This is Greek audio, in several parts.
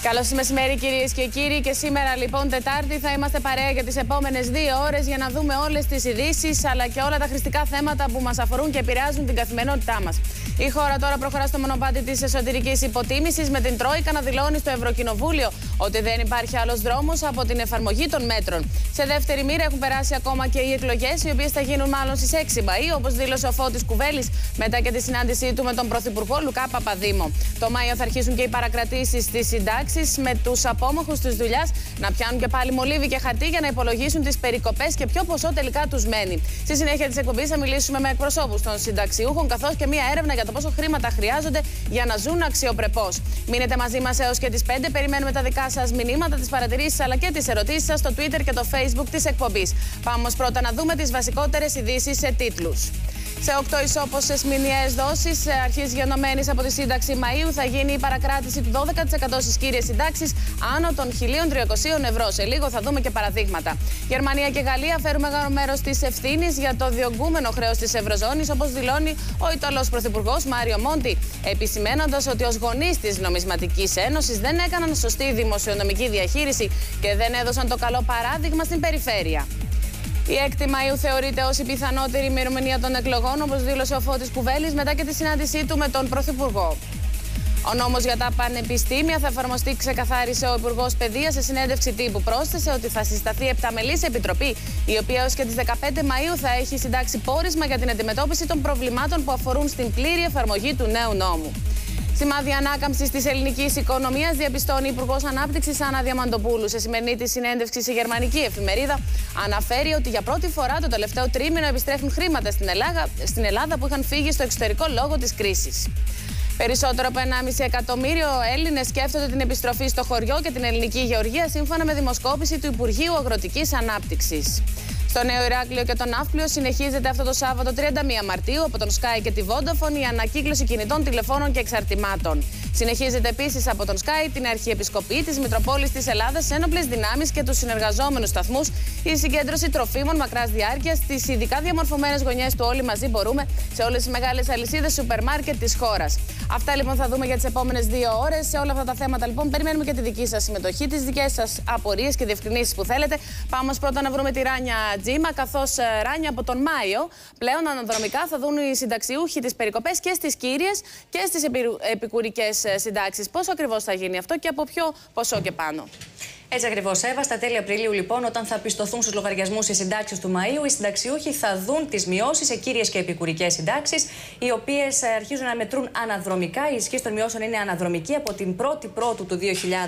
Καλώς μεσημέρι, κυρίες και κύριοι. Και σήμερα, λοιπόν, Τετάρτη, θα είμαστε παρέα για τις επόμενες 2 ώρες για να δούμε όλες τις ειδήσεις αλλά και όλα τα χρηστικά θέματα που μας αφορούν και επηρεάζουν την καθημερινότητά μας. Η χώρα τώρα προχωρά στο μονοπάτι της εσωτερικής υποτίμησης, με την Τρόικα να δηλώνει στο Ευρωκοινοβούλιο ότι δεν υπάρχει άλλος δρόμος από την εφαρμογή των μέτρων. Σε δεύτερη μοίρα έχουν περάσει ακόμα και οι εκλογές, οι οποίες θα γίνουν μάλλον στις 6 Μαΐου, όπως δήλωσε ο Φώτης Κουβέλης μετά και τη συνάντησή του με τον Πρωθυπουργό Λουκά Παπαδήμο. Το Μάιο θα αρχίσουν και οι παρακρατήσεις στις συντάξεις, με τους απόμαχους της δουλειάς να πιάνουν και πάλι μολύβι και χαρτί για να υπολογίσουν τις περικοπές και ποιο ποσό τελικά τους μένει. Στη συνέχεια της εκπομπής θα μιλήσουμε με εκπροσώπους των συνταξιούχων, καθώς και μία έρευνα για το πόσο χρήματα χρειάζονται για να ζουν αξιοπρεπώς. Μείνετε μαζί μας έως και τις 5. Περιμένουμε τα δικά σας μηνύματα, τις παρατηρήσεις αλλά και τις ερωτήσεις σας στο Twitter και το Facebook της εκπομπής. Πάμε όμως πρώτα να δούμε τις βασικότερες ειδήσεις σε τίτλους. Σε 8 ισόποσες μηνιαίες δόσεις αρχής γενομένης από τη σύνταξη Μαΐου θα γίνει η παρακράτηση του 12% στις κύριες συντάξεις άνω των 1.300 ευρώ. Σε λίγο θα δούμε και παραδείγματα. Γερμανία και Γαλλία φέρουν μεγάλο μέρος της ευθύνης για το διωγγούμενο χρέος της Ευρωζώνης, όπως δηλώνει ο Ιταλός Πρωθυπουργός Μάριο Μόντι, επισημαίνοντας ότι ως γονείς της Νομισματικής Ένωσης δεν έκαναν σωστή δημοσιονομική διαχείριση και δεν έδωσαν το καλό παράδειγμα στην περιφέρεια. Η 6η Μαΐου θεωρείται ως η πιθανότερη ημερομηνία των εκλογών, όπως δήλωσε ο Φώτης Κουβέλης μετά και τη συνάντησή του με τον Πρωθυπουργό. Ο νόμος για τα πανεπιστήμια θα εφαρμοστεί, ξεκαθάρισε ο Υπουργός Παιδείας σε συνέντευξη τύπου. Πρόσθεσε ότι θα συσταθεί επταμελής επιτροπή, η οποία έως και τις 15 Μαΐου θα έχει συντάξει πόρισμα για την αντιμετώπιση των προβλημάτων που αφορούν στην πλήρη εφαρμογή του νέου νόμου. Σημάδια ανάκαμψης της ελληνικής οικονομίας διαπιστώνει η Υπουργός Ανάπτυξης Άννα Διαμαντοπούλου. Σε σημερινή της συνέντευξη, η γερμανική εφημερίδα αναφέρει ότι για πρώτη φορά το τελευταίο τρίμηνο επιστρέφουν χρήματα στην Ελλάδα που είχαν φύγει στο εξωτερικό λόγω της κρίσης. Περισσότερο από 1,5 εκατομμύριο Έλληνες σκέφτονται την επιστροφή στο χωριό και την ελληνική γεωργία, σύμφωνα με δημοσκόπηση του Υπουργείου Αγροτικής Ανάπτυξης. Στο Νέο Ηράκλειο και τον Ναύπλιο συνεχίζεται αυτό το Σάββατο 31 Μαρτίου από τον Sky και τη Vodafone η ανακύκλωση κινητών τηλεφώνων και εξαρτημάτων. Συνεχίζεται επίσης από τον Sky, την Αρχιεπισκοπή της Μητροπόλης της Ελλάδας, τις ένοπλες δυνάμεις και τους συνεργαζόμενους σταθμούς, η συγκέντρωση τροφίμων μακράς διάρκειας στις ειδικά διαμορφωμένες γωνιές του Όλοι Μαζί Μπορούμε σε όλες τις μεγάλες αλυσίδες σούπερ μάρκετ της χώρας. Αυτά λοιπόν θα δούμε για τις επόμενες 2 ώρες. Σε όλα αυτά τα θέματα λοιπόν περιμένουμε και τη δική σας συμμετοχή, τις δικές σας απορίες και διευκρινήσεις που θέλετε. Πάμε όμως πρώτα να βρούμε τη Ράνια Τζίμα, καθώς Ράνια από τον Μάιο πλέον αναδρομικά θα δουν οι συνταξιούχοι τις περικοπές και στις κύριες και στις επικουρικές συντάξεις. Πόσο ακριβώς θα γίνει αυτό και από ποιο ποσό και πάνω? Έτσι ακριβώς, Εύα. Στα τέλη Απριλίου, λοιπόν, όταν θα πιστωθούν στους λογαριασμούς οι συντάξεις του Μαΐου, οι συνταξιούχοι θα δουν τις μειώσεις σε κύριες και επικουρικές συντάξεις, οι οποίες αρχίζουν να μετρούν αναδρομικά. Η ισχύ των μειώσεων είναι αναδρομική από την 1η Πρώτου του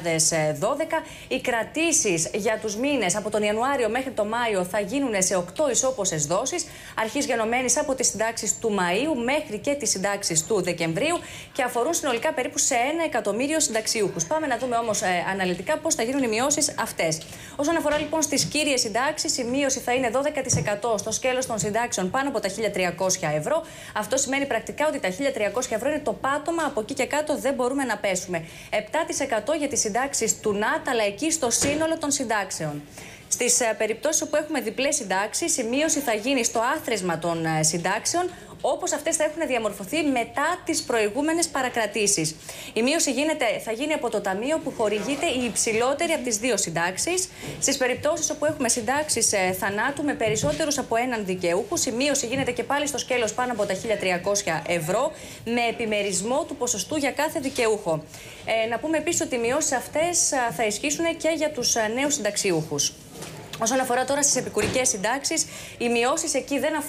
2012. Οι κρατήσεις για τους μήνες από τον Ιανουάριο μέχρι τον Μάιο θα γίνουν σε 8 ισόποσες δόσεις, αρχής γενομένης από τις συντάξεις του Μαΐου μέχρι και τις συντάξεις του Δεκεμβρίου και αφορούν συνολικά περίπου σε 1 εκατομμύριο συνταξιούχους. Πάμε να δούμε όμως αναλυτικά πώς θα γίνουν οι μειώσεις αυτές. Όσον αφορά λοιπόν στις κύριες συντάξεις, η μείωση θα είναι 12% στο σκέλος των συντάξεων πάνω από τα 1.300 ευρώ. Αυτό σημαίνει πρακτικά ότι τα 1.300 ευρώ είναι το πάτωμα, από εκεί και κάτω δεν μπορούμε να πέσουμε. 7% για τις συντάξεις του ΝΑΤ, αλλά εκεί στο σύνολο των συντάξεων. Στις περιπτώσεις όπου έχουμε διπλές συντάξεις, η μείωση θα γίνει στο άθροισμα των συντάξεων, όπως αυτές θα έχουν διαμορφωθεί μετά τις προηγούμενες παρακρατήσεις. Η μείωση θα γίνει από το ταμείο που χορηγείται η υψηλότερη από τις δύο συντάξεις. Στις περιπτώσεις όπου έχουμε συντάξεις θανάτου με περισσότερους από έναν δικαιούχους, η μείωση γίνεται και πάλι στο σκέλος πάνω από τα 1.300 ευρώ, με επιμερισμό του ποσοστού για κάθε δικαιούχο. Να πούμε επίσης ότι οι μειώσεις αυτές θα ισχύσουν και για τους νέους συνταξιούχους. Όσον αφορά τώρα στις επικουρικές συντάξεις, οι μειώσεις εκεί δεν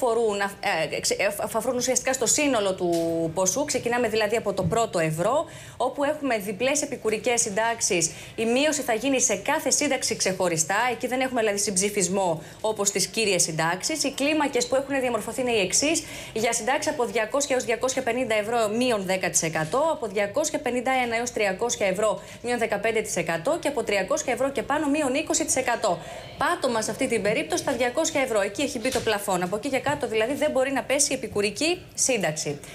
αφορούν ουσιαστικά στο σύνολο του ποσού. Ξεκινάμε δηλαδή από το πρώτο ευρώ, όπου έχουμε διπλές επικουρικές συντάξεις. Η μείωση θα γίνει σε κάθε σύνταξη ξεχωριστά. Εκεί δεν έχουμε δηλαδή συμψηφισμό όπως στις κύριες συντάξεις. Οι κλίμακες που έχουν διαμορφωθεί είναι οι εξής. Για συντάξεις από 200 έως 250 ευρώ μείον 10%, από 251 έως 300 ευρώ μείον 15% και από 300 ευρώ και πάνω μείον 20%. Πάτωμα σε αυτή την περίπτωση τα 200 ευρώ. Εκεί έχει μπει το πλαφόν. Από εκεί και κάτω δηλαδή δεν μπορεί να πέσει η επικουρική σύνταξη.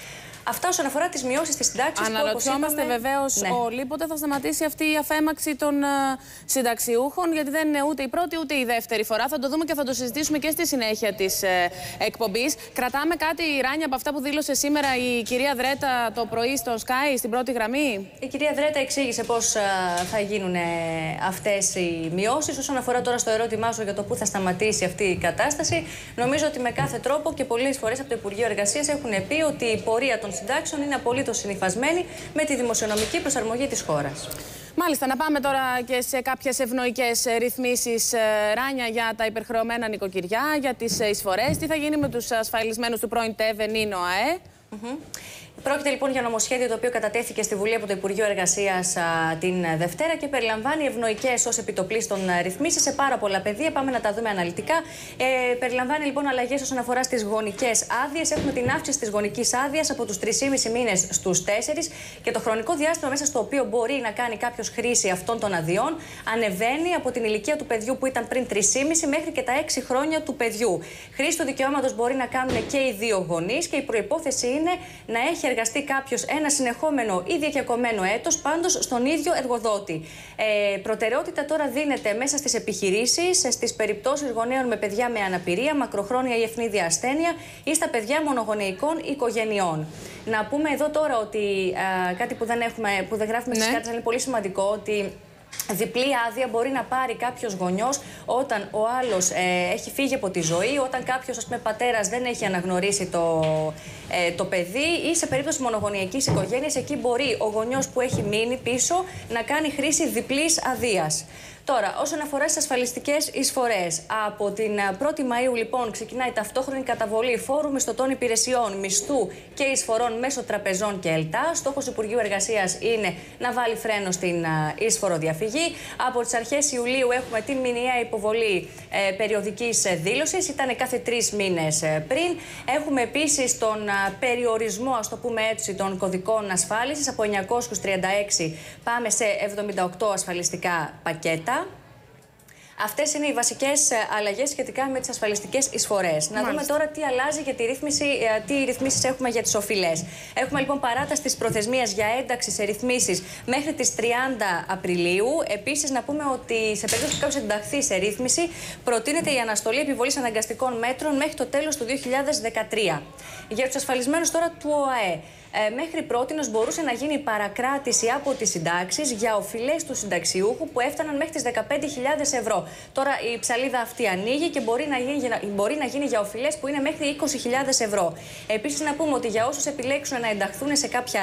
Αυτά όσον αφορά τις μειώσεις στις συντάξεις. Αναρωτιόμαστε βεβαίως όλοι πότε θα σταματήσει αυτή η αφέμαξη των συνταξιούχων, γιατί δεν είναι ούτε η πρώτη ούτε η δεύτερη φορά. Θα το δούμε και θα το συζητήσουμε και στη συνέχεια της εκπομπής. Κρατάμε κάτι, Ράνια, από αυτά που δήλωσε σήμερα η κυρία Δρέτα το πρωί στο Sky, στην πρώτη γραμμή. Η κυρία Δρέτα εξήγησε πώς θα γίνουν αυτές οι μειώσεις. Όσον αφορά τώρα στο ερώτημά σου για το πού θα σταματήσει αυτή η κατάσταση, νομίζω ότι με κάθε τρόπο και πολλές φορές από το Υπουργείο Εργασίας έχουν πει ότι η πορεία των συντάξεων είναι απολύτως συνυφασμένη με τη δημοσιονομική προσαρμογή της χώρας. Μάλιστα, να πάμε τώρα και σε κάποιες ευνοϊκές ρυθμίσεις, Ράνια, για τα υπερχρεωμένα νοικοκυριά, για τις εισφορές. Τι θα γίνει με τους ασφαλισμένους του πρώην ΤΕΒ Νίνο ΑΕ. Πρόκειται λοιπόν για νομοσχέδιο το οποίο κατατέθηκε στη Βουλή από το Υπουργείο Εργασίας την Δευτέρα και περιλαμβάνει ευνοϊκές ως επιτοπλίστων ρυθμίσεις σε πάρα πολλά πεδία. Πάμε να τα δούμε αναλυτικά. Περιλαμβάνει λοιπόν αλλαγές όσον αφορά στις γονικές άδειες. Έχουμε την αύξηση της γονικής άδειας από τους 3,5 μήνες στους 4 και το χρονικό διάστημα μέσα στο οποίο μπορεί να κάνει κάποιος χρήση αυτών των αδειών ανεβαίνει από την ηλικία του παιδιού που ήταν πριν 3,5 μέχρι και τα 6 χρόνια του παιδιού. Χρήση του δικαιώματος μπορεί να κάνουν και οι δύο γονείς και η προϋπόθεση είναι να έχει εργαστεί κάποιος ένα συνεχόμενο ή διακεκομένο έτος πάντως στον ίδιο εργοδότη. Προτεραιότητα τώρα δίνεται μέσα στις επιχειρήσεις, στις περιπτώσεις γονέων με παιδιά με αναπηρία, μακροχρόνια ή ευνίδια ασθένεια ή στα παιδιά μονογονεϊκών οικογενειών. Να πούμε εδώ τώρα ότι κάτι που δεν γράφουμε στις κάρτες, αλλά είναι πολύ σημαντικό, ότι διπλή άδεια μπορεί να πάρει κάποιος γονιός όταν ο άλλος έχει φύγει από τη ζωή, όταν κάποιος, ας πούμε, πατέρας δεν έχει αναγνωρίσει το παιδί, ή σε περίπτωση μονογονεϊκής οικογένειας, εκεί μπορεί ο γονιός που έχει μείνει πίσω να κάνει χρήση διπλής αδείας. Τώρα, όσον αφορά στις ασφαλιστικές εισφορές, από την 1η Μαΐου λοιπόν ξεκινάει ταυτόχρονη καταβολή φόρου μισθωτών υπηρεσιών, μισθού και εισφορών μέσω τραπεζών και ΕΛΤΑ. Στόχος του Υπουργείου Εργασίας είναι να βάλει φρένο στην εισφοροδιαφυγή. Από τις αρχές Ιουλίου έχουμε την μηνιαία υποβολή περιοδικής δήλωσης. Ήταν κάθε 3 μήνες πριν. Έχουμε επίσης τον περιορισμό, ας το πούμε έτσι, των κωδικών ασφάλισης. Από 936 πάμε σε 78 ασφαλιστικά πακέτα. Αυτές είναι οι βασικές αλλαγές σχετικά με τις ασφαλιστικές εισφορές. Να δούμε τώρα τι αλλάζει για τη ρύθμιση, τι ρυθμίσεις έχουμε για τις οφειλές. Έχουμε λοιπόν παράταση της προθεσμίας για ένταξη σε ρυθμίσεις μέχρι τις 30 Απριλίου. Επίσης, να πούμε ότι σε περίπτωση που κάποιος ενταχθεί σε ρύθμιση, προτείνεται η αναστολή επιβολής αναγκαστικών μέτρων μέχρι το τέλος του 2013. Για τους ασφαλισμένους τώρα του ΟΑΕ. Μέχρι πρότινος μπορούσε να γίνει παρακράτηση από τις συντάξεις για οφειλές του συνταξιούχου που έφταναν μέχρι τις 15.000 ευρώ. Τώρα η ψαλίδα αυτή ανοίγει και μπορεί να γίνει για οφειλές που είναι μέχρι 20.000 ευρώ. Επίσης, να πούμε ότι για όσους επιλέξουν να ενταχθούν σε κάποια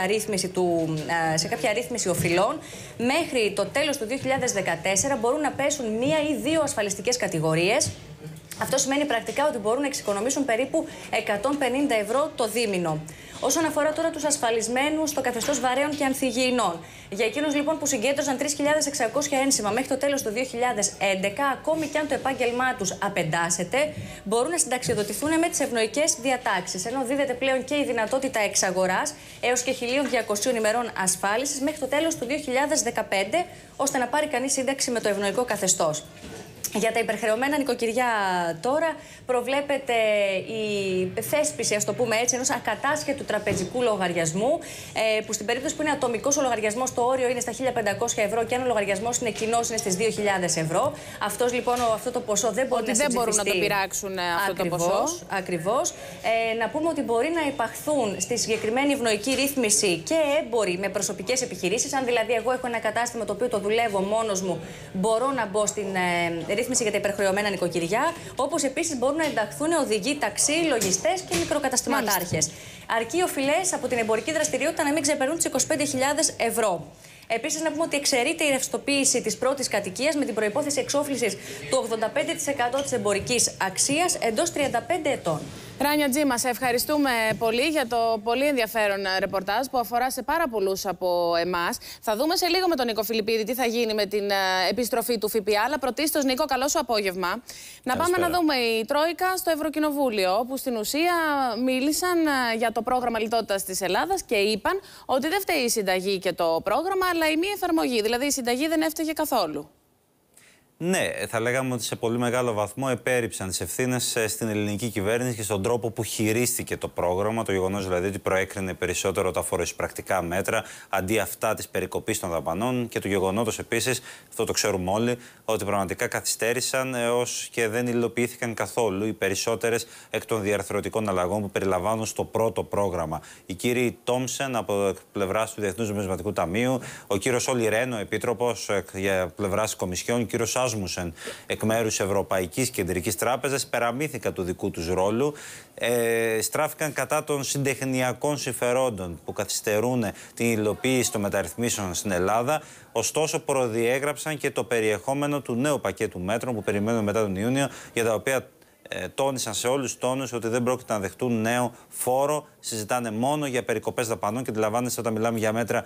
ρύθμιση οφειλών, μέχρι το τέλος του 2014 μπορούν να πέσουν 1 ή 2 ασφαλιστικές κατηγορίες. Αυτό σημαίνει πρακτικά ότι μπορούν να εξοικονομήσουν περίπου 150 ευρώ το δίμηνο. Όσον αφορά τώρα τους ασφαλισμένους στο καθεστώς βαρέων και ανθυγιεινών, για εκείνους λοιπόν που συγκέντρωσαν 3.600 ένσημα μέχρι το τέλος του 2011, ακόμη και αν το επάγγελμά τους απεντάσσεται, μπορούν να συνταξιοδοτηθούν με τις ευνοϊκές διατάξεις. Ενώ δίδεται πλέον και η δυνατότητα εξαγοράς έως και 1.200 ημερών ασφάλισης μέχρι το τέλος του 2015, ώστε να πάρει κανείς σύνταξη με το ευνοϊκό καθεστώς. Για τα υπερχρεωμένα νοικοκυριά τώρα προβλέπεται η θέσπιση, ας το πούμε έτσι, ενός ακατάσχετου τραπεζικού λογαριασμού, που στην περίπτωση που είναι ατομικός ο λογαριασμός το όριο είναι στα 1.500 ευρώ και αν ο λογαριασμός είναι κοινός είναι στις 2.000 ευρώ. Αυτός λοιπόν, αυτό το ποσό δεν μπορεί να συμψηφιστεί. Δεν μπορούν να το πειράξουν αυτό το ποσό. Ακριβώς. Να πούμε ότι μπορεί να υπαχθούν στη συγκεκριμένη ευνοϊκή ρύθμιση και έμποροι με προσωπικές επιχειρήσεις. Αν δηλαδή εγώ έχω ένα κατάστημα το οποίο το δουλεύω μόνος μου, μπορώ να μπω στην ρύθμιση για τα υπερχρεωμένα νοικοκυριά, όπως επίσης μπορούν να ενταχθούν οδηγοί ταξί, λογιστές και μικροκαταστηματάρχες. Αρκεί οι οφειλές από την εμπορική δραστηριότητα να μην ξεπερνούν τις 25.000 ευρώ. Επίσης, να πούμε ότι εξαιρείται η ρευστοποίηση της πρώτης κατοικίας με την προϋπόθεση εξόφλησης του 85% της εμπορικής αξίας εντός 35 ετών. Ράνια Τζί, μας ευχαριστούμε πολύ για το πολύ ενδιαφέρον ρεπορτάζ που αφορά σε πάρα πολλούς από εμάς. Θα δούμε σε λίγο με τον Νίκο Φιλιππίδη τι θα γίνει με την επιστροφή του ΦΠΑ. Αλλά πρωτίστως, Νίκο, καλό σου απόγευμα. Να πάμε να δούμε η Τρόικα στο Ευρωκοινοβούλιο, όπου στην ουσία μίλησαν για το πρόγραμμα λιτότητας της Ελλάδας και είπαν ότι δεν φταίει η συνταγή και το πρόγραμμα, αλλά η μη εφαρμογή. Δηλαδή, η συνταγή δεν έφταιγε καθόλου. Ναι, θα λέγαμε ότι σε πολύ μεγάλο βαθμό επέρριψαν τις ευθύνες στην ελληνική κυβέρνηση και στον τρόπο που χειρίστηκε το πρόγραμμα. Το γεγονός δηλαδή ότι προέκρινε περισσότερο τα φοροεισπρακτικά μέτρα αντί αυτά της περικοπής των δαπανών και του γεγονότος επίσης, αυτό το ξέρουμε όλοι, ότι πραγματικά καθυστέρησαν έως και δεν υλοποιήθηκαν καθόλου οι περισσότερες εκ των διαρθρωτικών αλλαγών που περιλαμβάνουν στο πρώτο πρόγραμμα. Οι κύριοι Τόμσεν από πλευράς του Διεθνούς Νομισματικού Ταμείου, ο κύριος Όλι Ρεν, ο επίτροπος για πλευράς Κομισιόν, ο κύριος Άσμουσεν εκ μέρους Ευρωπαϊκής Κεντρικής Τράπεζας, περαμύθηκαν του δικού τους ρόλου, στράφηκαν κατά των συντεχνιακών συμφερόντων που καθυστερούν την υλοποίηση των μεταρρυθμίσεων στην Ελλάδα. Ωστόσο, προδιέγραψαν και το περιεχόμενο του νέου πακέτου μέτρων που περιμένουμε μετά τον Ιούνιο, για τα οποία τόνισαν σε όλους τους τόνους ότι δεν πρόκειται να δεχτούν νέο φόρο. Συζητάνε μόνο για περικοπές δαπανών και αντιλαμβάνεστε όταν μιλάμε για μέτρα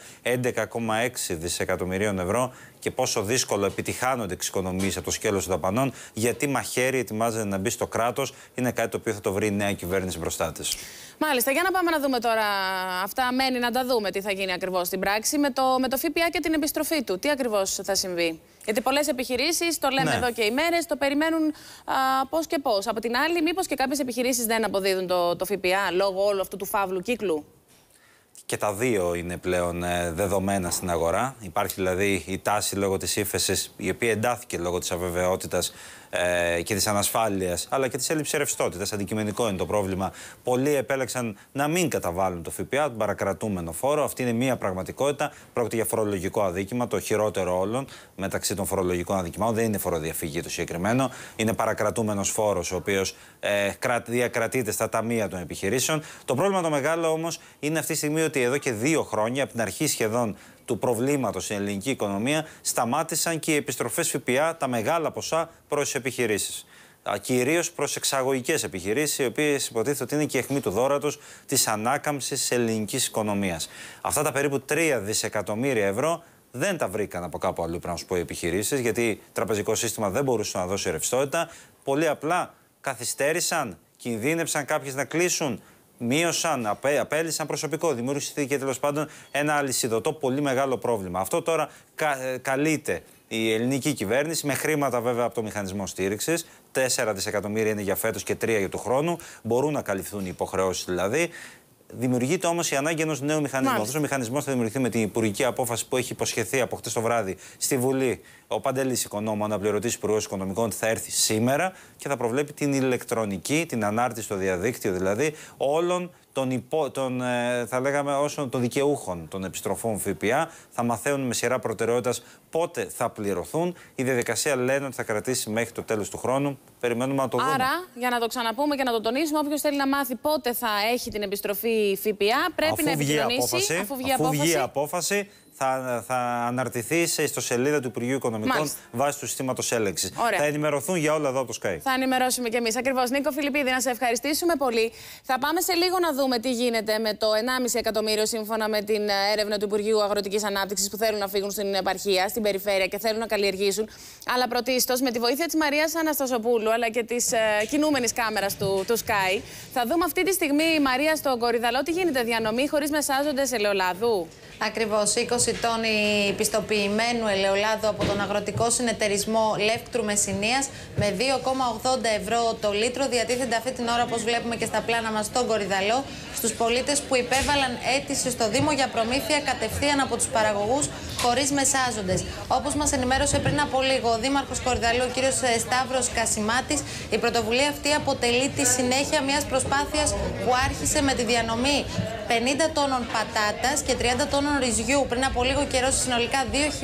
11,6 δισεκατομμυρίων ευρώ και πόσο δύσκολο επιτυχάνονται εξοικονομήσεις από το σκέλος των δαπανών, γιατί μαχαίρι ετοιμάζεται να μπει στο κράτος. Είναι κάτι το οποίο θα το βρει η νέα κυβέρνηση μπροστά της. Μάλιστα, για να πάμε να δούμε τώρα. Αυτά μένει να τα δούμε τι θα γίνει ακριβώς στην πράξη με το ΦΠΑ και την επιστροφή του. Τι ακριβώς θα συμβεί. Γιατί πολλές επιχειρήσεις, το λέμε εδώ και ημέρες, το περιμένουν πώς και πώς. Από την άλλη, μήπως και κάποιες επιχειρήσεις δεν αποδίδουν το ΦΠΑ λόγω όλου αυτού του φαύλου κύκλου. Και τα δύο είναι πλέον δεδομένα στην αγορά. Υπάρχει δηλαδή η τάση λόγω της ύφεσης, η οποία εντάθηκε λόγω της αβεβαιότητας και της ανασφάλειας, αλλά και της έλλειψης ρευστότητας. Αντικειμενικό είναι το πρόβλημα. Πολλοί επέλεξαν να μην καταβάλουν το ΦΠΑ, τον παρακρατούμενο φόρο. Αυτή είναι μία πραγματικότητα. Πρόκειται για φορολογικό αδίκημα, το χειρότερο όλων μεταξύ των φορολογικών αδικημάτων. Δεν είναι φοροδιαφυγή το συγκεκριμένο. Είναι παρακρατούμενος φόρος, ο οποίος διακρατείται στα ταμεία των επιχειρήσεων. Το πρόβλημα το μεγάλο όμως είναι αυτή τη στιγμή ότι εδώ και 2 χρόνια, από την αρχή σχεδόν του προβλήματος στην ελληνική οικονομία, σταμάτησαν και οι επιστροφές ΦΠΑ, τα μεγάλα ποσά, προς τις επιχειρήσεις. Κυρίως προς εξαγωγικές επιχειρήσεις, οι οποίες υποτίθεται ότι είναι και η αιχμή του δώρατος της ανάκαμψης της ελληνικής οικονομίας. Αυτά τα περίπου 3 δισεκατομμύρια ευρώ δεν τα βρήκαν από κάπου αλλού, πρέπει να σου πω, οι επιχειρήσεις, γιατί το τραπεζικό σύστημα δεν μπορούσε να δώσει ρευστότητα. Πολύ απλά καθυστέρησαν, κινδύνεψαν κάποιες να κλείσουν. Μείωσαν, απέλυσαν προσωπικό, δημιουργήθηκε τέλος πάντων ένα αλυσιδωτό πολύ μεγάλο πρόβλημα. Αυτό τώρα καλείται η ελληνική κυβέρνηση με χρήματα βέβαια από το μηχανισμό στήριξης. 4 δισεκατομμύρια είναι για φέτος και 3 για του χρόνου. Μπορούν να καλυφθούν οι υποχρεώσεις δηλαδή. Δημιουργείται όμως η ανάγκη ενός νέου μηχανισμού. Αυτός ο μηχανισμός θα δημιουργηθεί με την υπουργική απόφαση που έχει υποσχεθεί από χτες το βράδυ στη Βουλή ο Παντελής Οικονόμου, αναπληρωτής υπουργός Οικονομικών, θα έρθει σήμερα και θα προβλέπει την ηλεκτρονική, την ανάρτηση στο διαδίκτυο δηλαδή όλων θα λέγαμε όσων των δικαιούχων των επιστροφών ΦΠΑ. Θα μαθαίνουν με σειρά προτεραιότητας πότε θα πληρωθούν. Η διαδικασία λένε ότι θα κρατήσει μέχρι το τέλος του χρόνου. Περιμένουμε να το δούμε. Άρα, για να το ξαναπούμε και να το τονίσουμε, όποιος θέλει να μάθει πότε θα έχει την επιστροφή ΦΠΑ, πρέπει να επικοινωνήσει. Αφού βγει η απόφαση, θα αναρτηθεί σε ιστοσελίδα του Υπουργείου Οικονομικών βάσει του συστήματος έλεξης. Θα ενημερωθούν για όλα εδώ από το Sky. Θα ενημερώσουμε κι εμείς. Ακριβώς. Νίκο Φιλιππίδη, να σε ευχαριστήσουμε πολύ. Θα πάμε σε λίγο να δούμε τι γίνεται με το 1,5 εκατομμύριο σύμφωνα με την έρευνα του Υπουργείου Αγροτικής Ανάπτυξης που θέλουν να φύγουν στην επαρχία, στην περιφέρεια και θέλουν να καλλιεργήσουν. Αλλά πρωτίστως με τη βοήθεια της Μαρίας Αναστασοπούλου αλλά και της κινούμενης κάμερας του Sky, θα δούμε αυτή τη στιγμή, Μαρία, στον Κορυδαλό τι γίνεται, διανομή χωρίς μεσάζοντες ελαιολάδου. Ακριβώς, 20 τόνοι πιστοποιημένου ελαιολάδου από τον αγροτικό συνεταιρισμό Λεύκτρου Μεσσηνίας με 2,80 ευρώ το λίτρο διατίθενται αυτή την ώρα, όπως βλέπουμε και στα πλάνα μας, στον Κορυδαλό στους πολίτες που υπέβαλαν αίτηση στο Δήμο για προμήθεια κατευθείαν από τους παραγωγούς χωρίς μεσάζοντες. Όπως μας ενημέρωσε πριν από λίγο ο Δήμαρχος Κορυδαλού, ο κ. Σταύρος Κασιμάτης, η πρωτοβουλία αυτή αποτελεί τη συνέχεια μιας προσπάθειας που άρχισε με τη διανομή 50 τόνων πατάτας και 30 τόνων ρυζιού πριν από λίγο καιρό σε συνολικά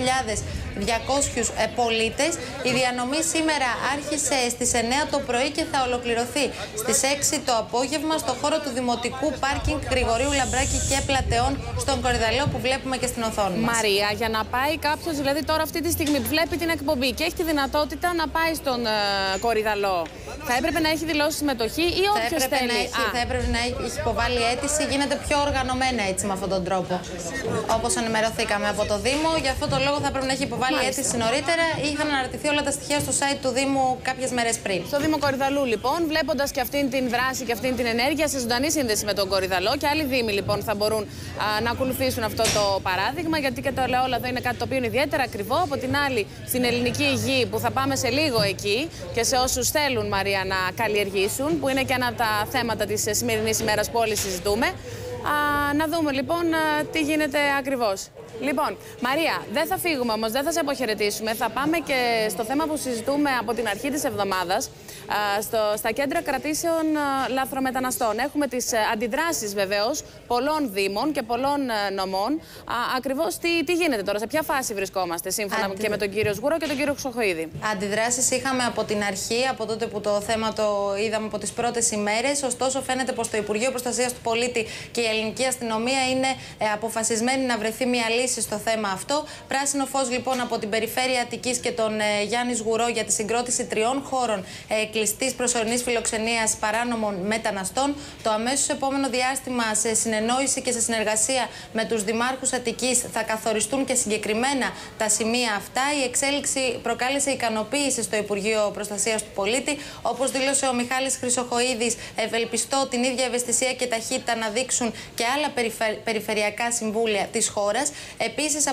2.200 πολίτες. Η διανομή σήμερα άρχισε στις 9 το πρωί και θα ολοκληρωθεί στις 6 το απόγευμα στο χώρο του Δημοτικού Πάρκινγκ Γρηγορίου Λαμπράκη και Πλατεών στον Κορυδαλό που βλέπουμε και στην οθόνη μας. Μαρία, για να πάει κάποιος δηλαδή τώρα αυτή τη στιγμή που βλέπει την εκπομπή και έχει τη δυνατότητα να πάει στον Κορυδαλό, θα έπρεπε να έχει δηλώσει συμμετοχή ή όποιος θέλει? Θα έπρεπε να έχει υποβάλει αίτηση. Γίνεται πιο οργανωμένα έτσι με αυτόν τον τρόπο. Όπως ενημερωθήκαμε από το Δήμο, γι' αυτό το λόγο θα πρέπει να έχει υποβάλει αίτηση νωρίτερα ή είχαν αναρτηθεί όλα τα στοιχεία στο site του Δήμου κάποιες μέρες πριν. Στο Δήμο Κορυδαλλού, λοιπόν, βλέποντας και αυτήν την δράση και αυτήν την ενέργεια σε ζωντανή σύνδεση με τον Κορυδαλλό, και άλλοι Δήμοι λοιπόν θα μπορούν να ακολουθήσουν αυτό το παράδειγμα, γιατί και το ελαιόλαδο είναι κάτι το οποίο είναι ιδιαίτερα ακριβό. Από την άλλη, στην ελληνική γη, που θα πάμε σε λίγο εκεί, και σε όσους θέλουν, Μαρία, να καλλιεργήσουν, που είναι και ένα από τα θέματα της σημερινής ημέρας που όλοι συζητούμε. Να δούμε λοιπόν τι γίνεται ακριβώς. Λοιπόν, Μαρία, δεν θα φύγουμε όμως, δεν θα σε αποχαιρετήσουμε. Θα πάμε και στο θέμα που συζητούμε από την αρχή της εβδομάδας, στα κέντρα κρατήσεων λαθρομεταναστών. Έχουμε τις αντιδράσεις βεβαίως πολλών δήμων και πολλών νομών. Ακριβώς τι γίνεται τώρα, σε ποια φάση βρισκόμαστε, σύμφωνα και με τον κύριο Σγουρό και τον κύριο Χρυσοχοΐδη. Αντιδράσεις είχαμε από την αρχή, από τότε που το θέμα το είδαμε από τις πρώτες ημέρες. Ωστόσο, φαίνεται πως το Υπουργείο Προστασίας του Πολίτη και η ελληνική αστυνομία είναι αποφασισμένοι να βρεθεί μια λύση στο θέμα αυτό. Πράσινο φως λοιπόν από την Περιφέρεια Αττικής και τον Γιάννη Σγουρό για τη συγκρότηση 3 χώρων κλειστής προσωρινής φιλοξενίας παράνομων μεταναστών. Το αμέσως επόμενο διάστημα, σε συνεννόηση και σε συνεργασία με τους δημάρχους Αττικής, θα καθοριστούν και συγκεκριμένα τα σημεία αυτά. Η εξέλιξη προκάλεσε ικανοποίηση στο Υπουργείο Προστασίας του Πολίτη. Όπως δήλωσε ο Μιχάλης Χρυσοχοΐδης, ευελπιστώ την ίδια ευαισθησία και ταχύτητα να δείξουν και άλλα περιφερειακά συμβούλια της χώρας. Επίσης,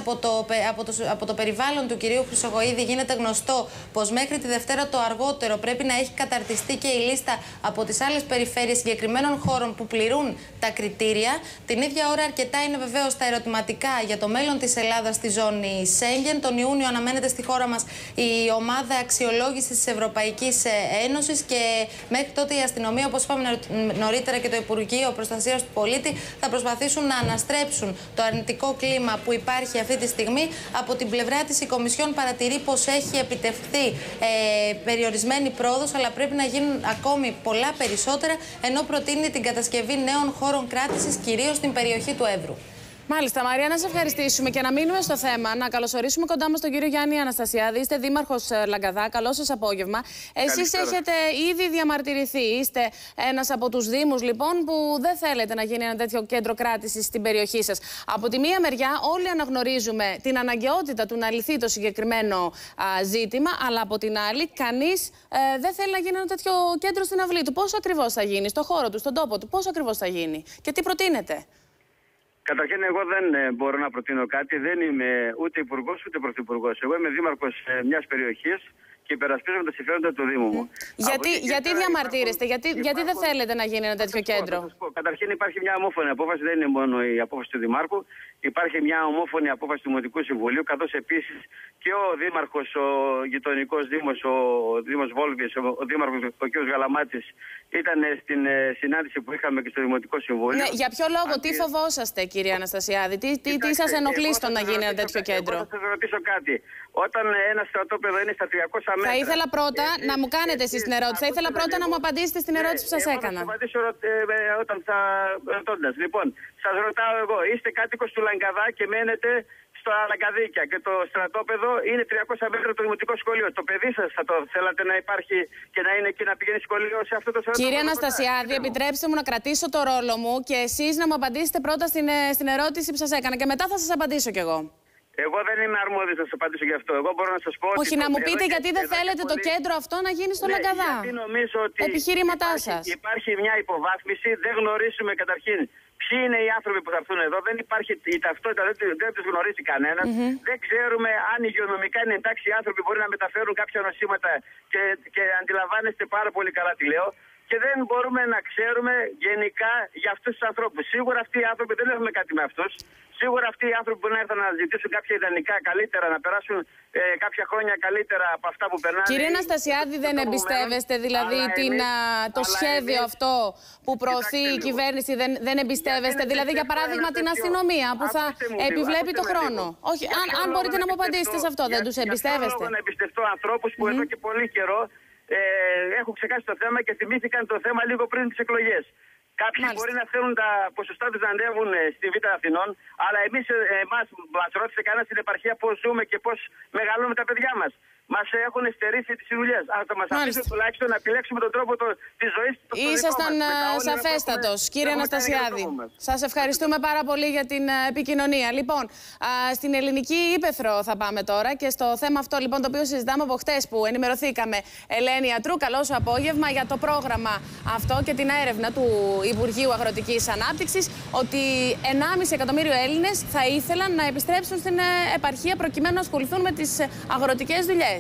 από το περιβάλλον του κυρίου Χρυσοχοΐδη γίνεται γνωστό πως μέχρι τη Δευτέρα το αργότερο πρέπει να έχει καταρτιστεί και η λίστα από τις άλλες περιφέρειες συγκεκριμένων χώρων που πληρούν τα κριτήρια. Την ίδια ώρα, αρκετά είναι βεβαίως τα ερωτηματικά για το μέλλον της Ελλάδας στη ζώνη Σέγγεν. Τον Ιούνιο αναμένεται στη χώρα μας η ομάδα αξιολόγησης της Ευρωπαϊκής Ένωσης και μέχρι τότε η αστυνομία, όπως είπαμε νωρίτερα, και το Υπουργείο Προστασίας του Πολίτη θα προσπαθήσουν να αναστρέψουν το αρνητικό κλίμα που υπάρχει αυτή τη στιγμή. Από την πλευρά της, η Κομισιόν παρατηρεί πως έχει επιτευχθεί περιορισμένη πρόοδος, αλλά πρέπει να γίνουν ακόμη πολλά περισσότερα, ενώ προτείνει την κατασκευή νέων χώρων κράτησης, κυρίως στην περιοχή του Εύρου. Μάλιστα, Μαρία, να σε ευχαριστήσουμε και να μείνουμε στο θέμα. Να καλωσορίσουμε κοντά μας τον κύριο Γιάννη Αναστασιάδη. Είστε δήμαρχος Λαγκαδά. Καλό σας απόγευμα. Εσείς έχετε ήδη διαμαρτυρηθεί. Είστε ένας από τους δήμους, λοιπόν, που δεν θέλετε να γίνει ένα τέτοιο κέντρο κράτησης στην περιοχή σας. Από τη μία μεριά, όλοι αναγνωρίζουμε την αναγκαιότητα του να λυθεί το συγκεκριμένο ζήτημα, αλλά από την άλλη, κανείς δεν θέλει να γίνει ένα τέτοιο κέντρο στην αυλή του. Πώς ακριβώς θα γίνει, στο χώρο του, στον τόπο του, πώς ακριβώς θα γίνει και τι προτείνετε? Καταρχήν, εγώ δεν μπορώ να προτείνω κάτι. Δεν είμαι ούτε υπουργός ούτε πρωθυπουργός. Εγώ είμαι δήμαρχος μιας περιοχής και υπερασπίζομαι τα συμφέροντα του Δήμου μου. Γιατί διαμαρτύρεστε, γιατί δεν θέλετε να γίνει ένα τέτοιο κέντρο? Καταρχήν, υπάρχει μια ομόφωνη απόφαση, δεν είναι μόνο η απόφαση του Δημάρχου. Υπάρχει μια ομόφωνη απόφαση του Δημοτικού Συμβουλίου, καθώς επίσης και ο Δήμαρχος, ο γειτονικός Δήμος, ο Δήμος Βόλβης, ο Δήμαρχος ο κ. Γαλαμάτης, ήταν στην συνάντηση που είχαμε και στο Δημοτικό Συμβούλιο. Ναι, για ποιο λόγο, τι φοβόσαστε, κύριε Αναστασιάδη, τι σας ενοχλεί στο να γίνει ένα τέτοιο κέντρο? Θα σας ρωτήσω κάτι. Όταν ένα στρατόπεδο είναι στα 300 μέτρα. Θα ήθελα πρώτα να μου κάνετε εσείς την ερώτηση. Θα ήθελα πρώτα να μου απαντήσετε στην ερώτηση που σας έκανα. Θα απαντήσω όταν θα ρωτώντας. Λοιπόν, σας ρωτάω εγώ, είστε κάτοικος του Λαγκαδά και μένετε στο Λαγκαδίκια και το στρατόπεδο είναι 300 μέτρα το δημοτικό σχολείο. Το παιδί σας θα το θέλατε να υπάρχει και να είναι εκεί να πηγαίνει σχολείο σε αυτό το στρατόπεδο? Κύριε Αναστασιάδη, επιτρέψτε μου να κρατήσω το ρόλο μου και εσείς να μου απαντήσετε πρώτα στην ερώτηση που σας έκανα και μετά θα σας απαντήσω κι εγώ. Εγώ δεν είμαι αρμόδιος να σας απαντήσω γι' αυτό. Εγώ μπορώ να σας πω. Όχι, να μου πείτε γιατί δεν θέλετε το κέντρο αυτό να γίνει στο Λαγκαδά. Γιατί νομίζω ότι επιχειρήματά σας. Υπάρχει μια υποβάθμιση, δεν γνωρίζουμε καταρχήν ποιοι είναι οι άνθρωποι που θα έρθουν εδώ. Δεν υπάρχει η ταυτότητα, δεν τους γνωρίζει κανένας. Δεν ξέρουμε αν υγειονομικά είναι εντάξει οι άνθρωποι, μπορεί να μεταφέρουν κάποια νοσήματα και αντιλαμβάνεστε πάρα πολύ καλά τι λέω. Και δεν μπορούμε να ξέρουμε γενικά για αυτούς τους ανθρώπους. Σίγουρα αυτοί οι άνθρωποι δεν έχουμε κάτι με αυτούς. Σίγουρα αυτοί οι άνθρωποι μπορεί να έρθουν να ζητήσουν κάποια ιδανικά καλύτερα, να περάσουν κάποια χρόνια καλύτερα από αυτά που περνάνε. Κύριε Αναστασιάδη, δεν εμπιστεύεστε δηλαδή το σχέδιο αυτό που προωθεί η κυβέρνηση, δεν εμπιστεύεστε? Δηλαδή, για παράδειγμα, την αστυνομία που θα επιβλέπει το χρόνο. Όχι, αν μπορείτε να μου απαντήσετε σε αυτό, δεν τους εμπιστεύεστε? Να εμπιστευτώ ανθρώπους που εδώ και πολύ καιρό έχουν ξεχάσει το θέμα και θυμήθηκαν το θέμα λίγο πριν τις εκλογές. Κάποιοι μπορεί να θέλουν τα ποσοστά τους να ανέβουν στη Β' Αθηνών, αλλά εμάς ρώτησε κανένα στην επαρχία πώς ζούμε και πώς μεγαλώνουμε τα παιδιά μας. Μας έχουν στερήσει τις δουλειές. Αλλά θα μας αφήσουν τουλάχιστον να επιλέξουμε τον τρόπο της ζωής. Ήσασταν σαφέστατος, κύριε Αναστασιάδη. Σας ευχαριστούμε πάρα πολύ για την επικοινωνία. Λοιπόν, στην ελληνική ύπαιθρο θα πάμε τώρα και στο θέμα αυτό λοιπόν το οποίο συζητάμε από χτες που ενημερωθήκαμε. Ελένη Ατρού, καλό σου απόγευμα για το πρόγραμμα αυτό και την έρευνα του Υπουργείου Αγροτικής Ανάπτυξης ότι 1,5 εκατομμύριο Έλληνες θα ήθελαν να επιστρέψουν στην επαρχία προκειμένου να ασχοληθούν με τις αγροτικές δουλειές.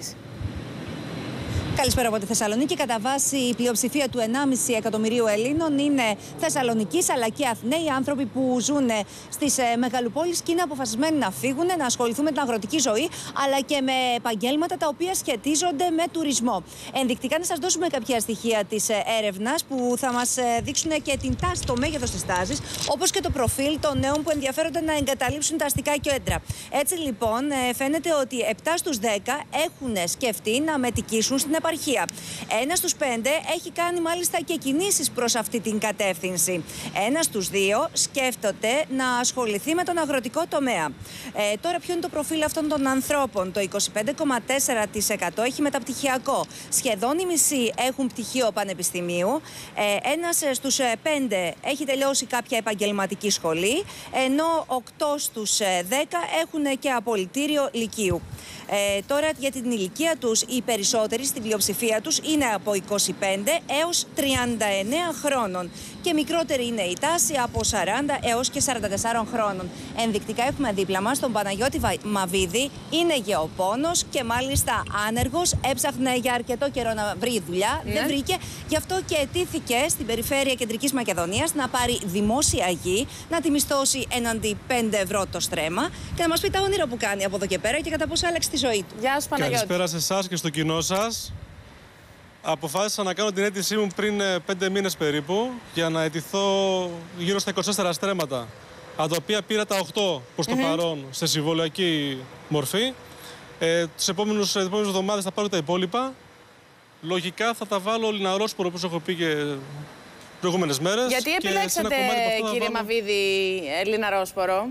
Καλησπέρα από τη Θεσσαλονίκη. Κατά βάση, η πλειοψηφία του 1,5 εκατομμυρίου Ελλήνων είναι Θεσσαλονικής αλλά και Αθηναίοι άνθρωποι που ζουν στις μεγαλοπόλεις και είναι αποφασισμένοι να φύγουν, να ασχοληθούν με την αγροτική ζωή αλλά και με επαγγέλματα τα οποία σχετίζονται με τουρισμό. Ενδεικτικά, να σας δώσουμε κάποια στοιχεία της έρευνας που θα μας δείξουν και την τάση, το μέγεθος της τάσης, όπως και το προφίλ των νέων που ενδιαφέρονται να εγκαταλείψουν τα αστικά κέντρα. Έτσι λοιπόν, φαίνεται ότι 7 στους 10 έχουν σκεφτεί να μετικήσουν στην επαρχία. 1 στους 5 έχει κάνει μάλιστα και κινήσεις προς αυτή την κατεύθυνση. 1 στους 2 σκέφτονται να ασχοληθεί με τον αγροτικό τομέα. Τώρα, ποιο είναι το προφίλ αυτών των ανθρώπων? Το 25,4% έχει μεταπτυχιακό. Σχεδόν οι μισοί έχουν πτυχίο πανεπιστημίου. 1 στους 5 έχει τελειώσει κάποια επαγγελματική σχολή, ενώ 8 στους 10 έχουν και απολυτήριο λυκείου. Τώρα, για την ηλικία τους, οι περισσότεροι στην πλειοψηφία τους είναι από 25 έως 39 χρόνων και μικρότερη είναι η τάση από 40 έως και 44 χρόνων. Ενδεικτικά έχουμε δίπλα μας τον Παναγιώτη Μαβίδη, είναι γεωπόνος και μάλιστα άνεργος, έψαχνε για αρκετό καιρό να βρει δουλειά, δεν βρήκε, γι' αυτό και αιτήθηκε στην περιφέρεια Κεντρικής Μακεδονίας να πάρει δημόσια γη, να τη μισθώσει έναντι 5 ευρώ το στρέμμα και να μας πει τα όνειρα που κάνει από εδώ και πέρα και κατά πόσο άλλαξε τη ζωή του. Γεια σου, Παναγιώτη. Καλησπέρα σε εσάς και στο κοινό σας. Αποφάσισα να κάνω την αίτησή μου πριν 5 μήνες περίπου για να αιτηθώ γύρω στα 24 στρέμματα, από τα οποία πήρα τα 8 προς το παρόν σε συμβολιακή μορφή. Τις επόμενες εβδομάδες θα πάρω τα υπόλοιπα. Λογικά θα τα βάλω λιναρόσπορο, όπως έχω πει και προηγούμενες μέρες. Γιατί επιλέξατε, κύριε Μαβίδη, λιναρόσπορο?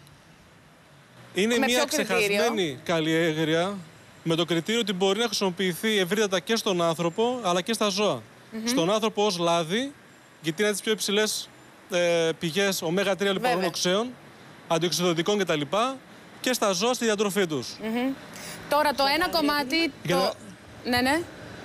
Είναι μια ξεχασμένη καλλιέργεια με το κριτήριο ότι μπορεί να χρησιμοποιηθεί ευρύτατα και στον άνθρωπο αλλά και στα ζώα. Στον άνθρωπο ως λάδι, γιατί είναι τις πιο υψηλές πηγές ω3 λιπαρών οξέων, αντιοξυδοτικών κτλ. Και στα ζώα στη διατροφή τους. Τώρα το ένα κομμάτι... Ναι.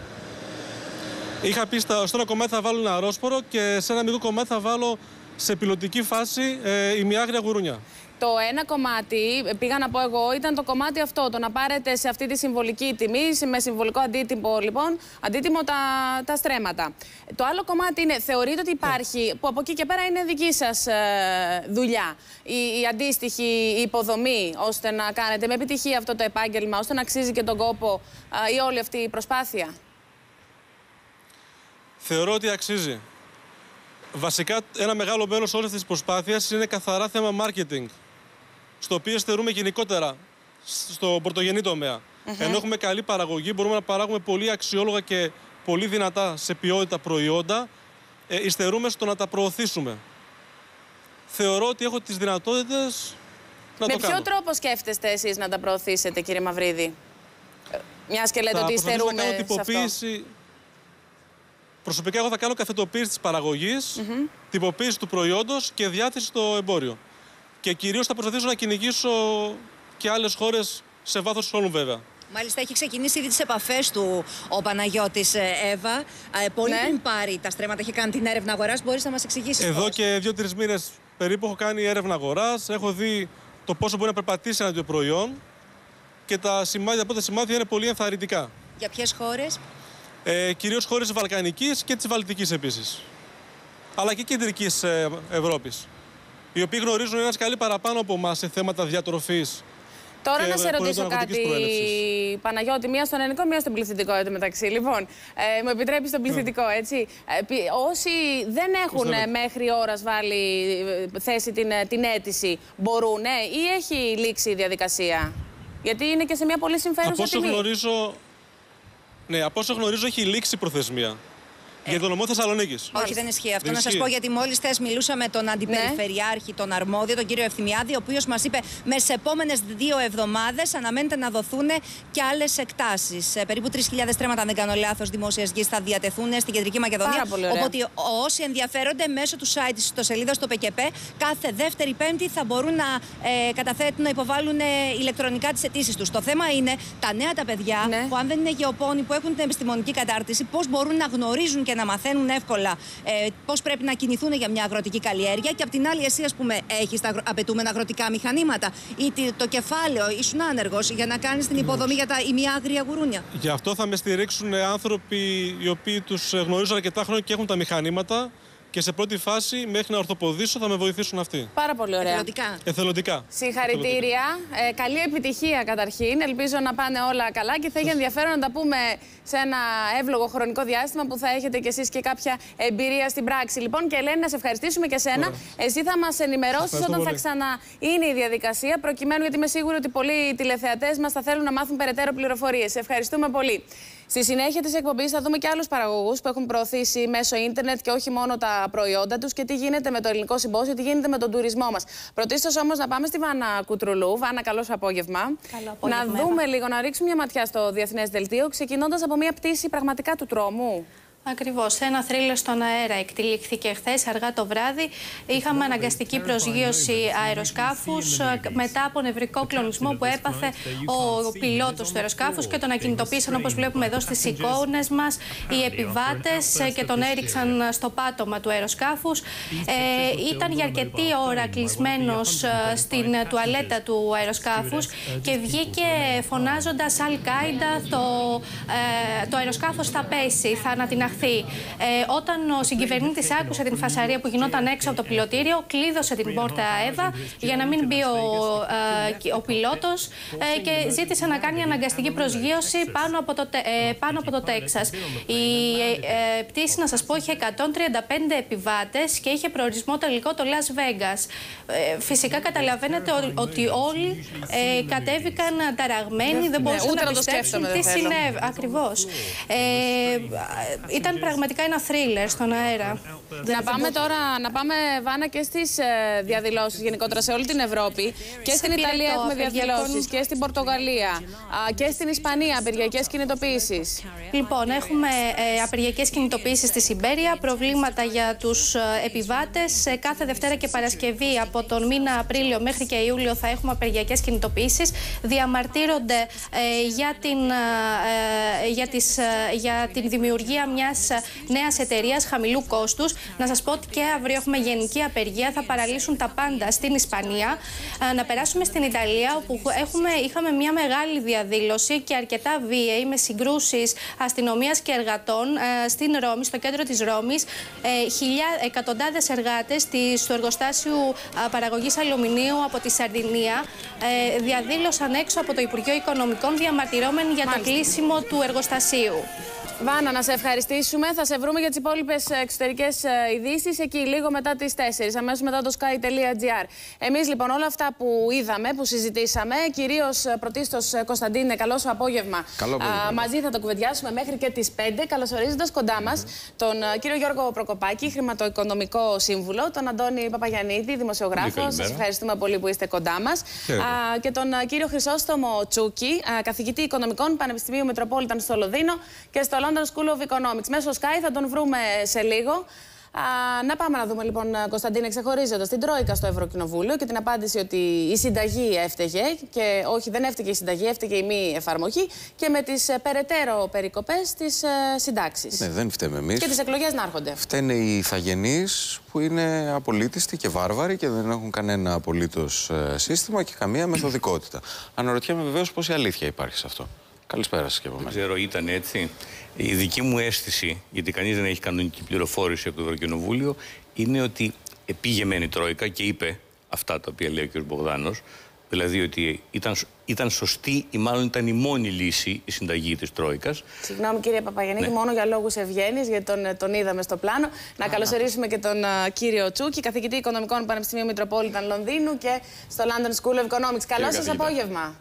Είχα πει στο ένα κομμάτι θα βάλω ένα αρρώσπορο και σε ένα μικρό κομμάτι θα βάλω σε πιλωτική φάση ημιάγρια γουρούνια. Το ένα κομμάτι, πήγα να πω εγώ, ήταν το κομμάτι αυτό, το να πάρετε σε αυτή τη συμβολική τιμή, με συμβολικό αντίτιμο, λοιπόν, τα στρέμματα. Το άλλο κομμάτι είναι, θεωρείτε ότι υπάρχει, που από εκεί και πέρα είναι δική σας δουλειά, η αντίστοιχη υποδομή, ώστε να κάνετε με επιτυχία αυτό το επάγγελμα, ώστε να αξίζει και τον κόπο η όλη αυτή η προσπάθεια? Θεωρώ ότι αξίζει. Βασικά, ένα μεγάλο μέρος όλης της προσπάθειας είναι καθαρά θέμα marketing, στο οποίο στερούμε γενικότερα στο πρωτογενή τομέα. Ενώ έχουμε καλή παραγωγή, μπορούμε να παράγουμε πολύ αξιόλογα και πολύ δυνατά σε ποιότητα προϊόντα, υστερούμε στο να τα προωθήσουμε. Θεωρώ ότι έχω τις δυνατότητες να το κάνω. Με ποιο τρόπο σκέφτεστε εσείς να τα προωθήσετε, κύριε Μαυρίδη? Μιας και λέτε ότι υστερούμε σε αυτό. Προσωπικά, εγώ θα κάνω καθετοποίηση της παραγωγής, τυποποίηση του προϊόντος και διάθεση στο εμπόριο. Και κυρίως θα προσπαθήσω να κυνηγήσω και άλλες χώρες σε βάθος χρόνου, βέβαια. Μάλιστα, έχει ξεκινήσει ήδη τις επαφές του ο Παναγιώτης, Εύα. Πολύ πριν πάρει τα στρέμματα, έχει κάνει την έρευνα αγοράς. Μπορείς να μας εξηγήσεις? Εδώ και 2-3 μήνες περίπου έχω κάνει έρευνα αγοράς. Έχω δει το πόσο μπορεί να περπατήσει ένα τέτοιο προϊόν και τα πρώτα σημάδια είναι πολύ ενθαρρυντικά. Για ποιες χώρες? Κυρίως χώρες της Βαλκανικής και της Βαλτικής επίσης. Αλλά και Κεντρικής Ευρώπης. Οι οποίοι γνωρίζουν ένας καλή παραπάνω από εμάς σε θέματα διατροφής. Τώρα να σε ρωτήσω κάτι, Παναγιώτη, μία στον ελληνικό, μία στον πληθυντικό μεταξύ. Λοιπόν, μου επιτρέπεις τον πληθυντικό, έτσι. Όσοι δεν έχουν μέχρι ώρας βάλει θέση την αίτηση, μπορούν ή έχει λήξει η διαδικασία? Γιατί είναι και σε μια πολύ συμφέρουσα τιμή. Από όσο γνωρίζω, έχει λήξει η προθεσμία. Για το νομό Θεσσαλονίκης. Όχι, δεν ισχύει αυτό. Να σας πω, γιατί μόλις χθες μιλούσα με τον αντιπεριφερειάρχη, τον αρμόδιο, τον κύριο Ευθυμιάδη, ο οποίος μας είπε μέσα στις επόμενες 2 εβδομάδες αναμένεται να δοθούν και άλλες εκτάσεις. Περίπου 3.000 στρέμματα, αν δεν κάνω λάθος, δημόσιας γης θα διατεθούν στην Κεντρική Μακεδονία. Οπότε όσοι ενδιαφέρονται μέσω του site της ιστοσελίδας στο ΠΚΠ, κάθε Δεύτερη Πέμπτη θα μπορούν να καταθέτουν, να υποβάλουν ηλεκτρονικά τις αιτήσεις τους. Το θέμα είναι τα νέα τα παιδιά, που αν δεν είναι γεωπόνοι, που έχουν την επιστημονική κατάρτιση, πώς μπορούν να γνωρίζουν και να μαθαίνουν εύκολα πώς πρέπει να κινηθούν για μια αγροτική καλλιέργεια. Και απ' την άλλη, εσύ, ας πούμε, έχεις τα απαιτούμενα αγροτικά μηχανήματα ή το κεφάλαιο, ήσουν άνεργος για να κάνεις την υποδομή για τα ημιάγρια γουρούνια. Γι' αυτό θα με στηρίξουν άνθρωποι οι οποίοι τους γνωρίζουν αρκετά χρόνια και έχουν τα μηχανήματα. Και σε πρώτη φάση, μέχρι να ορθοποδήσω, θα με βοηθήσουν αυτοί. Πάρα πολύ ωραία. Εθελοντικά. Συγχαρητήρια. Καλή επιτυχία καταρχήν. Ελπίζω να πάνε όλα καλά και θα έχει ενδιαφέρον να τα πούμε σε ένα εύλογο χρονικό διάστημα που θα έχετε κι εσείς και κάποια εμπειρία στην πράξη. Λοιπόν, και Ελένη, να σε ευχαριστήσουμε και εσένα. Εσύ θα μας ενημερώσεις όταν θα ξαναείνει η διαδικασία, προκειμένου, γιατί είμαι σίγουρη ότι πολλοί τηλεθεατές μας θα θέλουν να μάθουν περαιτέρω πληροφορίες. Σε ευχαριστούμε πολύ. Στη συνέχεια της εκπομπής θα δούμε και άλλους παραγωγούς που έχουν προωθήσει μέσω ίντερνετ και όχι μόνο τα προϊόντα τους και τι γίνεται με το ελληνικό συμπόσιο, τι γίνεται με τον τουρισμό μας. Πρωτίστως όμως να πάμε στη Βάνα Κουτρουλού. Βάνα, καλό απόγευμα. Καλό απόγευμα. Να δούμε λίγο, να ρίξουμε μια ματιά στο διεθνές δελτίο, ξεκινώντας από μια πτήση πραγματικά του τρόμου. Ακριβώς. Ένα θρίλερ στον αέρα εκτελήχθηκε χθες αργά το βράδυ. Είχαμε αναγκαστική προσγείωση αεροσκάφους μετά από νευρικό κλονισμό που έπαθε ο πιλότος του αεροσκάφους και τον ακινητοποίησαν, όπως βλέπουμε εδώ στις εικόνες μας, οι επιβάτες και τον έριξαν στο πάτωμα του αεροσκάφους. Ήταν για αρκετή ώρα κλεισμένος στην τουαλέτα του αεροσκάφους και βγήκε φωνάζοντας «Αλ-Κάιντα, το αεροσκάφος θα πέσει, θα ανατιναχθεί». Όταν ο συγκυβερνήτης άκουσε την φασαρία που γινόταν έξω από το πιλωτήριο, κλείδωσε την πόρτα ΕΒΑ για να μην μπει ο πιλότος και ζήτησε να κάνει αναγκαστική προσγείωση πάνω από το Τέξας. Η πτήση, να σας πω, είχε 135 επιβάτες και είχε προορισμό τελικό το Las Vegas. Φυσικά καταλαβαίνετε ότι όλοι κατέβηκαν ταραγμένοι, δεν μπορούσαν να πιστέψουν τι συνέβη. Ακριβώς. Ήταν πραγματικά ένα θρίλερ στον αέρα. Να πάμε, Βάνα, και στις διαδηλώσεις γενικότερα σε όλη την Ευρώπη. Και στην Ιταλία έχουμε διαδηλώσεις, και στην Πορτογαλία και στην Ισπανία απεργιακές κινητοποιήσεις. Λοιπόν, έχουμε απεργιακές κινητοποιήσεις στη Σιμπέρια, προβλήματα για τους επιβάτες. Κάθε Δευτέρα και Παρασκευή από τον μήνα Απρίλιο μέχρι και Ιούλιο θα έχουμε απεργιακές κινητοποιήσεις. Διαμαρτύρονται για την δημιουργία μιας νέας εταιρείας χαμηλού κόστους. Να σας πω ότι και αύριο έχουμε γενική απεργία, θα παραλύσουν τα πάντα στην Ισπανία. Να περάσουμε στην Ιταλία, όπου είχαμε μια μεγάλη διαδήλωση και αρκετά βίαιη, με συγκρούσεις αστυνομίας και εργατών στην Ρώμη, στο κέντρο της Ρώμης. Εκατοντάδες εργάτες του εργοστάσιου παραγωγής αλουμινίου από τη Σαρδινία διαδήλωσαν έξω από το Υπουργείο Οικονομικών, διαμαρτυρώμενοι για το κλείσιμο του εργοστασίου. Βάνα, να σε ευχαριστήσουμε. Θα σε βρούμε για τις υπόλοιπες εξωτερικές ειδήσεις εκεί λίγο μετά τις 4, αμέσως μετά το sky.gr. Εμείς λοιπόν όλα αυτά που είδαμε, που συζητήσαμε, κυρίως πρωτίστως, Κωνσταντίνε, καλό σου απόγευμα. Καλό απόγευμα. Μαζί θα το κουβεντιάσουμε μέχρι και τις 5, καλωσορίζοντας κοντά μας τον κύριο Γιώργο Προκοπάκη, χρηματοοικονομικό σύμβουλο, τον Αντώνη Παπαγιαννίδη, δημοσιογράφο. Σας ευχαριστούμε πολύ που είστε κοντά μας. Και τον κύριο Χρυσόστομο Τσούκη, καθηγητή οικονομικών Πανεπιστημίου Metropolitan στο Λονδίνο και στο London School of Economics. Μέσω Sky θα τον βρούμε σε λίγο. Να πάμε να δούμε λοιπόν, Κωνσταντίνε, ξεχωρίζοντας την Τρόικα στο Ευρωκοινοβούλιο και την απάντηση ότι η συνταγή έφταιγε και όχι, δεν έφταιγε η συνταγή, έφταιγε η μη εφαρμογή και με τις περαιτέρω περικοπές στις συντάξεις. Ναι, δεν φταίμε εμείς. Και τις εκλογές να έρχονται. Φταίνε οι ηθαγενείς που είναι απολύτιστοι και βάρβαροι και δεν έχουν κανένα απολύτως σύστημα και καμία μεθοδικότητα. Αναρωτιέμαι βεβαίως πόση αλήθεια υπάρχει σε αυτό. Καλησπέρα σας και από μένα. Δεν ξέρω, ήταν έτσι. Η δική μου αίσθηση, γιατί κανείς δεν έχει κανονική πληροφόρηση από το Ευρωκοινοβούλιο, είναι ότι πήγε μεν η Τρόικα και είπε αυτά τα οποία λέει ο κ. Μπογδάνος, δηλαδή ότι ήταν σωστή ή μάλλον ήταν η μόνη λύση η συνταγή της Τρόικας. Συγγνώμη κύριε Παπαγιαννίκη, μόνο για λόγους ευγένειας, γιατί τον είδαμε στο πλάνο. Να καλωσορίσουμε και τον κύριο Τσούκη, καθηγητή οικονομικών Πανεπιστημίου Metropolitan Λονδίνου και στο London School of Economics. Καλό σας απόγευμα.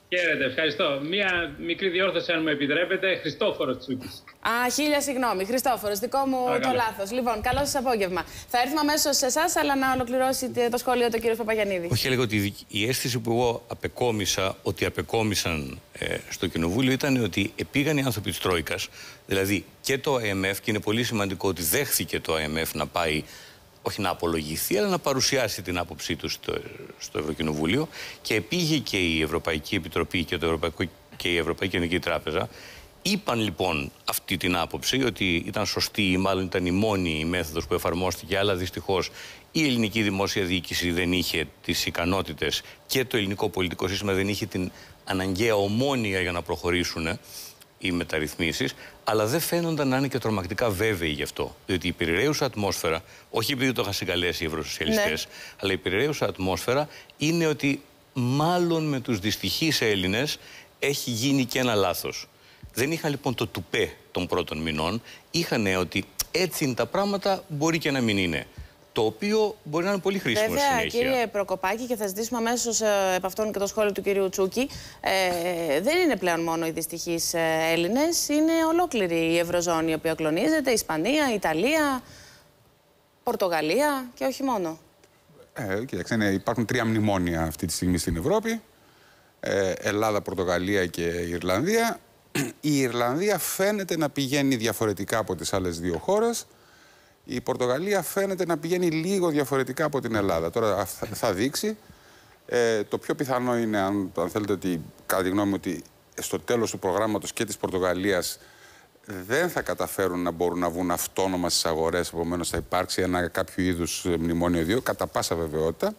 Χαίρετε, ευχαριστώ. Μία μικρή διόρθωση, αν μου επιτρέπετε. Χριστόφορος Τσούκης. Χίλια συγγνώμη. Χριστόφορος, δικό μου το λάθος. Λοιπόν, καλό σας απόγευμα. Θα έρθουμε αμέσως σε εσάς, αλλά να ολοκληρώσετε το σχόλιο του κ. Παπαγιαννίδη. Όχι, έλεγα ότι η αίσθηση που εγώ απεκόμισα, ότι απεκόμισαν στο Κοινοβούλιο, ήταν ότι πήγαν οι άνθρωποι της Τρόικας, δηλαδή και το IMF, και είναι πολύ σημαντικό ότι δέχθηκε το IMF να πάει, όχι να απολογηθεί, αλλά να παρουσιάσει την άποψή του στο Ευρωκοινοβούλιο, και πήγε και η Ευρωπαϊκή Επιτροπή και η Ευρωπαϊκή Κεντρική Τράπεζα. Είπαν λοιπόν αυτή την άποψη, ότι ήταν σωστή ή μάλλον ήταν η μόνη η μέθοδος που εφαρμόστηκε, αλλά δυστυχώς η ελληνική δημόσια διοίκηση δεν είχε τις ικανότητες και το ελληνικό πολιτικό σύστημα δεν είχε την αναγκαία ομόνοια για να προχωρήσουν οι μεταρρυθμίσεις, αλλά δεν φαίνονταν να είναι και τρομακτικά βέβαιοι γι' αυτό. Διότι η περιραίουσα ατμόσφαιρα, όχι επειδή το είχαν συγκαλέσει οι ευρωσοσιαλιστές, αλλά η περιραίουσα ατμόσφαιρα είναι ότι μάλλον με τους δυστυχείς Έλληνες έχει γίνει και ένα λάθος. Δεν είχαν λοιπόν το τουπέ των πρώτων μηνών, είχαν ότι έτσι είναι τα πράγματα, μπορεί και να μην είναι. Το οποίο μπορεί να είναι πολύ χρήσιμο στη συνέχεια. Κύριε Προκοπάκη, και θα ζητήσουμε αμέσως επ' αυτόν και το σχόλιο του κυρίου Τσούκη, δεν είναι πλέον μόνο οι δυστυχείς Έλληνες, είναι ολόκληρη η Ευρωζώνη η οποία κλονίζεται, Ισπανία, Ιταλία, Πορτογαλία και όχι μόνο. Κοίταξε, υπάρχουν 3 μνημόνια αυτή τη στιγμή στην Ευρώπη. Ελλάδα, Πορτογαλία και Ιρλανδία. Η Ιρλανδία φαίνεται να πηγαίνει διαφορετικά από τις άλλες 2 χώρες. Η Πορτογαλία φαίνεται να πηγαίνει λίγο διαφορετικά από την Ελλάδα. Τώρα θα δείξει. Το πιο πιθανό είναι, αν θέλετε, ότι κατά τη γνώμη μου, ότι στο τέλος του προγράμματος και της Πορτογαλίας δεν θα καταφέρουν να μπορούν να βγουν αυτόνομα στις αγορές. Επομένως θα υπάρξει ένα κάποιο είδους μνημόνιο 2, κατά πάσα βεβαιότητα,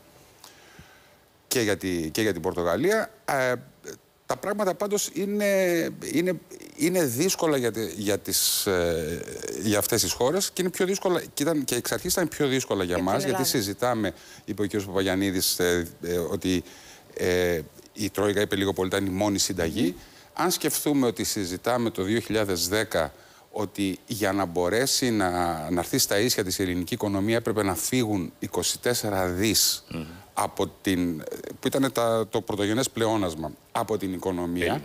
και για την Πορτογαλία. Τα πράγματα πάντως είναι δύσκολα για αυτές τις χώρες, και είναι πιο δύσκολα, και εξ αρχής ήταν πιο δύσκολα για μας, γιατί συζητάμε, είπε ο κ. Παπαγιαννίδης, ότι η Τρόικα είπε λίγο πολύ ήταν η μόνη συνταγή. Αν σκεφτούμε ότι συζητάμε το 2010 ότι για να μπορέσει να έρθει στα ίσια της ελληνική οικονομία έπρεπε να φύγουν 24 δις από που ήταν το πρωτογενές πλεόνασμα από την οικονομία,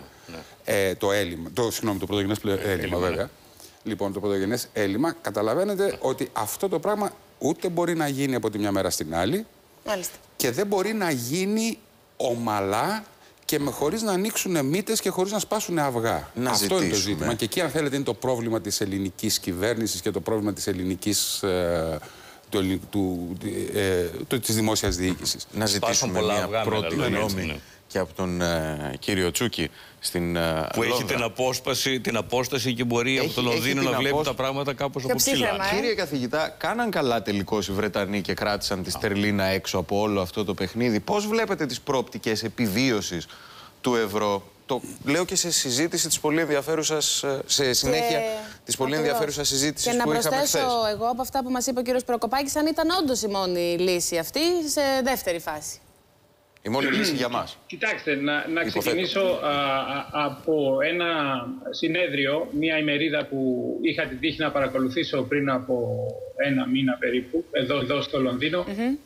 το πρωτογενές έλλειμμα βέβαια. Λοιπόν, το πρωτογενές έλλειμμα, καταλαβαίνετε ότι αυτό το πράγμα ούτε μπορεί να γίνει από τη μια μέρα στην άλλη, και δεν μπορεί να γίνει ομαλά και χωρίς να ανοίξουν μύτες και χωρίς να σπάσουν αυγά. Αυτό είναι το ζήτημα. Και εκεί, αν θέλετε, είναι το πρόβλημα της ελληνικής κυβέρνησης και το πρόβλημα της ελληνικής της δημόσιας διοίκησης. Να ζητήσουμε μια πρώτη γνώμη και από τον κύριο Τσούκη που έχει την απόσταση και μπορεί από το Λονδίνο να βλέπει τα πράγματα κάπως από ψηλά. Κύριε καθηγητά, κάναν καλά τελικώς οι Βρετανοί και κράτησαν τη στερλίνα έξω από όλο αυτό το παιχνίδι. Πώς βλέπετε τις προοπτικές επιβίωσης του ευρώ? Το λέω και σε συζήτηση της πολύ ενδιαφέρουσας, σε συνέχεια της πολύ ενδιαφέρουσας συζήτησης που είχαμε χθες. Και να προσθέσω εγώ από αυτά που μας είπε ο κύριος Προκοπάκης, αν ήταν όντως η μόνη λύση αυτή σε δεύτερη φάση. Η μόνη λύση για μας. Κοιτάξτε, να ξεκινήσω από ένα συνέδριο, μια ημερίδα που είχα την τύχη να παρακολουθήσω πριν από 1 μήνα περίπου, εδώ στο Λονδίνο,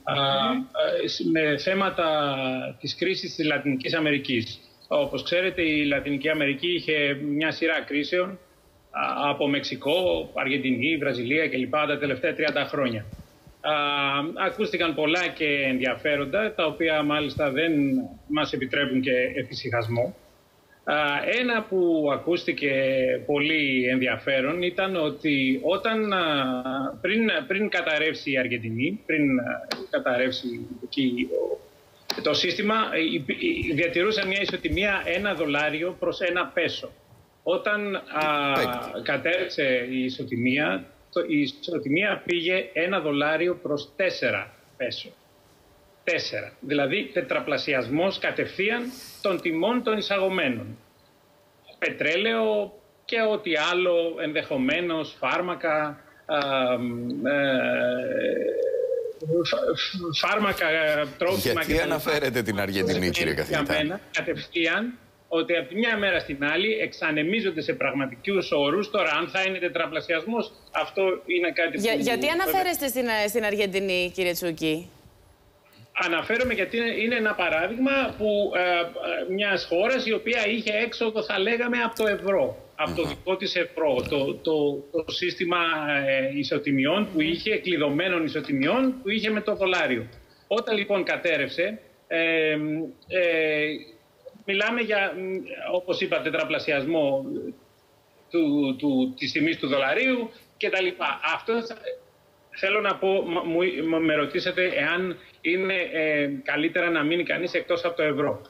με θέματα της κρίσης της Λατινικής Αμερικής. Όπως ξέρετε, η Λατινική Αμερική είχε μια σειρά κρίσεων από Μεξικό, Αργεντινή, Βραζιλία κλπ. Τα τελευταία 30 χρόνια. Ακούστηκαν πολλά και ενδιαφέροντα, τα οποία μάλιστα δεν μας επιτρέπουν και εφησυχασμό. Ένα που ακούστηκε πολύ ενδιαφέρον ήταν ότι πριν καταρρεύσει η Αργεντινή, πριν καταρρεύσει εκεί το σύστημα, διατηρούσαν μια ισοτιμία $1 προς $1 πέσο. Όταν κατέρευσε η ισοτιμία πήγε $1 προς 4 πέσο. 4. Δηλαδή τετραπλασιασμός κατευθείαν των τιμών των εισαγωμένων. Πετρέλαιο και ό,τι άλλο, ενδεχομένως φάρμακα, τρόφιμα. Γιατί αναφέρετε την Αργεντινή, κύριε καθηγητά? Κατευθείαν, ότι από τη μια μέρα στην άλλη εξανεμίζονται σε πραγματικούς όρους. Τώρα, αν θα είναι τετραπλασιασμός, αυτό είναι κάτι που... Γιατί αναφέρεστε στην Αργεντινή, κύριε Τσούκη? αναφέρομαι γιατί είναι ένα παράδειγμα που μιας χώρας η οποία είχε έξοδο, θα λέγαμε, από το ευρώ. Από το δικό της ευρώ, το σύστημα ισοτιμιών που είχε, κλειδωμένων ισοτιμιών που είχε με το δολάριο. Όταν λοιπόν κατέρευσε, μιλάμε για, όπως είπα, τετραπλασιασμό της τιμής του δολαρίου κτλ. Αυτό θέλω να πω, με ρωτήσατε εάν είναι καλύτερα να μείνει κανείς εκτός από το ευρώ.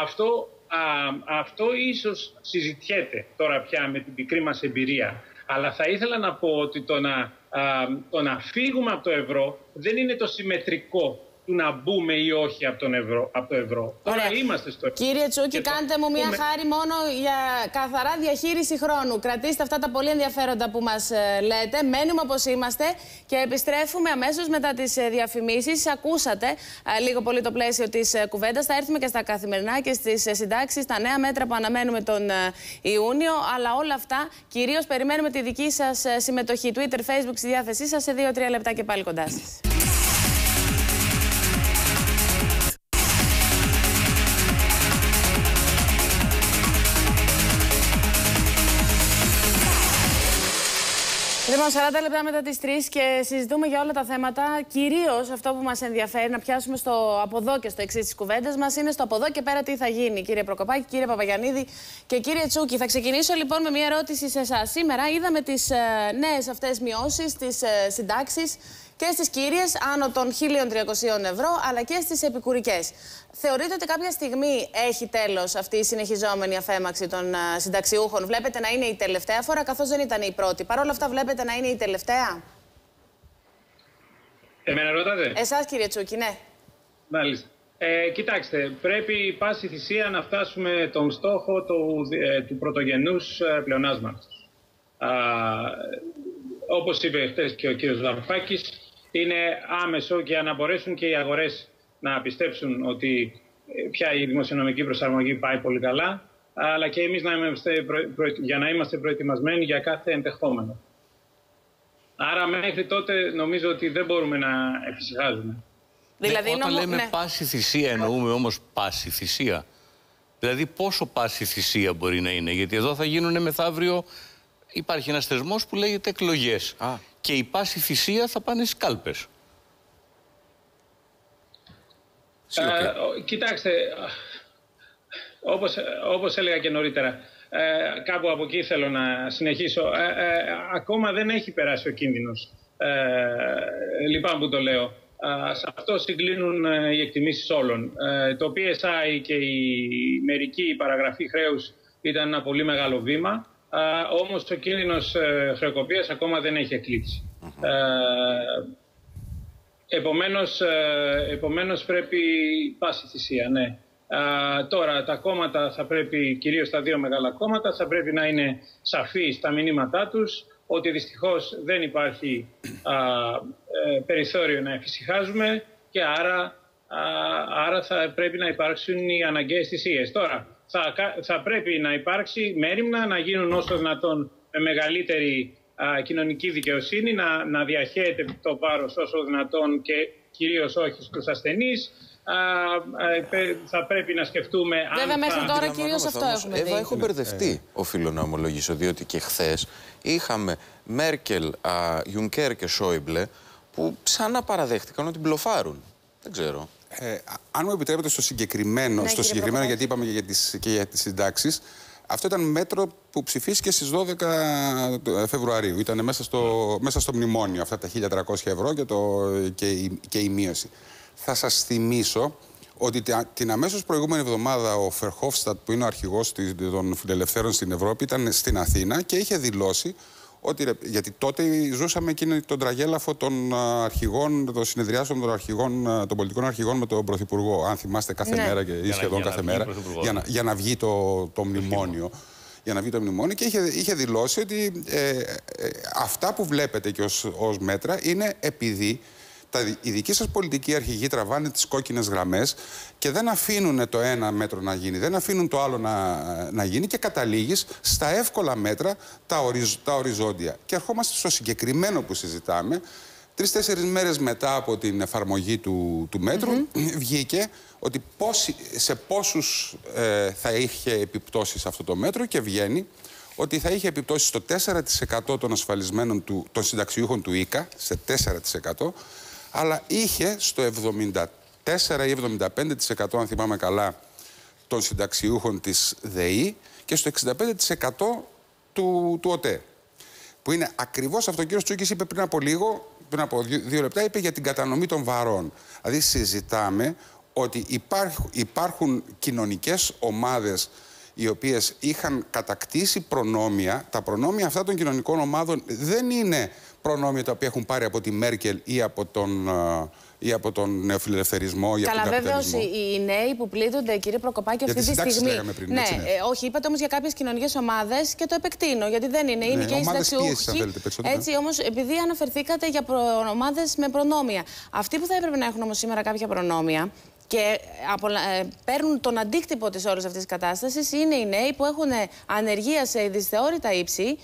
Αυτό ίσως συζητιέται τώρα πια με την πικρή μας εμπειρία. Αλλά θα ήθελα να πω ότι το να φύγουμε από το ευρώ δεν είναι το συμμετρικό του να μπούμε ή όχι από το ευρώ. Τώρα είμαστε στο ευρώ. Κύριε Τσούκη, κάντε μου μια χάρη μόνο για καθαρά διαχείριση χρόνου. Κρατήστε αυτά τα πολύ ενδιαφέροντα που μας λέτε. Μένουμε όπως είμαστε και επιστρέφουμε αμέσως μετά τις διαφημίσεις. Ακούσατε λίγο πολύ το πλαίσιο της κουβέντας. Θα έρθουμε και στα καθημερινά και στις συντάξεις, τα νέα μέτρα που αναμένουμε τον Ιούνιο. Αλλά όλα αυτά κυρίως περιμένουμε τη δική σας συμμετοχή. Twitter, Facebook στη διάθεσή σας. Σε 2-3 λεπτά και πάλι κοντά σας. Λοιπόν, 40 λεπτά μετά τις 3 και συζητούμε για όλα τα θέματα. Κυρίως αυτό που μας ενδιαφέρει, να πιάσουμε από εδώ και στο εξής της κουβέντας μας, είναι στο από εδώ και πέρα τι θα γίνει. Κύριε Προκοπάκη, κύριε Παπαγιαννίδη και κύριε Τσούκη. Θα ξεκινήσω λοιπόν με μια ερώτηση σε εσάς. Σήμερα είδαμε τις νέες αυτές μειώσεις, τις συντάξεις και στις κύριες άνω των 1.300 ευρώ, αλλά και στις επικουρικές. Θεωρείτε ότι κάποια στιγμή έχει τέλος αυτή η συνεχιζόμενη αφέμαξη των συνταξιούχων? Βλέπετε να είναι η τελευταία φορά, καθώς δεν ήταν η πρώτη? Παρ' όλα αυτά βλέπετε να είναι η τελευταία? Εμένα ρωτάτε? Εσάς, κύριε Τσούκη, ναι. Μάλιστα. Κοιτάξτε, πρέπει πάση θυσία να φτάσουμε τον στόχο του πρωτογενούς πλεονάσματος. Όπως είπε χτες και ο κύριος Βαρουφάκης, είναι άμεσο, και να μπορέσουν και οι αγορές να πιστέψουν ότι πια η δημοσιονομική προσαρμογή πάει πολύ καλά, αλλά και εμείς για να είμαστε προετοιμασμένοι για κάθε ενδεχόμενο. Άρα μέχρι τότε νομίζω ότι δεν μπορούμε να εφησυχάζουμε. Δηλαδή, όταν λέμε πάση θυσία, εννοούμε όμως πάση θυσία? Δηλαδή πόσο πάση θυσία μπορεί να είναι? Γιατί εδώ θα γίνουν μεθαύριο, υπάρχει ένας θεσμός που λέγεται εκλογές. Και η πάση θυσία θα πάνε στις κάλπες. Κοιτάξτε, όπως έλεγα και νωρίτερα, κάπου από εκεί θέλω να συνεχίσω. Ακόμα δεν έχει περάσει ο κίνδυνος. Λυπάμαι που το λέω. Σε αυτό συγκλίνουν οι εκτιμήσεις όλων. Το PSI και η μερική παραγραφή χρέους ήταν ένα πολύ μεγάλο βήμα. Όμως ο κίνδυνος χρεοκοπίας ακόμα δεν έχει εκλείψει. Επομένως πρέπει πάση θυσία, ναι. Τώρα τα κόμματα θα πρέπει, κυρίως τα δύο μεγάλα κόμματα, θα πρέπει να είναι σαφή στα μηνύματά τους ότι δυστυχώς δεν υπάρχει περιθώριο να εφησυχάζουμε και άρα θα πρέπει να υπάρξουν οι αναγκαίες θυσίες. Τώρα θα πρέπει να υπάρξει μέριμνα, να γίνουν όσο δυνατόν με μεγαλύτερη κοινωνική δικαιοσύνη, να διαχέεται το βάρος όσο δυνατόν και κυρίως όχι στους ασθενείς. Θα πρέπει να σκεφτούμε αν βέβαια μέχρι τώρα κυρίως αυτό έχουμε δει. Έχω μπερδευτεί, οφείλω να ομολογήσω, διότι και χθες είχαμε Μέρκελ, Γιουνκέρ και Σόιμπλε που σαν να παραδέχτηκαν ότι μπλοφάρουν. Δεν ξέρω. Αν μου επιτρέπετε στο συγκεκριμένο, ναι, γιατί είπαμε και για τις συντάξεις, αυτό ήταν μέτρο που ψηφίστηκε στις 12 Φεβρουαρίου. Ήταν μέσα στο μνημόνιο αυτά τα 1.300 ευρώ και η μείωση. Θα σας θυμίσω ότι την αμέσως προηγούμενη εβδομάδα ο Φερχόφστατ, που είναι ο αρχηγός των φιλελευθέρων στην Ευρώπη, ήταν στην Αθήνα και είχε δηλώσει ότι, γιατί τότε ζούσαμε εκείνη τον τραγέλαφο των αρχηγών, των συνεδριάσεων των πολιτικών αρχηγών με τον Πρωθυπουργό. Αν θυμάστε, κάθε μέρα και σχεδόν κάθε μέρα, για να βγει το μνημόνιο. Για να βγει το μνημόνιο, και είχε δηλώσει ότι αυτά που βλέπετε και ως μέτρα είναι επειδή οι δικοί σας πολιτικοί αρχηγοί τραβάνε τις κόκκινες γραμμές και δεν αφήνουν το ένα μέτρο να γίνει, δεν αφήνουν το άλλο να γίνει, και καταλήγεις στα εύκολα μέτρα, τα οριζόντια. Και ερχόμαστε στο συγκεκριμένο που συζητάμε, 3-4 μέρες μετά από την εφαρμογή του μέτρου βγήκε ότι σε πόσους θα είχε επιπτώσεις αυτό το μέτρο και βγαίνει ότι θα είχε επιπτώσεις στο 4% των ασφαλισμένων των συνταξιούχων του ΙΚΑ, σε 4%, αλλά είχε στο 74% ή 75% αν θυμάμαι καλά των συνταξιούχων της ΔΕΗ και στο 65% του ΟΤΕ. Που είναι ακριβώς αυτό ο κύριος Τσούκης είπε πριν από 2 λεπτά, είπε για την κατανομή των βαρών. Δηλαδή συζητάμε ότι υπάρχουν κοινωνικές ομάδες οι οποίες είχαν κατακτήσει προνόμια. Τα προνόμια αυτά των κοινωνικών ομάδων δεν είναι προνόμια τα οποία έχουν πάρει από τη Μέρκελ ή από τον νεοφιλελευθερισμό. Καλά, βέβαια οι νέοι που πλήττονται, κύριε Προκοπάκη, αυτή τη στιγμή. Πριν, έτσι, ναι. Όχι, είπατε όμως για κάποιες κοινωνικές ομάδες και το επεκτείνω, γιατί δεν είναι. Είναι και οι συνταξιούχοι. Έτσι, όμως, επειδή αναφερθήκατε για ομάδες με προνόμια, αυτοί που θα έπρεπε να έχουν όμως σήμερα κάποια προνόμια και παίρνουν τον αντίκτυπο της όλης αυτής της κατάστασης είναι οι νέοι που έχουν ανεργία σε δυσθεώρητα ύψη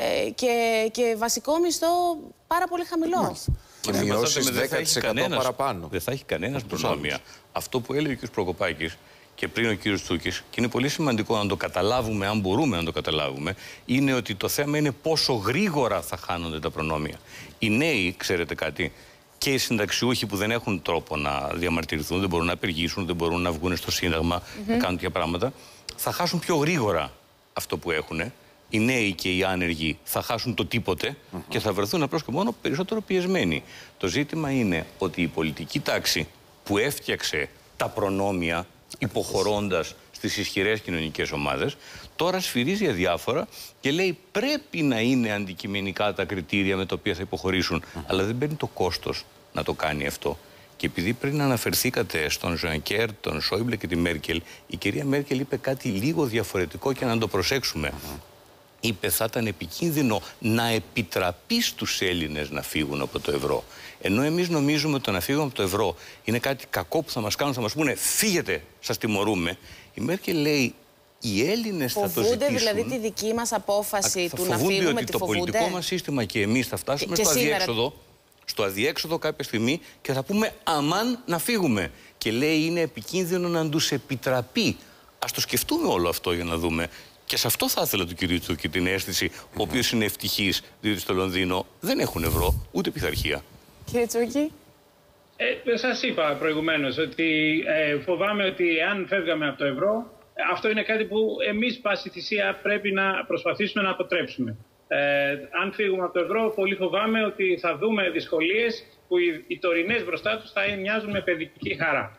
και βασικό μισθό πάρα πολύ χαμηλό. Και μειώσεις 10% παραπάνω. Δεν θα έχει κανένας προνόμια. Αυτό που έλεγε ο κ. Προκοπάκης και πριν ο κ. Τσούκης, και είναι πολύ σημαντικό να το καταλάβουμε, αν μπορούμε να το καταλάβουμε, είναι ότι το θέμα είναι πόσο γρήγορα θα χάνονται τα προνόμια. Οι νέοι, ξέρετε κάτι, και οι συνταξιούχοι που δεν έχουν τρόπο να διαμαρτυρηθούν, δεν μπορούν να απεργήσουν, δεν μπορούν να βγουν στο Σύνταγμα, να κάνουν τέτοια πράγματα, θα χάσουν πιο γρήγορα αυτό που έχουν. Οι νέοι και οι άνεργοι θα χάσουν το τίποτε και θα βρεθούν απλώς και μόνο περισσότερο πιεσμένοι. Το ζήτημα είναι ότι η πολιτική τάξη που έφτιαξε τα προνόμια υποχωρώντας στις ισχυρές κοινωνικές ομάδες, τώρα σφυρίζει αδιάφορα και λέει πρέπει να είναι αντικειμενικά τα κριτήρια με τα οποία θα υποχωρήσουν. Αλλά δεν παίρνει το κόστος να το κάνει αυτό. Και επειδή πριν αναφερθήκατε στον Ζουανκέρ, τον Σόιμπλε και τη Μέρκελ, η κυρία Μέρκελ είπε κάτι λίγο διαφορετικό και να το προσέξουμε. Είπε θα ήταν επικίνδυνο να επιτραπεί στους Έλληνες να φύγουν από το ευρώ. Ενώ εμείς νομίζουμε ότι το να φύγουμε από το ευρώ είναι κάτι κακό που θα μας κάνουν, θα μας πούνε φύγετε, σας τιμωρούμε. Η Μέρκελ λέει οι Έλληνες θα το ζητήσουν. Φοβούνται δηλαδή τη δική μας απόφαση του να φύγουμε, ότι το πολιτικό μας σύστημα και εμείς θα φτάσουμε στο αδιέξοδο κάποια στιγμή και θα πούμε αμάν να φύγουμε. Και λέει είναι επικίνδυνο να τους επιτραπεί. Ας το σκεφτούμε όλο αυτό για να δούμε. Και σε αυτό θα ήθελα του κυρίου Τσούκη την αίσθηση, ο οποίος είναι ευτυχής, διότι στο Λονδίνο δεν έχουν ευρώ ούτε πειθαρχία. Κύριε Τσούκη. Σας είπα προηγουμένως ότι φοβάμαι ότι αν φεύγαμε από το ευρώ, αυτό είναι κάτι που εμείς πάση θυσία πρέπει να προσπαθήσουμε να αποτρέψουμε. Αν φύγουμε από το ευρώ, πολύ φοβάμαι ότι θα δούμε δυσκολίες που οι τωρινές μπροστά τους θα μοιάζουν με παιδική χαρά.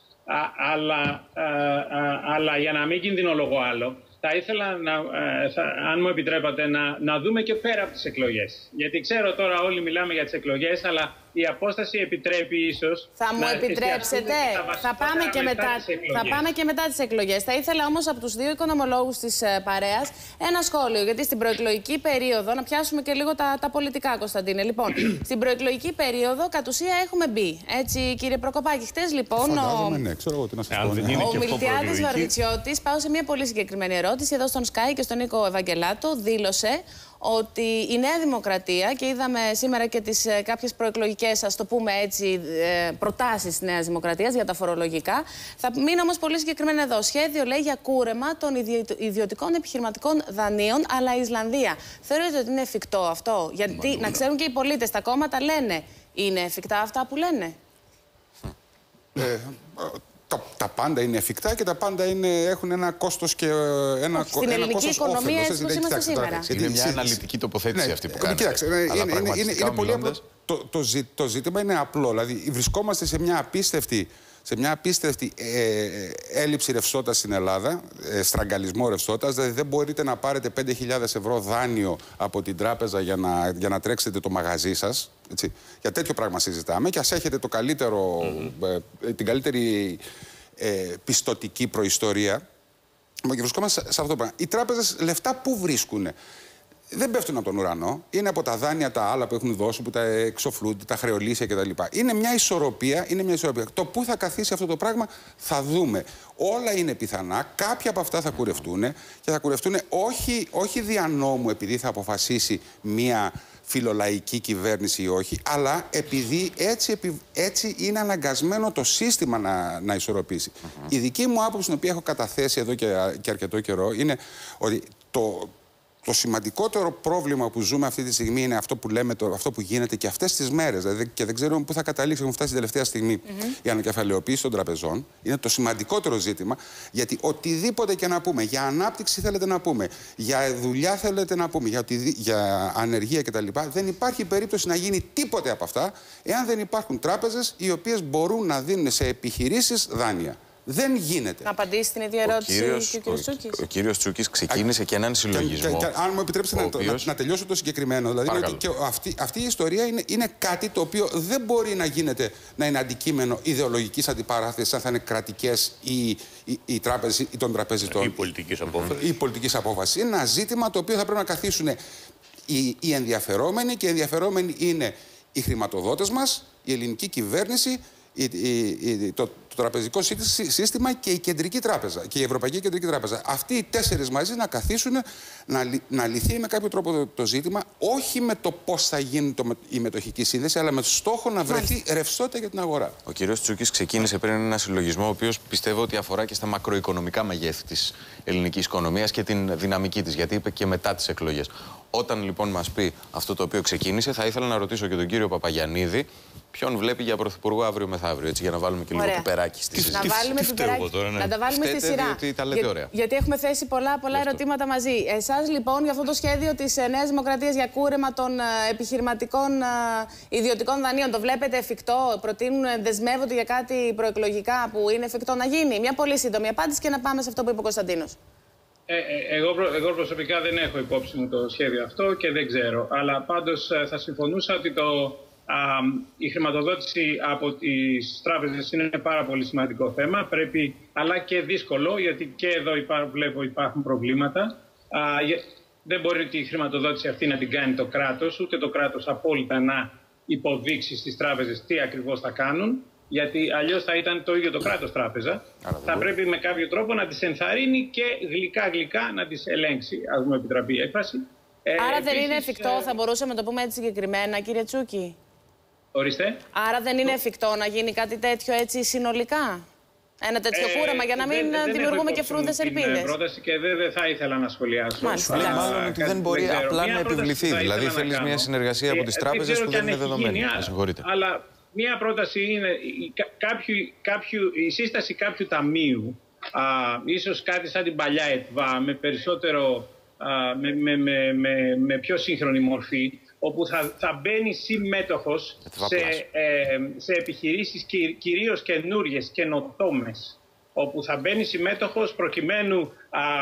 Αλλά για να μην κινδυνολογώ άλλο, θα ήθελα, αν μου επιτρέπατε, να δούμε και πέρα από τις εκλογές. Γιατί ξέρω τώρα όλοι μιλάμε για τις εκλογές, αλλά η απόσταση επιτρέπει ίσως... Θα μου επιτρέψετε, θα πάμε και μετά τις εκλογές. Θα ήθελα όμως από τους δύο οικονομολόγους της παρέας ένα σχόλιο, γιατί στην προεκλογική περίοδο, να πιάσουμε και λίγο τα πολιτικά, Κωνσταντίνε. Λοιπόν, στην προεκλογική περίοδο κατ' ουσία έχουμε μπει. Έτσι, κύριε Προκοπάκη, χτες λοιπόν ο Μιλτιάδης Βαρβιτσιώτης, πάω σε μια πολύ συγκεκριμένη ερώτηση, εδώ στον Sky και στον Νίκο Ευαγγελάτο, δήλωσε ότι η Νέα Δημοκρατία, και είδαμε σήμερα και τις κάποιες προεκλογικές, ας το πούμε έτσι, προτάσεις της Νέας Δημοκρατίας για τα φορολογικά. Θα μείνω όμως πολύ συγκεκριμένα εδώ. Σχέδιο λέει για κούρεμα των ιδιωτικών επιχειρηματικών δανείων, αλλά η Ισλανδία. Θεωρείτε ότι είναι εφικτό αυτό? Γιατί να ξέρουν και οι πολίτες, τα κόμματα λένε, είναι εφικτά αυτά που λένε? Τα πάντα είναι εφικτά και τα πάντα έχουν ένα κόστος και ένα στην ελληνική οικονομία έτσι όπως είμαστε σήμερα. Είναι μια αναλυτική τοποθέτηση αυτή που κάνετε. Κοιτάξτε, είναι πολύ απλό. Το ζήτημα είναι απλό. Δηλαδή βρισκόμαστε σε μια απίστευτη έλλειψη ρευστότητας στην Ελλάδα, στραγγαλισμό ρευστότητας. Δηλαδή δεν μπορείτε να πάρετε 5.000 ευρώ δάνειο από την τράπεζα για να τρέξετε το μαγαζί σας. Έτσι. Για τέτοιο πράγμα συζητάμε και ας έχετε το καλύτερο, την καλύτερη πιστωτική προϊστορία. Και βρισκόμαστε σε αυτό το πράγμα. Οι τράπεζες λεφτά πού βρίσκουνε? Δεν πέφτουν από τον ουρανό. Είναι από τα δάνεια τα άλλα που έχουν δώσει, που τα εξοφλούνται, τα χρεολύσια κτλ. Είναι μια ισορροπία. Το πού θα καθίσει αυτό το πράγμα θα δούμε. Όλα είναι πιθανά. Κάποια από αυτά θα κουρευτούν και θα κουρευτούν όχι δια νόμου, επειδή θα αποφασίσει μια φιλολαϊκή κυβέρνηση ή όχι, αλλά επειδή έτσι είναι αναγκασμένο το σύστημα να ισορροπήσει. Η δική μου άποψη, την οποία έχω καταθέσει εδώ και αρκετό καιρό, είναι ότι το σημαντικότερο πρόβλημα που ζούμε αυτή τη στιγμή είναι αυτό που λέμε, αυτό που γίνεται και αυτές τις μέρες. Δηλαδή, και δεν ξέρουμε πού θα καταλήξει. Έχουν φτάσει την τελευταία στιγμή η ανακεφαλαιοποίηση των τραπεζών. Είναι το σημαντικότερο ζήτημα, γιατί οτιδήποτε και να πούμε, για ανάπτυξη θέλετε να πούμε, για δουλειά θέλετε να πούμε, για ανεργία κτλ., δεν υπάρχει περίπτωση να γίνει τίποτε από αυτά, εάν δεν υπάρχουν τράπεζες οι οποίες μπορούν να δίνουν σε επιχειρήσεις δάνεια. Δεν γίνεται. Να απαντήσει την ίδια ερώτηση και ο κύριος Τσούκης. Ο κύριος Τσούκης ξεκίνησε και έναν συλλογισμό. Αν μου επιτρέψετε να τελειώσω το συγκεκριμένο. Δηλαδή, αυτή η ιστορία είναι κάτι το οποίο δεν μπορεί να γίνεται, να είναι αντικείμενο ιδεολογικής αντιπαράθεσης, αν θα είναι κρατικές οι τράπεζες ή των τραπεζιτών. Ή πολιτικής απόφασης. Ή πολιτικής απόφασης. Είναι ένα ζήτημα το οποίο θα πρέπει να καθίσουν οι ενδιαφερόμενοι, και οι ενδιαφερόμενοι είναι οι χρηματοδότες μας, η ελληνική κυβέρνηση, το τραπεζικό σύστημα και η Κεντρική Τράπεζα και η Ευρωπαϊκή Κεντρική Τράπεζα. Αυτοί οι τέσσερις μαζί να καθίσουν να λυθεί με κάποιο τρόπο το ζήτημα, όχι με το πώς θα γίνει η μετοχική σύνδεση, αλλά με στόχο να βρεθεί ρευστότητα για την αγορά. Ο κύριος Τσούκης ξεκίνησε πριν ένα συλλογισμό, ο οποίος πιστεύω ότι αφορά και στα μακροοικονομικά μεγέθη της ελληνικής οικονομίας και την δυναμική της, γιατί είπε και μετά τις εκλογές. Όταν λοιπόν μας πει αυτό το οποίο ξεκίνησε, θα ήθελα να ρωτήσω και τον κύριο Παπαγιαννίδη ποιον βλέπει για πρωθυπουργό αύριο μεθαύριο, έτσι, για να βάλουμε και λίγο πιπεράκι στη συζήτηση. Να τα βάλουμε στη σειρά. Γιατί έχουμε θέσει πολλά ερωτήματα μαζί. Εσάς λοιπόν για αυτό το σχέδιο της Νέας Δημοκρατίας για κούρεμα των επιχειρηματικών ιδιωτικών δανείων, το βλέπετε εφικτό? Προτείνουν, δεσμεύονται για κάτι προεκλογικά που είναι εφικτό να γίνει? Μια πολύ σύντομη απάντηση και να πάμε σε αυτό που είπε ο Κωνσταντίνος. Εγώ προσωπικά δεν έχω υπόψη μου το σχέδιο αυτό και δεν ξέρω. Αλλά πάντως θα συμφωνούσα ότι η χρηματοδότηση από τις τράπεζες είναι πάρα πολύ σημαντικό θέμα. Αλλά και δύσκολο, γιατί και εδώ βλέπω υπάρχουν προβλήματα. Δεν μπορεί τη χρηματοδότηση αυτή να την κάνει το κράτος, ούτε το κράτος απόλυτα να υποδείξει στις τράπεζες τι ακριβώς θα κάνουν. Γιατί αλλιώς θα ήταν το ίδιο το κράτος τράπεζα. Θα πρέπει με κάποιο τρόπο να τις ενθαρρύνει και γλυκά να τις ελέγξει, ας μου επιτραπεί η έκφραση. Άρα δεν είναι εφικτό, θα μπορούσαμε να το πούμε έτσι συγκεκριμένα, κύριε Τσούκη? Ορίστε. Άρα δεν είναι εφικτό να γίνει κάτι τέτοιο έτσι συνολικά? Ένα τέτοιο κούρεμα, για να μην δημιουργούμε και φρούδες ελπίδες. Την πρόταση και δεν θα ήθελα να σχολιάσω. Μάλλον ότι δεν μπορεί απλά να επιβληθεί. Δηλαδή θέλεις μια συνεργασία από τις τράπεζες που δεν είναι δεδομένη. Αλλά μία πρόταση είναι η σύσταση κάποιου ταμείου, ίσως κάτι σαν την παλιά ΕΤΒΑ, με περισσότερο, με πιο σύγχρονη μορφή, όπου θα μπαίνει συμμέτοχος σε επιχειρήσεις κυρίως καινούριες, καινοτόμες, όπου θα μπαίνει συμμέτοχος προκειμένου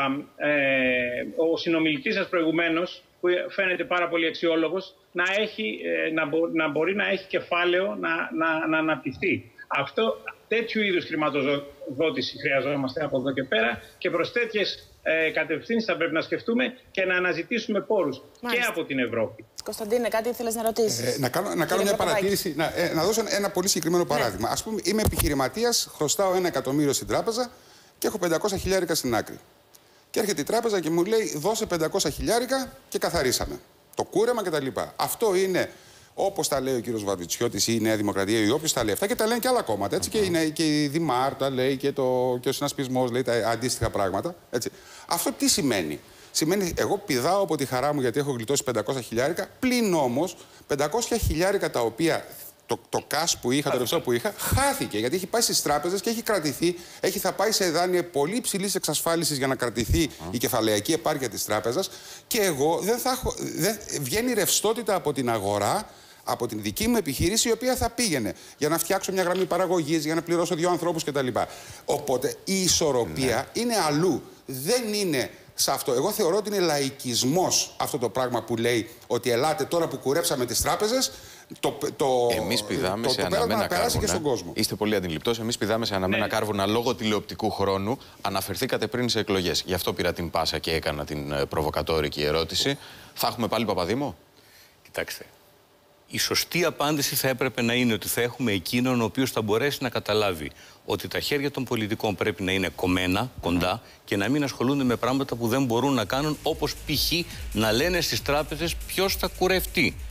ο συνομιλητής σας προηγουμένως, που φαίνεται πάρα πολύ αξιόλογος, να μπορεί να έχει κεφάλαιο να αναπτυχθεί. Τέτοιου είδους χρηματοδότηση χρειαζόμαστε από εδώ και πέρα, και προς τέτοιες κατευθύνσεις θα πρέπει να σκεφτούμε και να αναζητήσουμε πόρους και από την Ευρώπη. Κωνσταντίνε, κάτι ήθελες να ρωτήσεις? Να κάνω μια παρατήρηση, να δώσω ένα πολύ συγκεκριμένο παράδειγμα. Ας πούμε, είμαι επιχειρηματίας, χρωστάω 1 εκατομμύριο στην τράπεζα και έχω 500 χιλιάρικα στην άκρη. Και έρχεται η τράπεζα και μου λέει: δώσε 500 χιλιάρικα και καθαρίσαμε το κούρεμα κτλ. Αυτό είναι, όπως τα λέει ο κύριος Βαρβιτσιώτης ή η Νέα Δημοκρατία ή όποιος τα λέει αυτά, και τα λένε και άλλα κόμματα. Έτσι, και η Δημάρ τα λέει και ο συνασπισμός λέει τα αντίστοιχα πράγματα. Έτσι. Αυτό τι σημαίνει? Σημαίνει εγώ πηδάω από τη χαρά μου γιατί έχω γλιτώσει 500 χιλιάρικα, πλην όμως 500 χιλιάρικα τα οποία το cash που είχα, το ρευστό που είχα, χάθηκε. Γιατί έχει πάει στις τράπεζες και έχει κρατηθεί. Θα πάει σε δάνεια πολύ υψηλής εξασφάλισης για να κρατηθεί η κεφαλαιακή επάρκεια της τράπεζας. Και εγώ βγαίνει ρευστότητα από την αγορά, από την δική μου επιχείρηση, η οποία θα πήγαινε για να φτιάξω μια γραμμή παραγωγής, για να πληρώσω 2 ανθρώπους κτλ. Οπότε η ισορροπία είναι αλλού. Δεν είναι σε αυτό. Εγώ θεωρώ ότι είναι λαϊκισμός αυτό το πράγμα που λέει ότι ελάτε τώρα που κουρέψαμε τις τράπεζες. Εμείς πηδάμε σε αναμένα κάρβουνα. Είστε πολύ αντιληπτός. Εμείς πηδάμε σε αναμένα κάρβουνα λόγω τηλεοπτικού χρόνου. Αναφερθήκατε πριν σε εκλογές. Γι' αυτό πήρα την πάσα και έκανα την προβοκατόρικη ερώτηση. Θα έχουμε πάλι Παπαδήμο? Κοιτάξτε. Η σωστή απάντηση θα έπρεπε να είναι ότι θα έχουμε εκείνον ο οποίος θα μπορέσει να καταλάβει ότι τα χέρια των πολιτικών πρέπει να είναι κομμένα, κοντά, και να μην ασχολούνται με πράγματα που δεν μπορούν να κάνουν, όπως π.χ. να λένε στις τράπεζες ποιος θα κουρευτεί.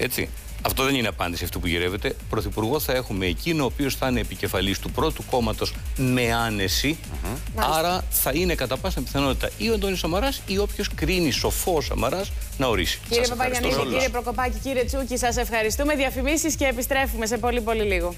Έτσι. Αυτό δεν είναι απάντηση αυτού που γυρεύεται. Πρωθυπουργό θα έχουμε εκείνο ο οποίος θα είναι επικεφαλής του πρώτου κόμματος με άνεση. Άρα θα είναι κατά πάσα πιθανότητα ή ο Αντώνης Σαμαράς ή όποιος κρίνει σοφό Σαμαράς να ορίσει. Κύριε Παπαγιαννίδη, κύριε Προκοπάκη, κύριε Τσούκη, σας ευχαριστούμε. Διαφημίσεις και επιστρέφουμε σε πολύ λίγο.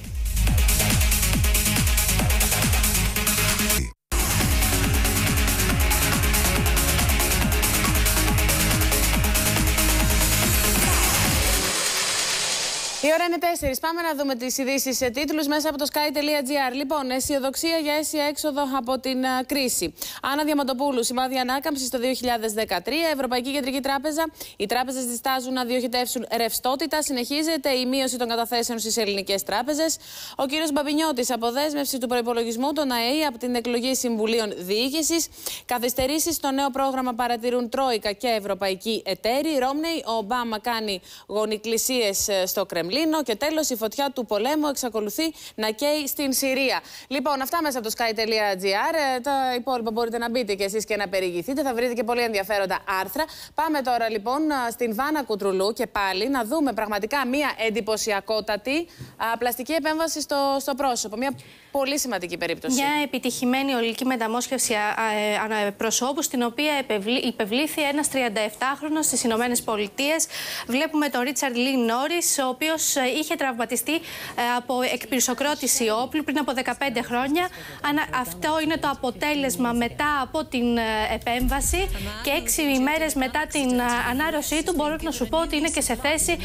Η ώρα είναι 4. Πάμε να δούμε τις ειδήσεις σε τίτλους μέσα από το sky.gr. Λοιπόν, αισιοδοξία για αίσια έξοδο από την κρίση. Άννα Διαμαντοπούλου, σημάδι ανάκαμψης το 2013. Ευρωπαϊκή Κεντρική Τράπεζα. Οι τράπεζες διστάζουν να διοχετεύσουν ρευστότητα. Συνεχίζεται η μείωση των καταθέσεων στις ελληνικές τράπεζες. Ο κύριος Μπαμπινιώτης, αποδέσμευση του προϋπολογισμού των ΑΕΗ από την εκλογή συμβουλίων διοίκησης. Καθυστερήσεις στο νέο πρόγραμμα παρατηρούν Τρόικα και Ευρωπαϊκή Εταίροι. Ρόμνεϊ, ο Ομπάμα κάνει γονικλησίες στο Κρεμλίνο. Και τέλος, η φωτιά του πολέμου εξακολουθεί να καίει στην Συρία. Λοιπόν, αυτά μέσα από το sky.gr. Τα υπόλοιπα μπορείτε να μπείτε κι εσείς και να περιηγηθείτε. Θα βρείτε και πολύ ενδιαφέροντα άρθρα. Πάμε τώρα λοιπόν στην Βάνα Κουτρουλού και πάλι να δούμε πραγματικά μία εντυπωσιακότατη πλαστική επέμβαση στο πρόσωπο. Μία πολύ σημαντική περίπτωση. Μια επιτυχημένη ολική μεταμόσχευση προσώπου, στην οποία υπευλήθη ένας 37χρονος στις Ηνωμένες Πολιτείες. Βλέπουμε τον Ρίτσαρντ Λι Νόρις, ο οποίος είχε τραυματιστεί από εκπυρσοκρότηση όπλου πριν από 15 χρόνια. Αυτό είναι το αποτέλεσμα μετά από την επέμβαση και 6 ημέρες μετά την ανάρρωσή του μπορώ να σου πω ότι είναι και σε θέση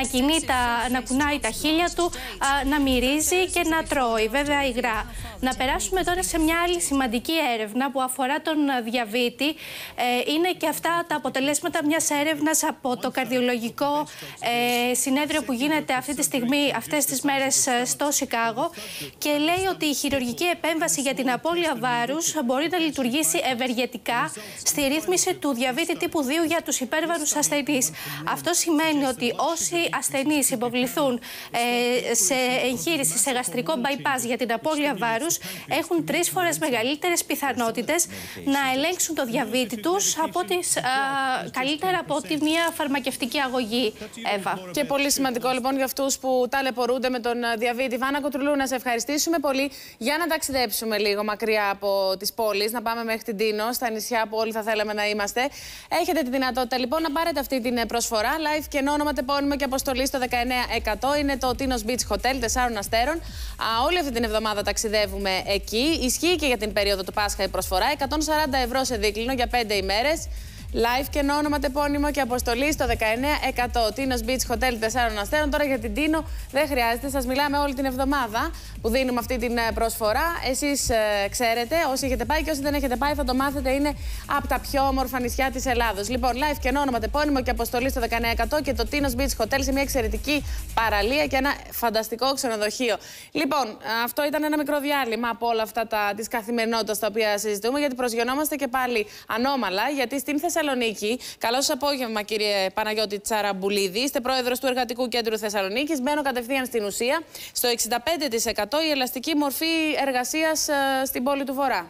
να κουνάει τα χείλια του, να μυρίζει και να τρώει. Βέβαια υγρά. Να περάσουμε τώρα σε μια άλλη σημαντική έρευνα που αφορά τον διαβήτη. Είναι και αυτά τα αποτελέσματα μιας έρευνας από το καρδιολογικό συνέδριο που γίνεται αυτή τη στιγμή, αυτές τις μέρες στο Σικάγο, και λέει ότι η χειρουργική επέμβαση για την απώλεια βάρους μπορεί να λειτουργήσει ευεργετικά στη ρύθμιση του διαβήτη τύπου 2 για τους υπέρβαρους ασθενείς. Αυτό σημαίνει ότι όσοι ασθενείς υποβληθούν σε εγχείρηση, σε γαστρικό bypass για την απώλεια βάρους, έχουν 3 φορές μεγαλύτερες πιθανότητες να ελέγξουν το διαβήτη τους καλύτερα από ότι μια φαρμακευτική αγωγή, Εύα. Και πολύ σημαντικό λοιπόν για αυτούς που ταλαιπωρούνται με τον διαβήτη. Βάνα Κουτρουλού, να σε ευχαριστήσουμε πολύ. Για να ταξιδέψουμε λίγο μακριά από τις πόλεις, να πάμε μέχρι την Τίνο, στα νησιά που όλοι θα θέλαμε να είμαστε. Έχετε τη δυνατότητα λοιπόν να πάρετε αυτή την προσφορά. Live και όνομα, τεπώνυμο και αποστολή στο 19100. Είναι το Tinos Beach Hotel 4 αστέρων. Όλη αυτή την εβδομάδα ταξιδεύουμε εκεί. Ισχύει και για την περίοδο του Πάσχα η προσφορά. 140 ευρώ σε δίκλινο για 5 ημέρες. Live και όνομα, τεπώνυμο και αποστολή στο 19100. Tinos Beach Hotel 4 αστέρων. Τώρα για την Τίνο δεν χρειάζεται. Σας μιλάμε όλη την εβδομάδα που δίνουμε αυτή την προσφορά. Εσείς ξέρετε, όσοι έχετε πάει και όσοι δεν έχετε πάει, θα το μάθετε. Είναι από τα πιο όμορφα νησιά της Ελλάδος. Λοιπόν, live και όνομα, τεπώνυμο και αποστολή στο 19100 και το Tinos Beach Hotel σε μια εξαιρετική παραλία και ένα φανταστικό ξενοδοχείο. Λοιπόν, αυτό ήταν ένα μικρό διάλειμμα από όλα αυτά της καθημερινότητας τα οποία συζητούμε, γιατί προσγειωνόμαστε και πάλι ανώμαλα, γιατί στην Θεσσαλονίκη. Καλό σας απόγευμα, κύριε Παναγιώτη Τσαραμπουλίδη. Είστε πρόεδρος του Εργατικού Κέντρου Θεσσαλονίκης. Μπαίνω κατευθείαν στην ουσία. Στο 65% η ελαστική μορφή εργασίας στην πόλη του Βορρά.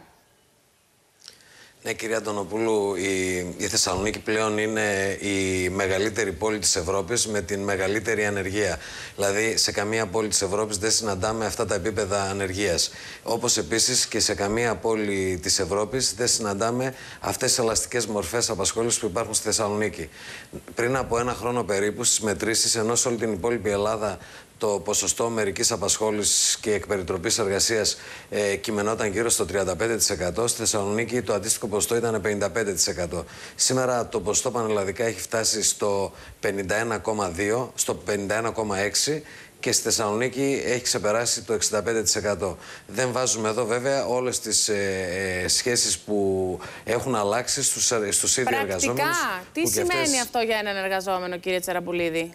Ναι, κυρία Αντωνοπούλου, η Θεσσαλονίκη πλέον είναι η μεγαλύτερη πόλη της Ευρώπης με την μεγαλύτερη ανεργία. Δηλαδή, σε καμία πόλη της Ευρώπης δεν συναντάμε αυτά τα επίπεδα ανεργίας. Όπως επίσης και σε καμία πόλη της Ευρώπης δεν συναντάμε αυτές τις ελαστικές μορφές απασχόλησης που υπάρχουν στη Θεσσαλονίκη. Πριν από 1 χρόνο περίπου, στις μετρήσεις, ενώ σε όλη την υπόλοιπη Ελλάδα το ποσοστό μερικής απασχόλησης και εκπεριτροπής εργασίας κειμενόταν γύρω στο 35%. Στη Θεσσαλονίκη το αντίστοιχο ποσοστό ήταν 55%. Σήμερα το ποσοστό πανελλαδικά έχει φτάσει στο 51,2%, στο 51,6%. Και στη Θεσσαλονίκη έχει ξεπεράσει το 65%. Δεν βάζουμε εδώ βέβαια όλες τις σχέσεις που έχουν αλλάξει στους ίδιους εργαζόμενους. Πρακτικά, τι σημαίνει αυτό για έναν εργαζόμενο, κύριε Τσαραμπουλίδη?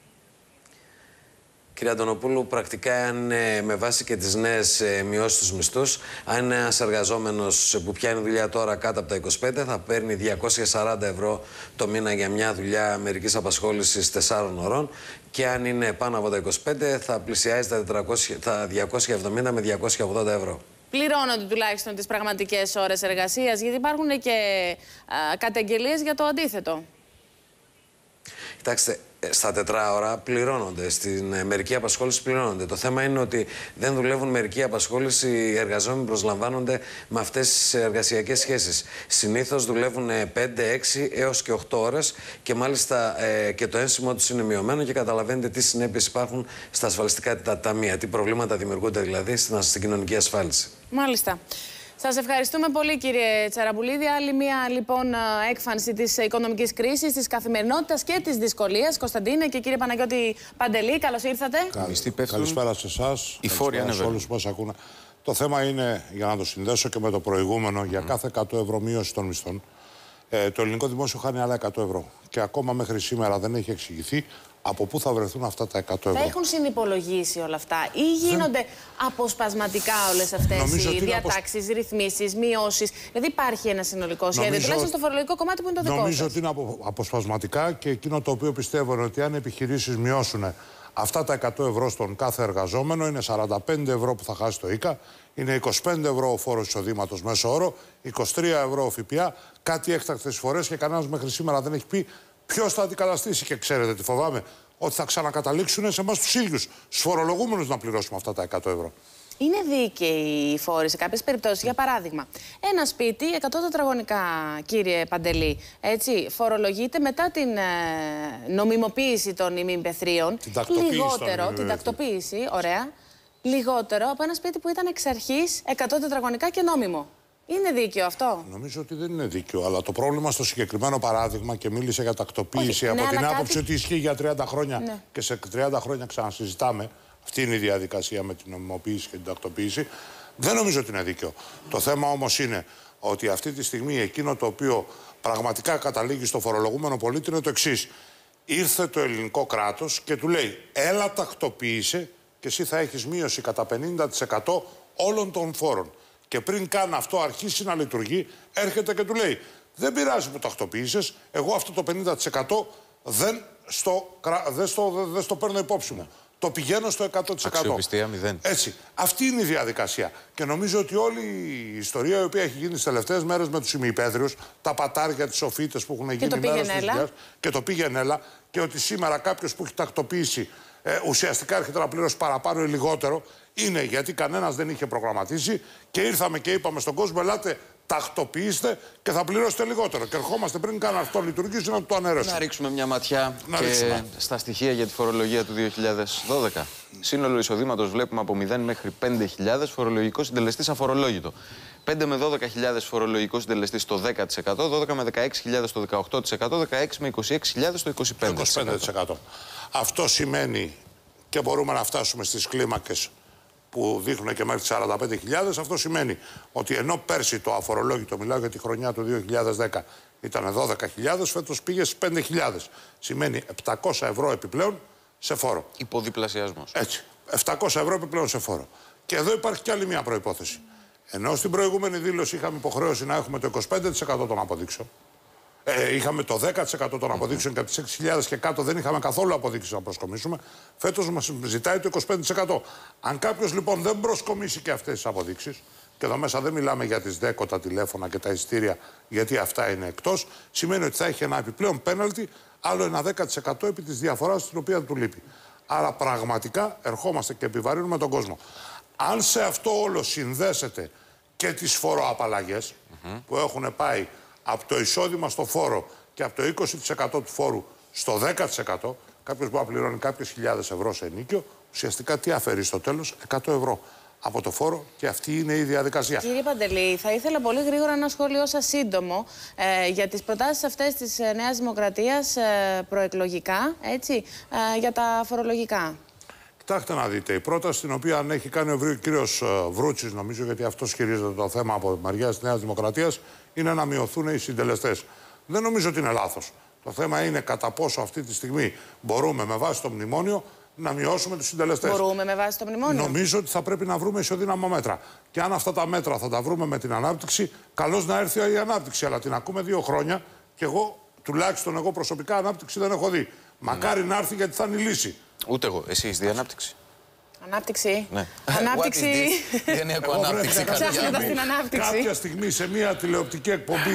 Κύριε Αντωνοπούλου, πρακτικά αν με βάση και τις νέες μειώσεις στους μισθούς, αν είναι ένας εργαζόμενος που πιάνει δουλειά τώρα κάτω από τα 25, θα παίρνει 240 ευρώ το μήνα για μια δουλειά μερικής απασχόλησης 4 ωρών, και αν είναι πάνω από τα 25 θα πλησιάζει τα 270 με 280 ευρώ. Πληρώνονται τουλάχιστον τις πραγματικές ώρες εργασίας, γιατί υπάρχουν και καταγγελίες για το αντίθετο. Κοιτάξτε, στα τετράωρα πληρώνονται, στην μερική απασχόληση πληρώνονται. Το θέμα είναι ότι δεν δουλεύουν μερική απασχόληση, οι εργαζόμενοι προσλαμβάνονται με αυτές τις εργασιακές σχέσεις. Συνήθως δουλεύουν 5, 6 έως και 8 ώρες και μάλιστα και το ένσημο τους είναι μειωμένο και καταλαβαίνετε τι συνέπειες υπάρχουν στα ασφαλιστικά ταμεία, τι προβλήματα δημιουργούνται δηλαδή στην κοινωνική ασφάλιση. Μάλιστα. Σας ευχαριστούμε πολύ, κύριε Τσαραμπουλίδη. Άλλη μία λοιπόν έκφανση της οικονομικής κρίσης, της καθημερινότητας και της δυσκολίας. Κωνσταντίνε και κύριε Παναγιώτη Παντελή, καλώς ήρθατε. Καλησπέρα σε εσάς. Καλησπέρα σε όλους που μας ακούνε. Το θέμα είναι, για να το συνδέσω και με το προηγούμενο, για κάθε 100 ευρώ μείωση των μισθών, το ελληνικό δημόσιο χάνει άλλα 100 ευρώ. Και ακόμα μέχρι σήμερα δεν έχει εξηγηθεί από πού θα βρεθούν αυτά τα 100 ευρώ. Θα έχουν συνυπολογίσει όλα αυτά ή γίνονται αποσπασματικά όλες αυτές οι διατάξεις, ρυθμίσεις, μειώσεις? Δηλαδή υπάρχει ένα συνολικό σχέδιο, τουλάχιστον στο φορολογικό κομμάτι που είναι το δικό σας. Νομίζω ότι είναι αποσπασματικά και εκείνο το οποίο πιστεύω είναι ότι αν οι επιχειρήσεις μειώσουν αυτά τα 100 ευρώ στον κάθε εργαζόμενο, είναι 45 ευρώ που θα χάσει το ΙΚΑ, είναι 25 ευρώ ο φόρος εισοδήματος μέσο όρο, 23 ευρώ ο ΦΠΑ, κάτι έκτακτες φορές και κανένας μέχρι σήμερα δεν έχει πει ποιος θα αντικαταστήσει. Και ξέρετε τι φοβάμαι? Ότι θα ξανακαταλήξουν σε εμάς τους ίδιους, στους φορολογούμενους, να πληρώσουμε αυτά τα 100 ευρώ. Είναι δίκαιοι οι φόροι σε κάποιες περιπτώσεις? Για παράδειγμα, ένα σπίτι 100 τετραγωνικά, κύριε Παντελή, έτσι, φορολογείται μετά την νομιμοποίηση των ημιπεθρίων λιγότερο, την τακτοποίηση, ωραία, λιγότερο από ένα σπίτι που ήταν εξ αρχής 100 τετραγωνικά και νόμιμο. Είναι δίκαιο αυτό? Νομίζω ότι δεν είναι δίκαιο, αλλά το πρόβλημα στο συγκεκριμένο παράδειγμα, και μίλησε για τακτοποίηση από την άποψη ότι ισχύει για 30 χρόνια και σε 30 χρόνια ξανασυζητάμε. Αυτή είναι η διαδικασία με την νομιμοποίηση και την τακτοποίηση. Δεν νομίζω ότι είναι δίκαιο. Το θέμα όμως είναι ότι αυτή τη στιγμή εκείνο το οποίο πραγματικά καταλήγει στο φορολογούμενο πολίτη είναι το εξής. Ήρθε το ελληνικό κράτος και του λέει: έλα, τακτοποίησε και εσύ θα έχεις μείωση κατά 50% όλων των φόρων. Και πριν καν αυτό αρχίσει να λειτουργεί, έρχεται και του λέει: δεν πειράζει που τακτοποίησες, εγώ αυτό το 50% δεν στο παίρνω υπόψη μου. Το πηγαίνω στο 100%. Αξιοπιστία 0. Έτσι. Αυτή είναι η διαδικασία. Και νομίζω ότι όλη η ιστορία η οποία έχει γίνει τις τελευταίες μέρες με τους ημιυπαίθριους, τα πατάρια, τις σοφίτες που έχουν γίνει μέρες της δουλειάς και το πήγαινε έλα, και ότι σήμερα κάποιος που έχει τακτοποιήσει ουσιαστικά έρχεται να πληρώσει παραπάνω ή λιγότερο, είναι γιατί κανένας δεν είχε προγραμματίσει και ήρθαμε και είπαμε στον κόσμο: ελάτε, τακτοποιήστε και θα πληρώσετε λιγότερο. Και ερχόμαστε πριν καν αυτό λειτουργήσει να το αναιρέσουμε. Να ρίξουμε μια ματιά στα στοιχεία για τη φορολογία του 2012. Σύνολο εισοδήματος βλέπουμε από 0 μέχρι 5.000, φορολογικό συντελεστής αφορολόγητο. 5 με 12.000 φορολογικό συντελεστής στο 10%, 12 με 16.000 στο 18%, 16 με 26.000 στο 25%. Αυτό σημαίνει, και μπορούμε να φτάσουμε στις κλίμακες που δείχνουν και μέχρι τις 45.000, αυτό σημαίνει ότι ενώ πέρσι το αφορολόγητο, μιλάω για τη χρονιά του 2010, ήταν 12.000, φέτος πήγε στις 5.000. Σημαίνει 700 ευρώ επιπλέον σε φόρο. Υποδιπλασιασμός. Έτσι. 700 ευρώ επιπλέον σε φόρο. Και εδώ υπάρχει κι άλλη μια προϋπόθεση. Ενώ στην προηγούμενη δήλωση είχαμε υποχρέωση να έχουμε το 25% των αποδείξεων, είχαμε το 10% των αποδείξεων και από τις 6.000 και κάτω δεν είχαμε καθόλου αποδείξεις να προσκομίσουμε. Φέτος μας ζητάει το 25%. Αν κάποιος λοιπόν δεν προσκομίσει και αυτές τις αποδείξεις, και εδώ μέσα δεν μιλάμε για τις ΔΕΚΟ, τα τηλέφωνα και τα εισιτήρια, γιατί αυτά είναι εκτός, σημαίνει ότι θα έχει ένα επιπλέον πέναλτι, άλλο ένα 10% επί της διαφοράς την οποία του λείπει. Άρα πραγματικά ερχόμαστε και επιβαρύνουμε τον κόσμο. Αν σε αυτό όλο συνδέσετε και τις φοροαπαλλαγές που έχουν πάει από το εισόδημα στο φόρο και από το 20% του φόρου στο 10%, κάποιος μπορεί να πληρώνει κάποιες χιλιάδες ευρώ σε ενίκιο, ουσιαστικά τι αφαιρεί στο τέλος? 100 ευρώ από το φόρο, και αυτή είναι η διαδικασία. Κύριε Παντελή, θα ήθελα πολύ γρήγορα ένα σχόλιο σας σύντομο για τις προτάσεις αυτές της Νέας Δημοκρατίας προεκλογικά, έτσι, για τα φορολογικά. Κοιτάξτε να δείτε, η πρόταση την οποία έχει κάνει ο κύριος Βρούτσης, νομίζω, γιατί αυτός χειρίζεται το θέμα από μεριά της Νέας Δημοκρατίας, είναι να μειωθούν οι συντελεστές. Δεν νομίζω ότι είναι λάθος. Το θέμα είναι κατά πόσο αυτή τη στιγμή μπορούμε με βάση το μνημόνιο να μειώσουμε τους συντελεστές. Μπορούμε με βάση το μνημόνιο? Νομίζω ότι θα πρέπει να βρούμε ισοδύναμα μέτρα. Και αν αυτά τα μέτρα θα τα βρούμε με την ανάπτυξη, καλώς να έρθει η ανάπτυξη. Αλλά την ακούμε 2 χρόνια και εγώ, τουλάχιστον εγώ προσωπικά, ανάπτυξη δεν έχω δει. Μακάρι να έρθει, γιατί θα είναι η λύση. Ούτε εγώ. Εσύ είσαι ανάπτυξη? Ανάπτυξη. Ναι. Ανάπτυξη. Δεν έχω ανάπτυξη. Ψάχνοντας την ανάπτυξη. Κάποια στιγμή σε μια τηλεοπτική εκπομπή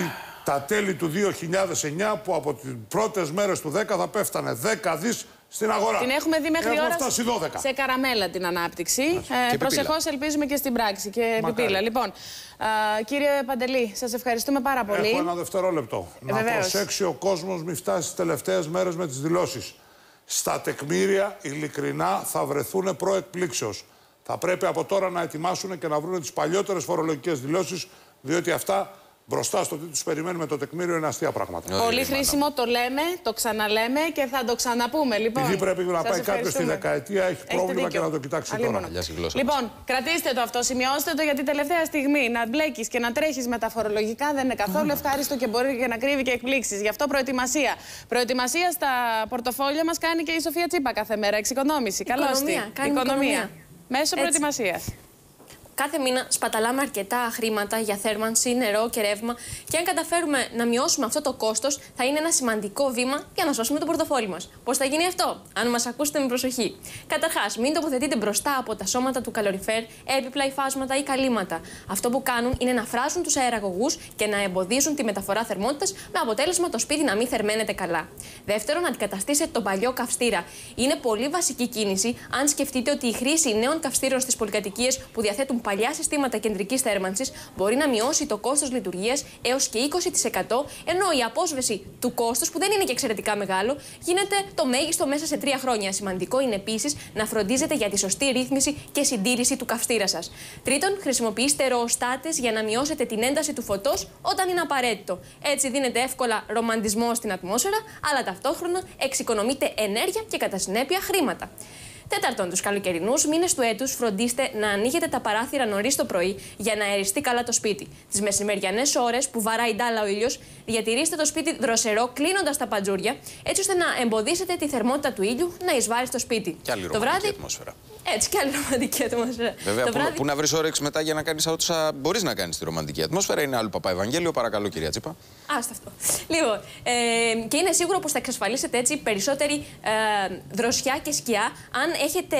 τα τέλη του 2009 που από τις πρώτες μέρες του 10 θα πέφτανε 10 δις στην αγορά. Την έχουμε δει μέχρι ώρα φτάσει 12. σε καραμέλα την ανάπτυξη. Προσεχώς ελπίζουμε και στην πράξη και επιπύλα. Λοιπόν, κύριε Παντελή, σας ευχαριστούμε πάρα πολύ. Έχω ένα δευτερόλεπτο. Να προσέξει ο κόσμος μη φτάσει τις τελευταίες μέρες με τις δηλώσεις. Στα τεκμήρια, ειλικρινά, θα βρεθούν προεκπλήξεως. Θα πρέπει από τώρα να ετοιμάσουν και να βρουν τις παλιότερες φορολογικές δηλώσεις, διότι αυτά μπροστά στο τι τους περιμένουμε το τεκμήριο είναι αστεία πράγματα. Πολύ χρήσιμο, το λέμε, το ξαναλέμε και θα το ξαναπούμε. Λοιπόν, επειδή πρέπει να πάει κάποιος στη δεκαετία, έχει πρόβλημα και να το κοιτάξει τώρα. Λοιπόν, κρατήστε το αυτό, σημειώστε το, γιατί τελευταία στιγμή να μπλέκεις και να τρέχεις με τα φορολογικά δεν είναι καθόλου ευχάριστο και μπορεί και να κρύβει και εκπλήξεις. Γι' αυτό προετοιμασία. Προετοιμασία στα πορτοφόλια μας κάνει και η Σοφία Τσίπα κάθε μέρα. Εξοικονόμηση. Καλώς την. Οικονομία. Μέσω προετοιμασίας. Κάθε μήνα σπαταλάμε αρκετά χρήματα για θέρμανση, νερό και ρεύμα, και αν καταφέρουμε να μειώσουμε αυτό το κόστος, θα είναι ένα σημαντικό βήμα για να σώσουμε το πορτοφόλι μας. Πώς θα γίνει αυτό, αν μας ακούσετε με προσοχή? Καταρχάς, μην τοποθετείτε μπροστά από τα σώματα του καλοριφέρ έπιπλα, υφάσματα ή καλύματα. Αυτό που κάνουν είναι να φράζουν τους αεραγωγούς και να εμποδίζουν τη μεταφορά θερμότητας, με αποτέλεσμα το σπίτι να μην θερμαίνεται καλά. Δεύτερον, αντικαταστήσετε τον παλιό καυστήρα. Είναι πολύ βασική κίνηση αν σκεφτείτε ότι η χρήση νέων καυστήρων στις πολυκατοικίες που διαθέτουν παλιά συστήματα κεντρικής θέρμανσης μπορεί να μειώσει το κόστος λειτουργίας έως και 20%, ενώ η απόσβεση του κόστους, που δεν είναι και εξαιρετικά μεγάλο, γίνεται το μέγιστο μέσα σε 3 χρόνια. Σημαντικό είναι επίσης να φροντίζετε για τη σωστή ρύθμιση και συντήρηση του καυστήρα σας. Τρίτον, χρησιμοποιήστε ροοστάτες για να μειώσετε την ένταση του φωτός όταν είναι απαραίτητο. Έτσι δίνετε εύκολα ρομαντισμό στην ατμόσφαιρα, αλλά ταυτόχρονα εξοικονομείτε ενέργεια και κατά συνέπεια χρήματα. Τέταρτον, τους καλοκαιρινούς μήνες του έτους φροντίστε να ανοίγετε τα παράθυρα νωρίς το πρωί για να αεριστεί καλά το σπίτι. Τις μεσημεριανές ώρες που βαράει ντάλα ο ήλιος, διατηρήστε το σπίτι δροσερό κλείνοντας τα παντζούρια, έτσι ώστε να εμποδίσετε τη θερμότητα του ήλιου να εισβάλλει στο σπίτι. Και άλλη ρομαντική ατμόσφαιρα. Έτσι, και άλλη ρομαντική ατμόσφαιρα. Βέβαια, πού να βρεις όρεξη μετά για να κάνεις όσα μπορείς να κάνεις στη ρομαντική ατμόσφαιρα? Είναι άλλο Παπαευαγγέλιο, παρακαλώ, κυρία Τσίπα. Άστα αυτό. Λοιπόν, και είναι σίγουρο πως θα εξασφαλίσετε έτσι περισσότερη δροσιά και σκιά αν έχετε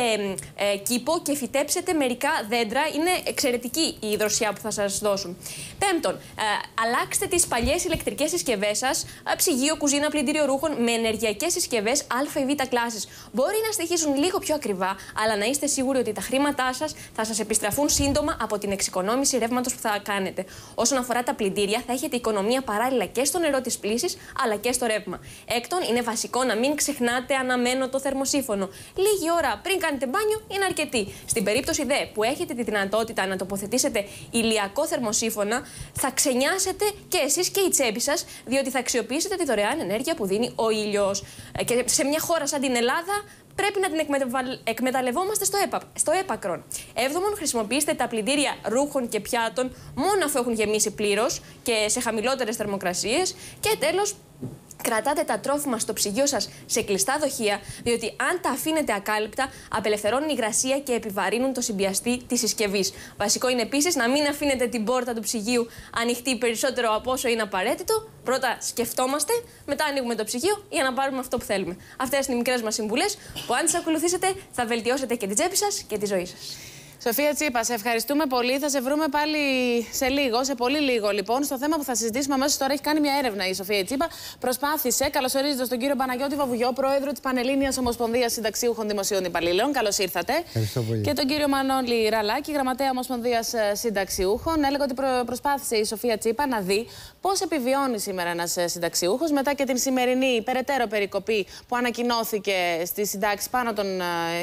κήπο και φυτέψετε μερικά δέντρα. Είναι εξαιρετική η δροσιά που θα σας δώσουν. Πέμπτον, αλλάξτε τις παλιές ηλεκτρικές συσκευές σας, ψυγείο, κουζίνα, πλυντήριο ρούχων, με ενεργειακές συσκευές Α ή Β κλάσης. Μπορεί να στοιχήσουν λίγο πιο ακριβά, αλλά να είστε σίγουροι ότι τα χρήματά σας θα σας επιστραφούν σύντομα από την εξοικονόμηση ρεύματος που θα κάνετε. Όσον αφορά τα πλυντήρια, θα έχετε οικονομία παράλληλα και στο νερό της πλύσης, αλλά και στο ρεύμα. Έκτον, είναι βασικό να μην ξεχνάτε αναμένωτο θερμοσύφωνο. Λίγη ώρα πριν κάνετε μπάνιο είναι αρκετή. Στην περίπτωση δε που έχετε τη δυνατότητα να τοποθετήσετε ηλιακό θερμοσύφωνα, θα ξενιάσετε και εσείς και η τσέπη σας, διότι θα αξιοποιήσετε τη δωρεάν ενέργεια που δίνει ο ήλιος. Και σε μια χώρα σαν την Ελλάδα, πρέπει να την εκμεταλλευόμαστε στο έπακρον. Έβδομον, χρησιμοποιήστε τα πλυντήρια ρούχων και πιάτων μόνο αφού έχουν γεμίσει πλήρως και σε χαμηλότερες θερμοκρασίες. Και τέλος, κρατάτε τα τρόφιμα στο ψυγείο σας σε κλειστά δοχεία, διότι αν τα αφήνετε ακάλυπτα, απελευθερώνουν υγρασία και επιβαρύνουν το συμπιαστή της συσκευής. Βασικό είναι επίσης να μην αφήνετε την πόρτα του ψυγείου ανοιχτή περισσότερο από όσο είναι απαραίτητο. Πρώτα σκεφτόμαστε, μετά ανοίγουμε το ψυγείο για να πάρουμε αυτό που θέλουμε. Αυτές είναι οι μικρές μας συμβουλές που, αν τις ακολουθήσετε, θα βελτιώσετε και την τσέπη σας και τη ζωή σας. Σοφία Τσίπα, σε ευχαριστούμε πολύ. Θα σε βρούμε πάλι σε λίγο, σε πολύ λίγο λοιπόν. Στο θέμα που θα συζητήσουμε αμέσως τώρα, έχει κάνει μια έρευνα η Σοφία Τσίπα. Προσπάθησε, καλωσορίζοντας τον κύριο Παναγιώτη Βαβουγιό, πρόεδρο της Πανελλήνιας Ομοσπονδίας Συνταξιούχων Δημοσίων Υπαλλήλων. Καλώς ήρθατε. Ευχαριστώ πολύ. Και τον κύριο Μανώλη Ραλάκη, γραμματέα Ομοσπονδίας Συνταξιούχων. Έλεγα ότι προσπάθησε η Σοφία Τσίπα να δει πώς επιβιώνει σήμερα ένας συνταξιούχος μετά και την σημερινή περαιτέρω περικοπή που ανακοινώθηκε στη συντάξη πάνω των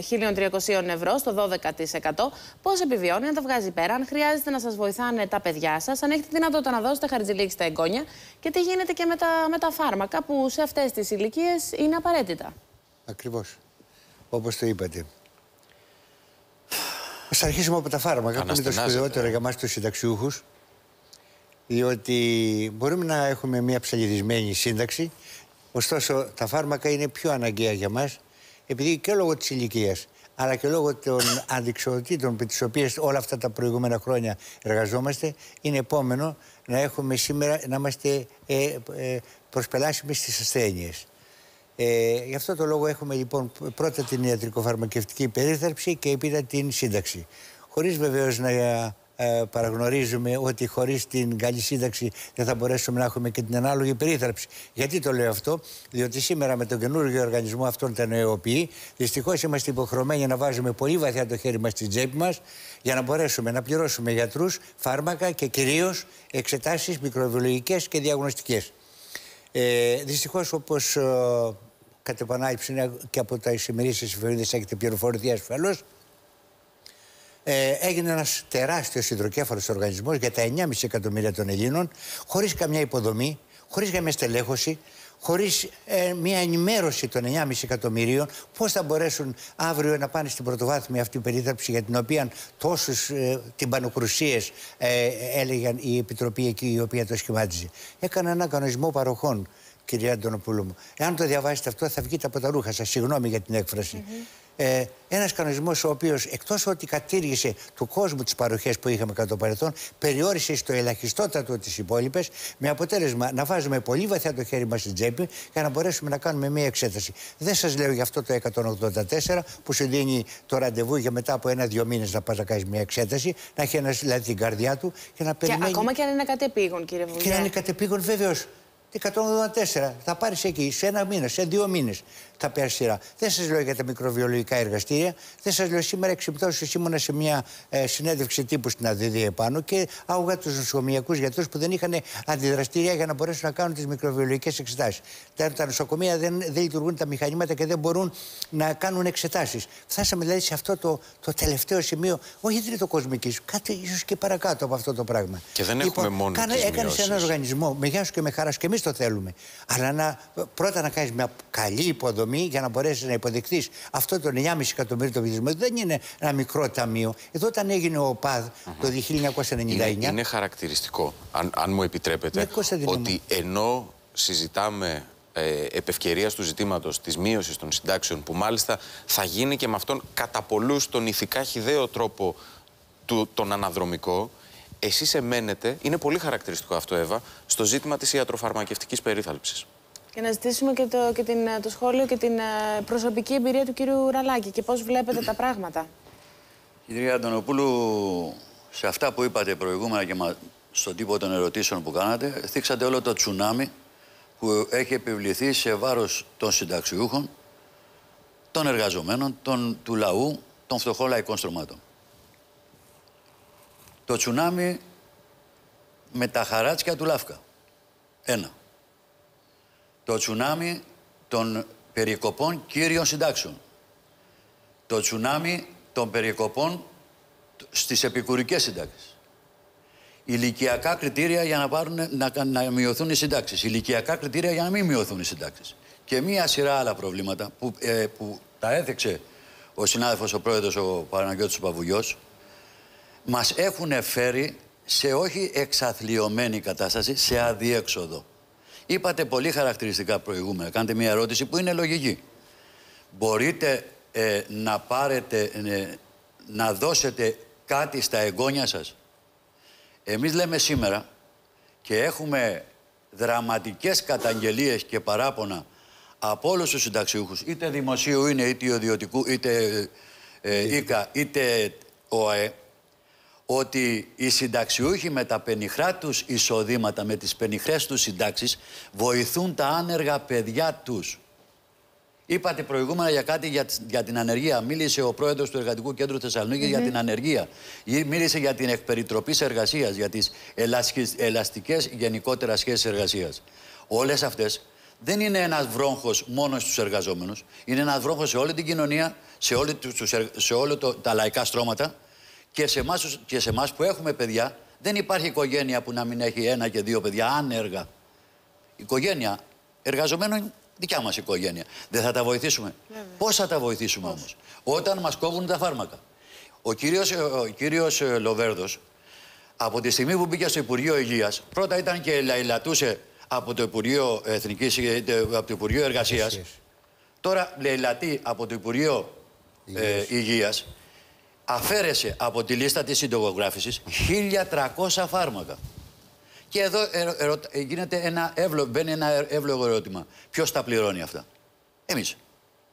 1.300 ευρώ, στο 12%. Πώς επιβιώνει, αν τα βγάζει πέρα, αν χρειάζεται να σας βοηθάνε τα παιδιά σας, αν έχετε δυνατότητα να δώσετε χαρτζηλίκι στα εγγόνια και τι γίνεται και με τα φάρμακα που σε αυτές τις ηλικίες είναι απαραίτητα. Ακριβώς. Όπως το είπατε. Ας αρχίσουμε από τα φάρμακα, που είναι το σπουδαιότερο για εμάς τους συνταξιούχους, διότι μπορούμε να έχουμε μια ψαλιδισμένη σύνταξη, ωστόσο τα φάρμακα είναι πιο αναγκαία για μας, επειδή και λόγω της ηλικίας, αλλά και λόγω των αντικσοτήτων με τις οποίες όλα αυτά τα προηγούμενα χρόνια εργαζόμαστε, είναι επόμενο να έχουμε σήμερα, να είμαστε προσπελάσιμοι στις ασθένειες. Γι' αυτό το λόγο έχουμε λοιπόν πρώτα την ιατρικοφαρμακευτική περίθαλψη και έπειτα την σύνταξη. Χωρίς βεβαίως να παραγνωρίζουμε ότι χωρίς την καλή σύνταξη δεν θα μπορέσουμε να έχουμε και την ανάλογη περίθαλψη. Γιατί το λέω αυτό? Διότι σήμερα με τον καινούργιο οργανισμό αυτόν τον ΕΟΠΗ, δυστυχώς είμαστε υποχρεωμένοι να βάζουμε πολύ βαθιά το χέρι μας στην τσέπη μας για να μπορέσουμε να πληρώσουμε γιατρούς, φάρμακα και κυρίως εξετάσεις μικροβιολογικές και διαγνωστικές. Δυστυχώς, όπως κατ' επανάληψη και από τα ημερήσιες εφημερίδες έχετε πληροφορηθεί ασφαλώς, έγινε ένας τεράστιος υδροκέφαλος οργανισμός για τα 9,5 εκατομμύρια των Ελλήνων, χωρίς καμιά υποδομή, χωρίς καμιά στελέχωση, χωρίς μια ενημέρωση των 9,5 εκατομμυρίων, πώς θα μπορέσουν αύριο να πάνε στην πρωτοβάθμια αυτή περίθαλψη για την οποία τόσους τυμπανοκρουσίες έλεγαν η Επιτροπή εκεί η οποία το σχημάτιζε. Έκανε έναν κανονισμό παροχών, κυρία Αντωνοπούλου μου. Εάν το διαβάσετε αυτό θα βγείτε από τα ρούχα σας, συγγνώμη για την έκφραση. Ένας κανονισμός ο οποίος εκτός ότι κατήργησε του κόσμου τις παροχές που είχαμε κατά το παρελθόν, περιόρισε στο ελαχιστότατο τις υπόλοιπες, με αποτέλεσμα να βάζουμε πολύ βαθιά το χέρι μας στην τσέπη για να μπορέσουμε να κάνουμε μια εξέταση. Δεν σας λέω για αυτό το 184 που σου δίνει το ραντεβού για μετά από 1-2 μήνες να πας να κάνεις μια εξέταση, να έχει ένας δηλαδή την καρδιά του και να περιμένει. Και ακόμα και αν είναι κατεπήγον, κύριε Βουλγιά. Και αν είναι κατεπήγον, βεβαίως. 184 θα πάρεις εκεί σε 1 μήνα, σε 2 μήνες θα πέρασε σειρά. Δεν σας λέω για τα μικροβιολογικά εργαστήρια. Δεν σας λέω σήμερα εξυπτώσεις. Ήμουνα σε μια συνέντευξη τύπου στην ΑΔΔ επάνω και άκουγα τους νοσοκομειακούς γιατρούς που δεν είχαν αντιδραστήρια για να μπορέσουν να κάνουν τις μικροβιολογικές εξετάσεις. Τα νοσοκομεία δεν λειτουργούν τα μηχανήματα και δεν μπορούν να κάνουν εξετάσεις. Φτάσαμε δηλαδή σε αυτό το τελευταίο σημείο, όχι τριτοκοσμικής, κάτι ίσως και παρακάτω από αυτό το πράγμα. Και δεν έχουμε μόνο τις μειώσεις. Έκανες έναν οργανισμό, με γεια σου και με χαρά σου, και εμείς το θέλουμε. Αλλά πρώτα να κάνεις μια καλή υποδομή για να μπορέσεις να υποδεχθείς αυτό το 9,5 εκατομμύριο το πληθυσμό. Δεν είναι ένα μικρό ταμείο. Εδώ όταν έγινε ο ΟΠΑΔ το 1999. Είναι χαρακτηριστικό, αν μου επιτρέπετε, ότι ενώ συζητάμε επ' ευκαιρίας του ζητήματος της μείωσης των συντάξεων, που μάλιστα θα γίνει και με αυτόν κατά πολλούς τον ηθικά χυδαίο τρόπο τον αναδρομικό, εσείς εμένετε, είναι πολύ χαρακτηριστικό αυτό, Εύα, στο ζήτημα της ιατροφαρμακευτικής περίθαλψης. Και να ζητήσουμε και το σχόλιο και την προσωπική εμπειρία του κύριου Ραλάκη και πώς βλέπετε τα πράγματα. Κυρία Αντωνοπούλου, σε αυτά που είπατε προηγούμενα και στον τύπο των ερωτήσεων που κάνατε, θίξατε όλο το τσουνάμι που έχει επιβληθεί σε βάρος των συνταξιούχων, των εργαζομένων, του λαού, των φτωχών λαϊκών στρωμάτων. Το τσουνάμι με τα χαράτσια του Λάφκα. 1. Το τσουνάμι των περικοπών κύριων συντάξεων. Το τσουνάμι των περικοπών στις επικουρικές συντάξεις. Ηλικιακά κριτήρια για να μειωθούν οι συντάξεις. Ηλικιακά κριτήρια για να μην μειωθούν οι συντάξεις. Και μία σειρά άλλα προβλήματα που τα έθεξε ο συνάδελφος, ο πρόεδρος, ο Παναγιώτης Παπαβουγιός, μας έχουν φέρει σε όχι εξαθλιωμένη κατάσταση, σε αδιέξοδο. Είπατε πολύ χαρακτηριστικά προηγούμενα, κάντε μια ερώτηση που είναι λογική. Μπορείτε να πάρετε, να δώσετε κάτι στα εγγόνια σας? Εμείς λέμε σήμερα και έχουμε δραματικές καταγγελίες και παράπονα από όλους τους συνταξιούχους, είτε δημοσίου είναι, είτε ιδιωτικού, είτε ΙΚΑ, είτε ΟΑΕ, ότι οι συνταξιούχοι με τα πενιχρά τους εισοδήματα, με τις πενιχρές τους συντάξεις, βοηθούν τα άνεργα παιδιά τους. Είπατε προηγούμενα για κάτι για την ανεργία. Μίλησε ο πρόεδρος του Εργατικού Κέντρου Θεσσαλονίκης για την ανεργία. Μίλησε για την εκπεριτροπή εργασίας, για τις ελαστικές γενικότερα σχέσεις εργασίας. Όλες αυτές δεν είναι ένας βρόγχος μόνο στους εργαζόμενους. Είναι ένας βρόγχος σε όλη την κοινωνία, σε όλα τα λαϊκά στρώματα. Και σε εμάς που έχουμε παιδιά, δεν υπάρχει οικογένεια που να μην έχει 1 και 2 παιδιά άνεργα. Οικογένεια εργαζομένων είναι δικιά μας οικογένεια. Δεν θα τα βοηθήσουμε? Πώς θα τα βοηθήσουμε όμως? Όταν μας κόβουν τα φάρμακα. Ο κύριος Λοβέρδος, από τη στιγμή που μπήκε στο Υπουργείο Υγείας, πρώτα ήταν και λαιλατούσε από το Υπουργείο από το Υπουργείο Εργασίας. Τώρα λαιλατεί από το Υπουργείο Υγείας. Αφαίρεσε από τη λίστα της συντογογράφησης 1.300 φάρμακα. Και εδώ μπαίνει ένα εύλογο ερώτημα. Ποιος τα πληρώνει αυτά? Εμείς.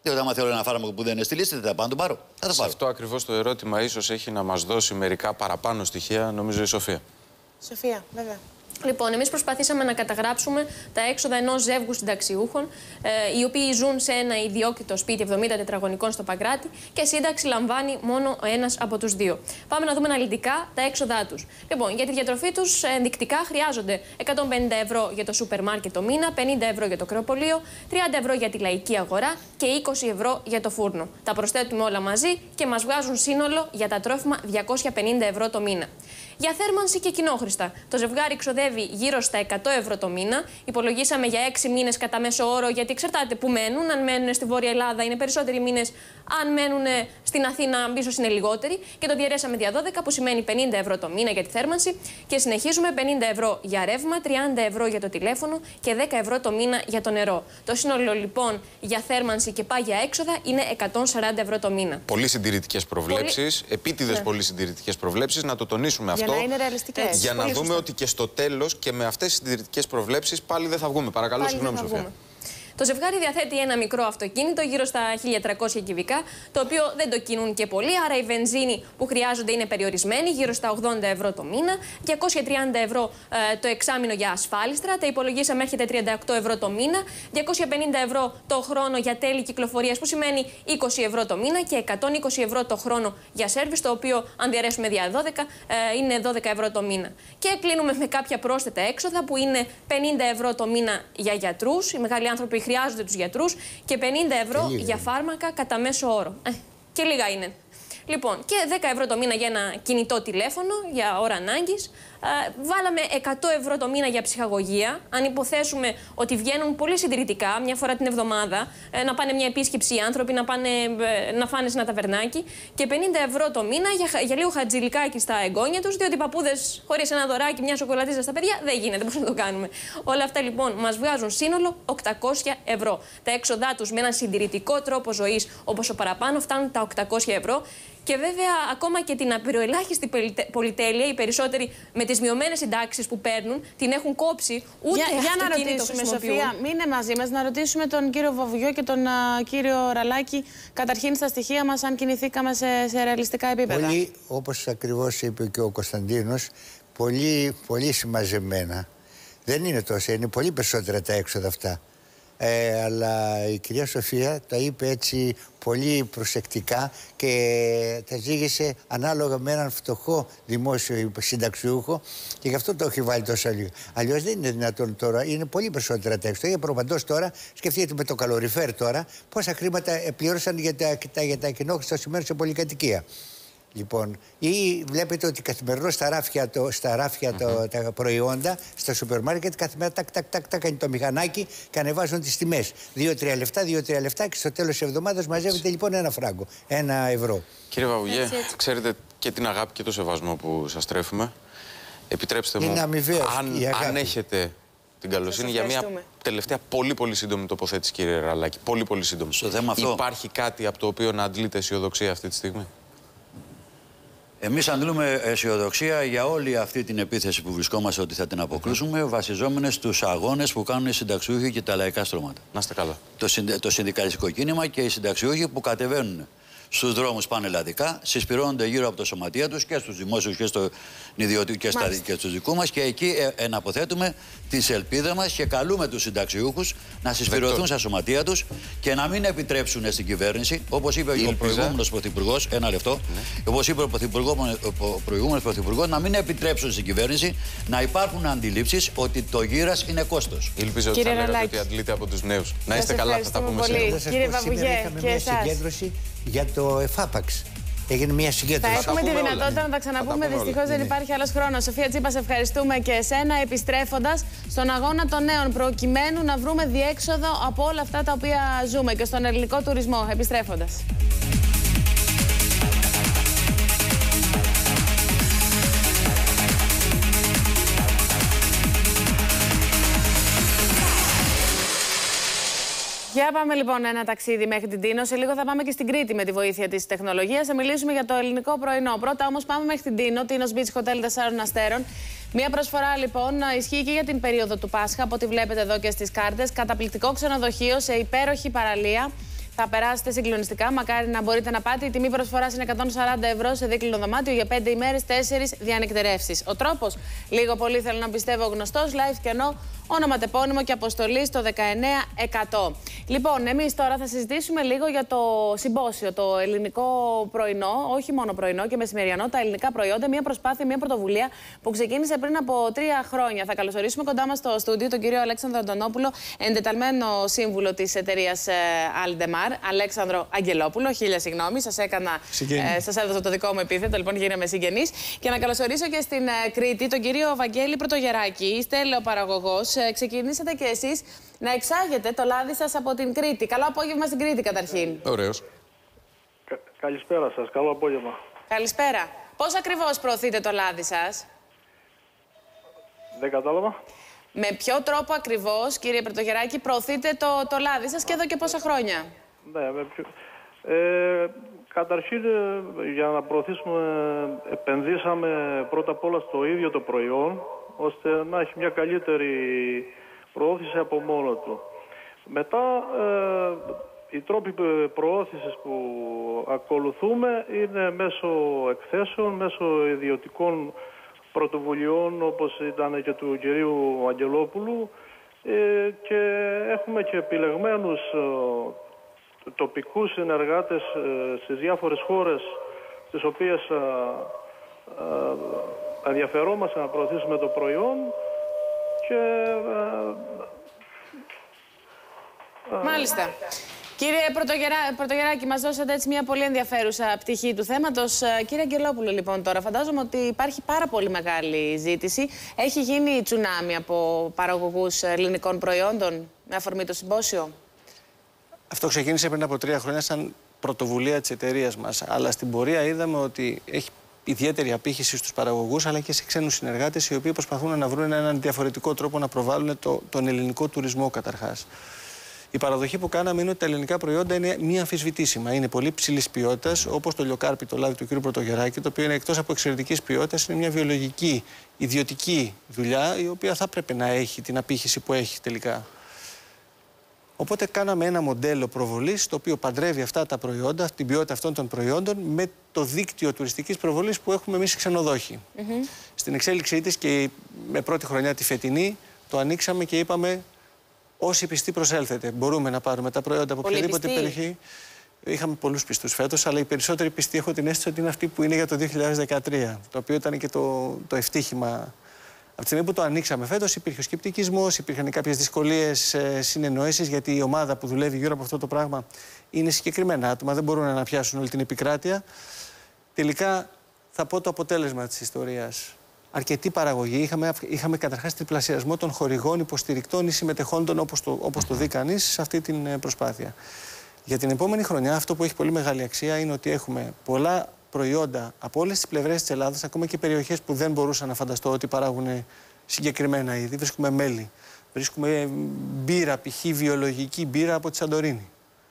Και όταν θέλω ένα φάρμακο που δεν είναι στη λίστα, δεν θα πάω να τον πάρω. Θα το πάρω. Αυτό ακριβώς το ερώτημα ίσως έχει να μας δώσει μερικά παραπάνω στοιχεία, νομίζω, η Σοφία. Σοφία, βέβαια. Λοιπόν, εμείς προσπαθήσαμε να καταγράψουμε τα έξοδα ενός ζεύγους συνταξιούχων, οι οποίοι ζουν σε ένα ιδιόκτητο σπίτι 70 τετραγωνικών στο Παγκράτη και σύνταξη λαμβάνει μόνο ένας από τους δύο. Πάμε να δούμε αναλυτικά τα έξοδά τους. Λοιπόν, για τη διατροφή τους ενδεικτικά χρειάζονται 150 ευρώ για το σούπερ μάρκετ το μήνα, 50 ευρώ για το κρεοπωλείο, 30 ευρώ για τη λαϊκή αγορά και 20 ευρώ για το φούρνο. Τα προσθέτουμε όλα μαζί και μας βγάζουν σύνολο για τα τρόφιμα 250 ευρώ το μήνα. Για θέρμανση και κοινόχρηστα, το ζευγάρι ξοδεύει γύρω στα 100 ευρώ το μήνα. Υπολογίσαμε για 6 μήνες κατά μέσο όρο, γιατί εξαρτάται που μένουν. Αν μένουν στη Βόρεια Ελλάδα είναι περισσότεροι μήνες, αν μένουν στην Αθήνα, ίσως είναι λιγότεροι. Και το διαιρέσαμε δια 12, που σημαίνει 50 ευρώ το μήνα για τη θέρμανση. Και συνεχίζουμε 50 ευρώ για ρεύμα, 30 ευρώ για το τηλέφωνο και 10 ευρώ το μήνα για το νερό. Το σύνολο λοιπόν για θέρμανση και πάγια έξοδα είναι 140 ευρώ το μήνα. Πολύ συντηρητικές προβλέψεις, επίτηδες πολύ συντηρητικές προβλέψεις, να το τονίσουμε αυτό. Για να είναι ρεαλιστικές. Για να δούμε ότι και στο τέλος και με αυτές τις συντηρητικές προβλέψεις πάλι δεν θα βγούμε. Παρακαλώ, συγγνώμη, Σοφία. Το ζευγάρι διαθέτει ένα μικρό αυτοκίνητο, γύρω στα 1300 κυβικά, το οποίο δεν το κινούν και πολύ, άρα η βενζίνη που χρειάζονται είναι περιορισμένη, γύρω στα 80 ευρώ το μήνα, 230 ευρώ το εξάμηνο για ασφάλιστρα, τα υπολογίσαμε έρχεται 38 ευρώ το μήνα, 250 ευρώ το χρόνο για τέλη κυκλοφορίας, που σημαίνει 20 ευρώ το μήνα, και 120 ευρώ το χρόνο για σέρβις, το οποίο αν διαρρέσουμε δια 12 είναι 12 ευρώ το μήνα. Και κλείνουμε με κάποια πρόσθετα έξοδα, που είναι 50 ευρώ το μήνα για γιατρούς, οι μεγάλοι άνθρωποι χρειάζονται τους γιατρούς, και 50 ευρώ για φάρμακα κατά μέσο όρο. Και λίγα είναι. Λοιπόν, και 10 ευρώ το μήνα για ένα κινητό τηλέφωνο, για ώρα ανάγκης. Βάλαμε 100 ευρώ το μήνα για ψυχαγωγία. Αν υποθέσουμε ότι βγαίνουν πολύ συντηρητικά, μια φορά την εβδομάδα, να πάνε μια επίσκεψη οι άνθρωποι, να φάνε σε ένα ταβερνάκι. Και 50 ευρώ το μήνα για λίγο χατζηλικάκι στα εγγόνια τους, διότι οι παππούδες χωρίς ένα δωράκι, μια σοκολατίζα στα παιδιά, δεν γίνεται, πώς να το κάνουμε. Όλα αυτά λοιπόν μας βγάζουν σύνολο 800 ευρώ. Τα έξοδά τους με έναν συντηρητικό τρόπο ζωής, όπως ο παραπάνω, φτάνουν τα 800 ευρώ. Και βέβαια, ακόμα και την απειροελάχιστη πολυτέλεια, οι περισσότεροι με τις μειωμένες συντάξεις που παίρνουν, την έχουν κόψει. Ούτε για να ρωτήσουμε, Σοφία, μείνε μαζί μας, να ρωτήσουμε τον κύριο Βαβουγιό και τον κύριο Ραλάκη, καταρχήν στα στοιχεία μας, αν κινηθήκαμε σε ρεαλιστικά επίπεδα. Πολύ, όπως ακριβώς είπε και ο Κωνσταντίνος, πολύ συμμαζεμένα. Δεν είναι τόσο, είναι πολύ περισσότερα τα έξοδα αυτά. Αλλά η κυρία Σοφία τα είπε έτσι πολύ προσεκτικά και τα ζήγησε ανάλογα με έναν φτωχό δημόσιο συνταξιούχο, και γι' αυτό το έχει βάλει τόσο λίγο. Αλλιώς δεν είναι δυνατόν τώρα, είναι πολύ περισσότερα τα έξοδα. Για προπαντός τώρα, σκεφτείτε με το καλοριφέρ τώρα, πόσα χρήματα πλήρωσαν για τα κοινόχρηστα σημεία σε πολυκατοικία. Λοιπόν, ή βλέπετε ότι καθημερινώς στα ράφια τα προϊόντα, στα σούπερ μάρκετ, καθημερινά τάκ κάνει το μηχανάκι και ανεβάζουν τις τιμές. 2-3 λεφτά, και στο τέλος της εβδομάδας μαζεύεται λοιπόν ένα φράγκο, 1 ευρώ. Κύριε Βαβουγιέ, ξέρετε και την αγάπη και το σεβασμό που σας τρέφουμε. Επιτρέψτε μου, αν έχετε την καλοσύνη, για μια τελευταία πολύ σύντομη τοποθέτηση, κύριε Ραλάκη. Πολύ σύντομη. Στο θέμα αυτό, υπάρχει κάτι από το οποίο να αντλείτε αισιοδοξία αυτή τη στιγμή? Εμείς αντλούμε αισιοδοξία για όλη αυτή την επίθεση που βρισκόμαστε ότι θα την αποκλείσουμε, βασιζόμενες στους αγώνες που κάνουν οι συνταξιούχοι και τα λαϊκά στρώματα. Να είστε καλά. Το συνδικαλιστικό κίνημα και οι συνταξιούχοι που κατεβαίνουν στους δρόμους πανελλαδικά, συσπηρώνονται γύρω από τα σωματεία τους και στους δημόσιους και στον ιδιωτικό και στους δικούς μας, και εκεί εναποθέτουμε τις ελπίδες μας και καλούμε τους συνταξιούχους να συσπηρωθούν στα σωματεία τους και να μην επιτρέψουν στην κυβέρνηση, όπως είπε ο προηγούμενος πρωθυπουργός, ένα λεπτό, όπως είπε ο προηγούμενος πρωθυπουργός, να μην επιτρέψουν στην κυβέρνηση να υπάρχουν αντιλήψεις ότι το γύρας είναι κόστος. Ελπίζω ότι θα λέγατε ότι αντλείτε από τους νέους. Να είστε καλά, θα τα πούμε σήμερα. Κύριε Βαβουγιέ, και εσάς. Για το ΕΦΑΠΑΞ. Έγινε μια συγκέντρωση. Θα έχουμε τη δυνατότητα να τα ξαναπούμε. Δυστυχώς δεν υπάρχει άλλος χρόνος. Σοφία Τσίπα, σε ευχαριστούμε και εσένα. Επιστρέφοντας στον αγώνα των νέων, προκειμένου να βρούμε διέξοδο από όλα αυτά τα οποία ζούμε και στον ελληνικό τουρισμό. Επιστρέφοντας. Για πάμε λοιπόν ένα ταξίδι μέχρι την Τίνο. Σε λίγο θα πάμε και στην Κρήτη με τη βοήθεια της τεχνολογίας. Θα μιλήσουμε για το ελληνικό πρωινό. Πρώτα όμως πάμε μέχρι την Τίνο, Tinos Beach Hotel 4 αστέρων. Μία προσφορά λοιπόν ισχύει και για την περίοδο του Πάσχα, από ό,τι βλέπετε εδώ και στις κάρτες. Καταπληκτικό ξενοδοχείο σε υπέροχη παραλία. Θα περάσετε συγκλονιστικά. Μακάρι να μπορείτε να πάτε. Η τιμή προσφοράς είναι 140 ευρώ σε δίκλινο δωμάτιο για 5 ημέρες, 4 διανυκτερεύσεις. Ο τρόπος, λίγο πολύ θέλω να πιστεύω γνωστός, live κενό, όνομα, τεπώνυμο και αποστολή στο 19100. Λοιπόν, εμείς τώρα θα συζητήσουμε λίγο για το συμπόσιο, το ελληνικό πρωινό, όχι μόνο πρωινό και μεσημεριανό, τα ελληνικά προϊόντα. Μια προσπάθεια, μια πρωτοβουλία που ξεκίνησε πριν από 3 χρόνια. Θα καλωσορίσουμε κοντά μας στο στούντιο τον κύριο Αλέξανδρο Αντωνόπουλο, εντεταλμένο σύμβουλο της εταιρείας Aldemar. Αλέξανδρο Αγγελόπουλο, χίλια συγγνώμη, σας έδωσα το δικό μου επίθετο, λοιπόν γίναμε συγγενείς. Και να καλωσορίσω και στην Κρήτη τον κύριο Βαγγέλη Πρωτογεράκη. Είστε ελαιοπαραγωγός. Ξεκινήσατε και εσείς να εξάγετε το λάδι σας από την Κρήτη. Καλό απόγευμα στην Κρήτη, καταρχήν. Ωραίος. Καλησπέρα σας. Καλό απόγευμα. Καλησπέρα. Πώς ακριβώς προωθείτε το λάδι σας? Δεν κατάλαβα. Με ποιο τρόπο ακριβώς, κύριε Πρωτογεράκη, προωθείτε το λάδι σας και εδώ και πόσα χρόνια? Ναι, καταρχήν, για να προωθήσουμε, επενδύσαμε πρώτα απ' όλα στο ίδιο το προϊόν, ώστε να έχει μια καλύτερη προώθηση από μόνο του. Μετά, οι τρόποι προώθησης που ακολουθούμε είναι μέσω εκθέσεων, μέσω ιδιωτικών πρωτοβουλειών, όπως ήταν και του κυρίου Αγγελόπουλου, και έχουμε και επιλεγμένους τοπικούς συνεργάτες στις διάφορες χώρες στις οποίες ενδιαφερόμαστε να προωθήσουμε το προϊόν και... Μάλιστα. Κύριε Πρωτογεράκη, μας δώσατε έτσι μια πολύ ενδιαφέρουσα πτυχή του θέματος. Κύριε Αγγελόπουλο, λοιπόν, τώρα φαντάζομαι ότι υπάρχει πάρα πολύ μεγάλη ζήτηση. Έχει γίνει τσουνάμι από παραγωγούς ελληνικών προϊόντων με αφορμή το συμπόσιο? Αυτό ξεκίνησε πριν από 3 χρόνια σαν πρωτοβουλία της εταιρείας μας. Αλλά στην πορεία είδαμε ότι έχει ιδιαίτερη απήχηση στους παραγωγούς αλλά και σε ξένους συνεργάτες οι οποίοι προσπαθούν να βρουν έναν διαφορετικό τρόπο να προβάλλουν τον ελληνικό τουρισμό καταρχάς. Η παραδοχή που κάναμε είναι ότι τα ελληνικά προϊόντα είναι μη αμφισβητήσιμα. Είναι πολύ ψηλής ποιότητας, όπως το λιοκάρπι, το λάδι του κ. Πρωτογεράκη, το οποίο είναι εκτός από εξαιρετικής ποιότητας, είναι μια βιολογική, ιδιωτική δουλειά, η οποία θα έπρεπε να έχει την απήχηση που έχει τελικά. Οπότε κάναμε ένα μοντέλο προβολής, το οποίο παντρεύει αυτά τα προϊόντα, την ποιότητα αυτών των προϊόντων, με το δίκτυο τουριστικής προβολής που έχουμε εμείς οι ξενοδόχοι. Στην εξέλιξή της και με πρώτη χρονιά τη φετινή, το ανοίξαμε και είπαμε. Όσοι πιστοί προσέλθετε, μπορούμε να πάρουμε τα προϊόντα από οποιαδήποτε περιοχή. Είχαμε πολλούς πιστούς φέτος, αλλά οι περισσότεροι πιστοί έχω την αίσθηση ότι είναι αυτοί που είναι για το 2013, το οποίο ήταν και το ευτύχημα. Από τη στιγμή που το ανοίξαμε φέτος, υπήρχε ο σκεπτικισμός, υπήρχαν κάποιες δυσκολίες συνεννοήσεις, γιατί η ομάδα που δουλεύει γύρω από αυτό το πράγμα είναι συγκεκριμένα άτομα, δεν μπορούν να πιάσουν όλη την επικράτεια. Τελικά θα πω το αποτέλεσμα της ιστορίας. Αρκετή παραγωγή. Είχαμε καταρχάς τριπλασιασμό των χορηγών, υποστηρικτών ή συμμετεχόντων, όπως το δει κανείς, σε αυτή την προσπάθεια. Για την επόμενη χρονιά, αυτό που έχει πολύ μεγάλη αξία είναι ότι έχουμε πολλά προϊόντα από όλες τις πλευρές της Ελλάδας, ακόμα και περιοχές που δεν μπορούσα να φανταστώ ότι παράγουν συγκεκριμένα είδη. Βρίσκουμε μέλι, βρίσκουμε μπύρα, π.χ. βιολογική μπύρα από τη Σαντορίνη.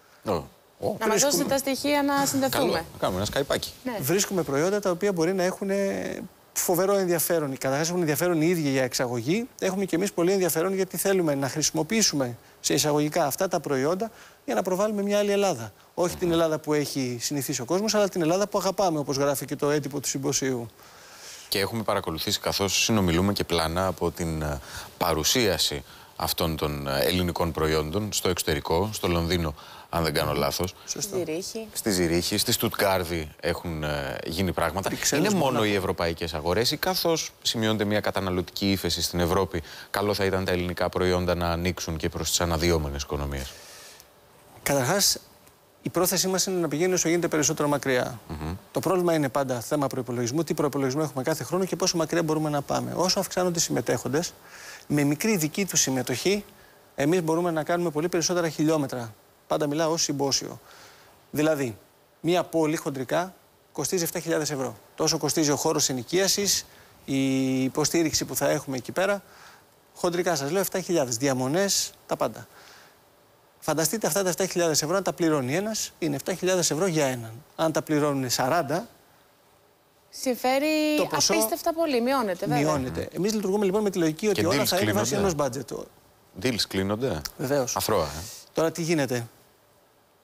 Να μας δώσετε τα στοιχεία να συνδεθούμε. Καλό. Κάνουμε ένα σκαϊπάκι. Ναι. Βρίσκουμε προϊόντα τα οποία μπορεί να έχουν φοβερό ενδιαφέρον. Καταρχάς έχουν ενδιαφέρον οι ίδιοι για εξαγωγή. Έχουμε και εμείς πολύ ενδιαφέρον γιατί θέλουμε να χρησιμοποιήσουμε σε εισαγωγικά αυτά τα προϊόντα για να προβάλλουμε μια άλλη Ελλάδα. Όχι την Ελλάδα που έχει συνηθίσει ο κόσμος, αλλά την Ελλάδα που αγαπάμε, όπως γράφει και το έντυπο του συμποσίου. Και έχουμε παρακολουθήσει, καθώς συνομιλούμε και πλάνα, από την παρουσίαση αυτών των ελληνικών προϊόντων στο εξωτερικό, στο Λονδίνο, αν δεν κάνω λάθος. Στη Ζηρίχη, στη Στουτγκάρδη έχουν γίνει πράγματα. Είναι μόνο οι ευρωπαϊκές αγορές ή καθώς σημειώνεται μια καταναλωτική ύφεση στην Ευρώπη, καλό θα ήταν τα ελληνικά προϊόντα να ανοίξουν και προς τις αναδυόμενες οικονομίες? Καταρχάς, η πρόθεσή μας είναι να πηγαίνει όσο γίνεται περισσότερο μακριά. Το πρόβλημα είναι πάντα θέμα προϋπολογισμού, τι προϋπολογισμό έχουμε κάθε χρόνο και πόσο μακριά μπορούμε να πάμε. Όσο αυξάνονται οι συμμετέχοντες, με μικρή δική του συμμετοχή, εμείς μπορούμε να κάνουμε πολύ περισσότερα χιλιόμετρα. Πάντα μιλάω ως συμπόσιο. Δηλαδή, μία πόλη χοντρικά κοστίζει 7.000 ευρώ. Τόσο κοστίζει ο χώρος ενοικίασης, η υποστήριξη που θα έχουμε εκεί πέρα. Χοντρικά σας λέω 7.000. Διαμονές, τα πάντα. Φανταστείτε αυτά τα 7.000 ευρώ, αν τα πληρώνει ένας, είναι 7.000 ευρώ για έναν. Αν τα πληρώνουν 40. Συμφέρει απίστευτα πολύ. Μειώνεται, βέβαια. Μειώνεται. Εμείς λειτουργούμε λοιπόν με τη λογική ότι όλα θα είναι βάσει ενός μπάτζετ. Deals κλείνονται. Βεβαίως. Αφρόα. Τώρα τι γίνεται.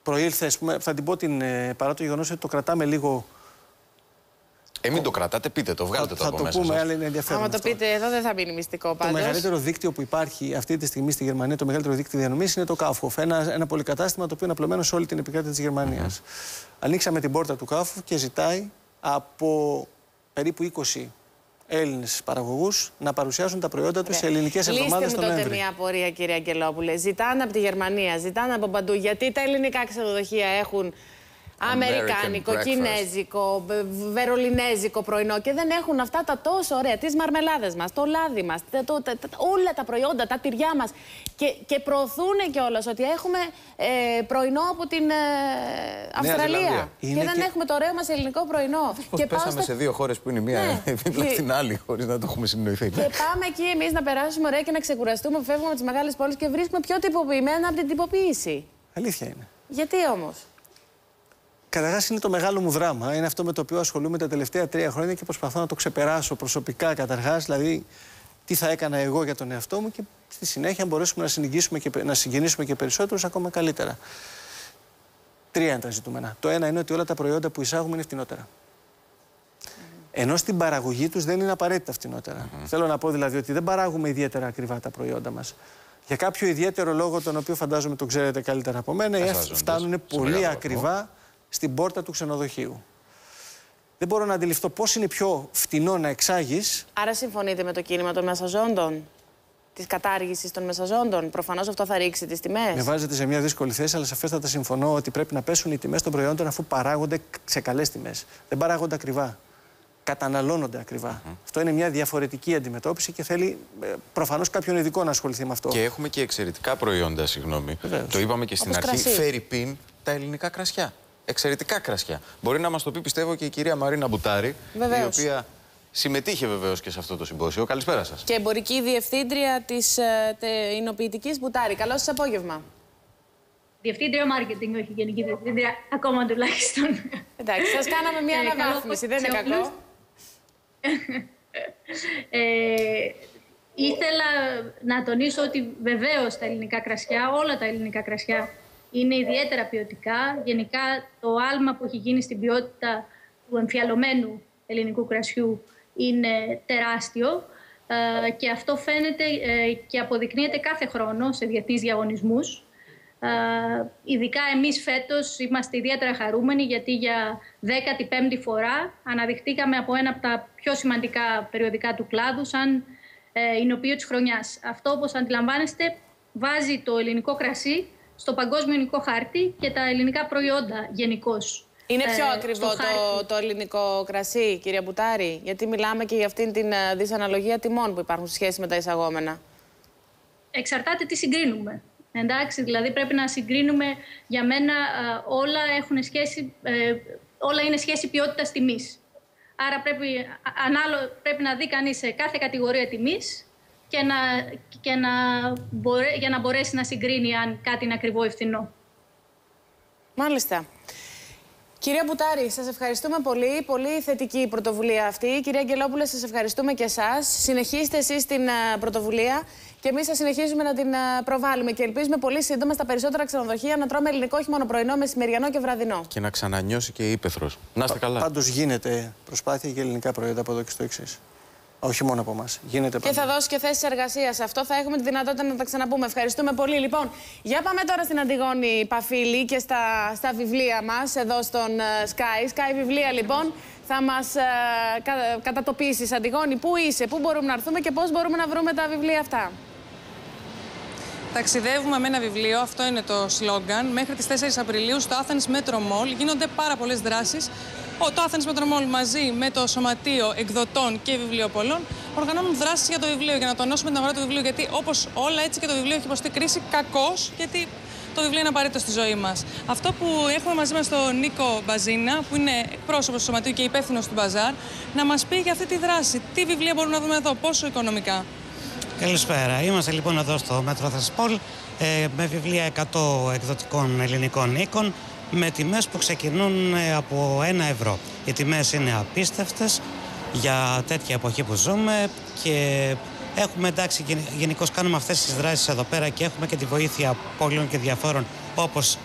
προήλθε, θα την πω παρά το γεγονός ότι το κρατάμε λίγο. Μην το κρατάτε, πείτε το, βγάλτε το από μέσα. Θα το πούμε, αλλά είναι ενδιαφέρον. Άμα το πείτε εδώ, δεν θα μείνει μυστικό πάντως. Το μεγαλύτερο δίκτυο που υπάρχει αυτή τη στιγμή στη Γερμανία, το μεγαλύτερο δίκτυο διανομής είναι το Kaufhof. Ένα πολυκατάστημα το οποίο είναι απλωμένο σε όλη την επικράτεια της Γερμανίας. Ανοίξαμε την πόρτα του Kaufhof και ζητάει από περίπου 20 Έλληνες παραγωγούς να παρουσιάσουν τα προϊόντα τους σε ελληνικές εβδομάδες τον Νοέμβρη. Λύστε μου τότε μια απορία, κυρία Αγγελόπουλε. Ζητάνε από τη Γερμανία, ζητάνε από παντού. Γιατί τα ελληνικά ξενοδοχεία έχουν αμερικάνικο, κινέζικο, βερολινέζικο πρωινό και δεν έχουν αυτά τα τόσο ωραία, τις μαρμελάδες μας, το λάδι μας, όλα τα προϊόντα, τα τυριά μας και προωθούν κιόλας ότι έχουμε πρωινό από την Αυστραλία και δεν έχουμε το ωραίο μας ελληνικό πρωινό. Και πέσαμε σε δύο χώρες που είναι μία δίπλα στην άλλη χωρίς να το έχουμε συνοηθεί. Και πάμε εκεί εμείς να περάσουμε ωραία και να ξεκουραστούμε, φεύγουμε από τις μεγάλες πόλεις και βρίσκουμε πιο τυποποιημένα από την τυποποίηση. Αλήθεια είναι. Γιατί όμως? Καταρχάς είναι το μεγάλο μου δράμα. Είναι αυτό με το οποίο ασχολούμαι τα τελευταία 3 χρόνια και προσπαθώ να το ξεπεράσω προσωπικά καταρχάς. Δηλαδή, τι θα έκανα εγώ για τον εαυτό μου και στη συνέχεια μπορέσουμε να συγκινήσουμε και περισσότερους ακόμα καλύτερα. 3 είναι τα ζητούμενα. Το ένα είναι ότι όλα τα προϊόντα που εισάγουμε είναι φτηνότερα. Ενώ στην παραγωγή τους δεν είναι απαραίτητα φτηνότερα. Θέλω να πω δηλαδή ότι δεν παράγουμε ιδιαίτερα ακριβά τα προϊόντα μας. Για κάποιο ιδιαίτερο λόγο, τον οποίο φαντάζομαι το ξέρετε καλύτερα από μένα, φτάνουν πολύ ακριβά στην πόρτα του ξενοδοχείου. Δεν μπορώ να αντιληφθώ πώς είναι πιο φτηνό να εξάγεις. Άρα συμφωνείτε με το κίνημα των μεσαζόντων, της κατάργησης των μεσαζόντων? Προφανώς αυτό θα ρίξει τις τιμές. Με βάζετε σε μια δύσκολη θέση, αλλά σαφέστατα συμφωνώ ότι πρέπει να πέσουν οι τιμές των προϊόντων αφού παράγονται σε καλές τιμές. Δεν παράγονται ακριβά. Καταναλώνονται ακριβά. Αυτό είναι μια διαφορετική αντιμετώπιση και θέλει προφανώς κάποιον ειδικό να ασχοληθεί με αυτό. Και έχουμε και εξαιρετικά προϊόντα, συγγνώμη. Το είπαμε και στην αρχή. Φέρει πιν τα ελληνικά κρασιά. Εξαιρετικά κρασιά. Μπορεί να μας το πει, πιστεύω, και η κυρία Μαρίνα Μπουτάρη, η οποία συμμετείχε βεβαίως και σε αυτό το συμπόσιο. Καλησπέρα σας. Και εμπορική διευθύντρια της εινοποιητικής Μπουτάρη. Καλό σας απόγευμα. Διευθύντρια marketing, όχι γενική διευθύντρια, ακόμα τουλάχιστον. Εντάξει, σας κάναμε μια αναβάθμιση, δεν είναι κακό. Ήθελα να τονίσω ότι βεβαίως τα ελληνικά κρασιά, όλα τα ελληνικά κρασιά, είναι ιδιαίτερα ποιοτικά. Γενικά το άλμα που έχει γίνει στην ποιότητα του εμφιαλωμένου ελληνικού κρασιού είναι τεράστιο και αυτό φαίνεται και αποδεικνύεται κάθε χρόνο σε διεθνείς διαγωνισμούς. Ειδικά εμείς φέτος είμαστε ιδιαίτερα χαρούμενοι γιατί για 15η φορά αναδειχτήκαμε από ένα από τα πιο σημαντικά περιοδικά του κλάδου σαν εινοποιείο της χρονιάς. Αυτό, όπως αντιλαμβάνεστε, βάζει το ελληνικό κρασί στο παγκόσμιο ελληνικό χάρτη και τα ελληνικά προϊόντα γενικώς. Είναι πιο ακριβό το ελληνικό κρασί, κυρία Μπουτάρη? Γιατί μιλάμε και για αυτήν την δυσαναλογία τιμών που υπάρχουν σε σχέση με τα εισαγόμενα. Εξαρτάται τι συγκρίνουμε. Εντάξει, δηλαδή πρέπει να συγκρίνουμε, για μένα όλα είναι σχέση ποιότητας τιμής. Άρα πρέπει να δει κανείς σε κάθε κατηγορία τιμής για να μπορέσει να συγκρίνει αν κάτι είναι ακριβό ή φθηνό. Μάλιστα. Κυρία Μπουτάρη, σας ευχαριστούμε πολύ. Πολύ θετική η πρωτοβουλία αυτή. Κυρία Αγγελόπουλε, σας ευχαριστούμε και εσάς. Συνεχίστε εσείς την πρωτοβουλία και εμείς θα συνεχίσουμε να την προβάλλουμε. Και ελπίζουμε πολύ σύντομα στα περισσότερα ξενοδοχεία να τρώμε ελληνικό, όχι μόνο πρωινό, μεσημεριανό και βραδινό. Και να ξανανιώσει και η ύπαιθρος. Να είστε καλά. Πάντως γίνεται προσπάθεια για ελληνικά προϊόντα από εδώ και στο εξής. Όχι μόνο από εμάς. Γίνεται και θα δώσει και θέσεις εργασίας. Αυτό θα έχουμε τη δυνατότητα να τα ξαναπούμε. Ευχαριστούμε πολύ. Λοιπόν, για πάμε τώρα στην Αντιγόνη Παφίλη και στα βιβλία μας εδώ στον Sky. Sky βιβλία, λοιπόν, θα μας κατατοπίσεις. Αντιγόνη, πού είσαι, πού μπορούμε να έρθουμε και πώς μπορούμε να βρούμε τα βιβλία αυτά? Ταξιδεύουμε με ένα βιβλίο, αυτό είναι το σλόγγαν. Μέχρι τις 4 Απριλίου στο Athens Metro Mall γίνονται πάρα πολλές δράσεις. Το Athens Metro Mall μαζί με το Σωματείο Εκδοτών και Βιβλιοπολών οργανώνουν δράσεις για το βιβλίο, για να τονώσουμε την αγορά του βιβλίου. Γιατί όπως όλα, έτσι και το βιβλίο έχει υποστεί κρίση κακώς, γιατί το βιβλίο είναι απαραίτητο στη ζωή μας. Αυτό που έχουμε μαζί μας τον Νίκο Μπαζίνα, που είναι εκπρόσωπος του Σωματείου και υπεύθυνος του Μπαζάρ, να μας πει για αυτή τη δράση. Τι βιβλία μπορούμε να δούμε εδώ, πόσο οικονομικά? Καλησπέρα. Είμαστε λοιπόν εδώ στο Metro Athens Mall με βιβλία 100 εκδοτικών ελληνικών οίκων με τιμές που ξεκινούν από 1 ευρώ. Οι τιμές είναι απίστευτες για τέτοια εποχή που ζούμε και έχουμε, εντάξει, γενικώς κάνουμε αυτές τις δράσεις εδώ πέρα και έχουμε και τη βοήθεια πολλών και διαφόρων όπως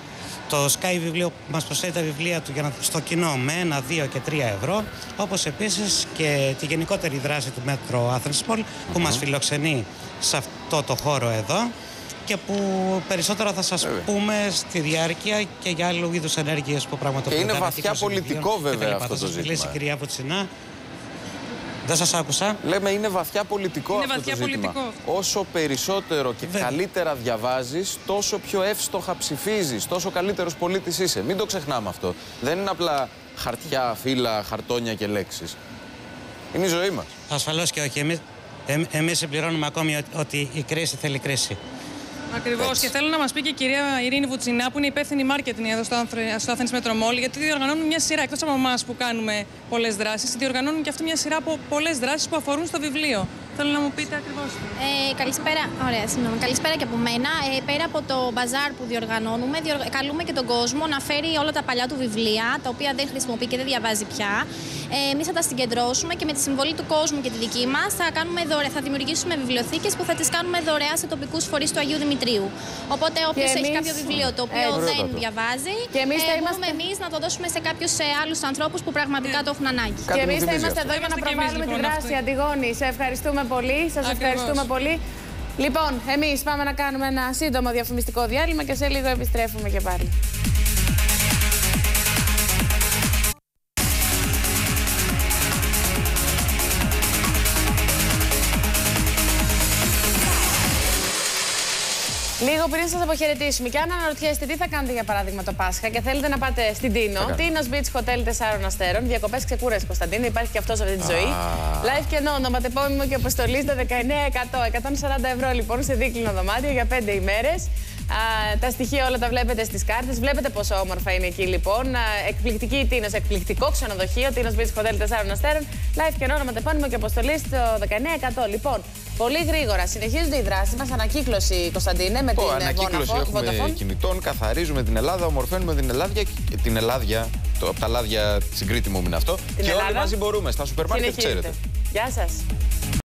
Το Sky βιβλίο μας προσφέρει τα βιβλία του στο κοινό με 1, 2 και 3 ευρώ, όπως επίσης και τη γενικότερη δράση του Metro Athens Mall που μας φιλοξενεί σε αυτό το χώρο εδώ και που περισσότερο θα σας πούμε στη διάρκεια και για άλλου είδους ενέργειες που πραγματοποιούν. Και είναι βαθιά πολιτικό βέβαια αυτό το ζήτημα. Θα σας μιλήσει η κυρία Βουτσινά. Δεν σας άκουσα. Λέμε είναι βαθιά πολιτικό αυτό το ζήτημα. Όσο περισσότερο και καλύτερα διαβάζεις, τόσο πιο εύστοχα ψηφίζεις, τόσο καλύτερος πολίτης είσαι. Μην το ξεχνάμε αυτό. Δεν είναι απλά χαρτιά, φύλλα, χαρτόνια και λέξεις. Είναι η ζωή μας. Ασφαλώς και όχι. Εμείς συμπληρώνουμε ακόμη ότι η κρίση θέλει κρίση. Ακριβώς. Και θέλω να μας πει και η κυρία Ειρήνη Βουτσινά, που είναι υπεύθυνη marketing εδώ στο Athens Metro Mall, γιατί διοργανώνουν μια σειρά, εκτός από εμάς που κάνουμε πολλές δράσεις, διοργανώνουν και αυτή μια σειρά από πολλές δράσεις που αφορούν στο βιβλίο. Θέλω να μου πείτε ακριβώς. Καλησπέρα. Ωραία, συγγνώμη. Καλησπέρα και από μένα. Πέρα από το μπαζάρ που διοργανώνουμε, καλούμε και τον κόσμο να φέρει όλα τα παλιά του βιβλία, τα οποία δεν χρησιμοποιεί και δεν διαβάζει πια. Εμείς θα τα συγκεντρώσουμε και με τη συμβολή του κόσμου και τη δική μας θα δημιουργήσουμε βιβλιοθήκες που θα τις κάνουμε δωρεά σε τοπικούς φορείς του Αγίου Δημητρίου. Οπότε όποιος έχει κάποιο βιβλίο το οποίο δεν διαβάζει, μπορούμε εμείς να το δώσουμε σε κάποιους άλλους ανθρώπους που πραγματικά το έχουν ανάγκη. Και εμείς θα είμαστε εδώ για να προβάλλουμε τη δράση. Αντιγόνη, σε ευχαριστούμε πολύ. Σας ευχαριστούμε πολύ. Λοιπόν, εμείς πάμε να κάνουμε ένα σύντομο διαφημιστικό διάλειμμα και σε λίγο επιστρέφουμε και πάλι. Λίγο πριν σας αποχαιρετήσουμε και αν αναρωτιέστε τι θα κάνετε για παράδειγμα το Πάσχα και θέλετε να πάτε στην Τίνο, Τίνος Beach Hotel 4 αστέρων, διακοπές ξεκούραση Κωνσταντίνου, υπάρχει και αυτό σε αυτή τη ζωή. Live και ενώ, ονοματεπώνυμο και αποστολή στο 19%, 140 ευρώ λοιπόν σε δίκλινο δωμάτιο για 5 ημέρες. Τα στοιχεία όλα τα βλέπετε στις κάρτες. Βλέπετε πόσο όμορφα είναι εκεί λοιπόν. Εκπληκτική η Τίνος, εκπληκτικό ξενοδοχείο. Τίνος Beach Hotel 4 αστέρων. Live και ονοματεπώνυμο και αποστολή στο 19%. Λοιπόν, πολύ γρήγορα συνεχίζονται οι δράσεις μας. Ανακύκλωση, Κωνσταντίνε, με την Vodafone. Έχουμε κινητών, καθαρίζουμε την Ελλάδα, ομορφαίνουμε την Ελλάδα. Από τα λάδια στην Κρήτη μου είναι αυτό. Και όλοι μαζί μπορούμε στα σούπερ μάρκετ, ξέρετε. Γεια σας.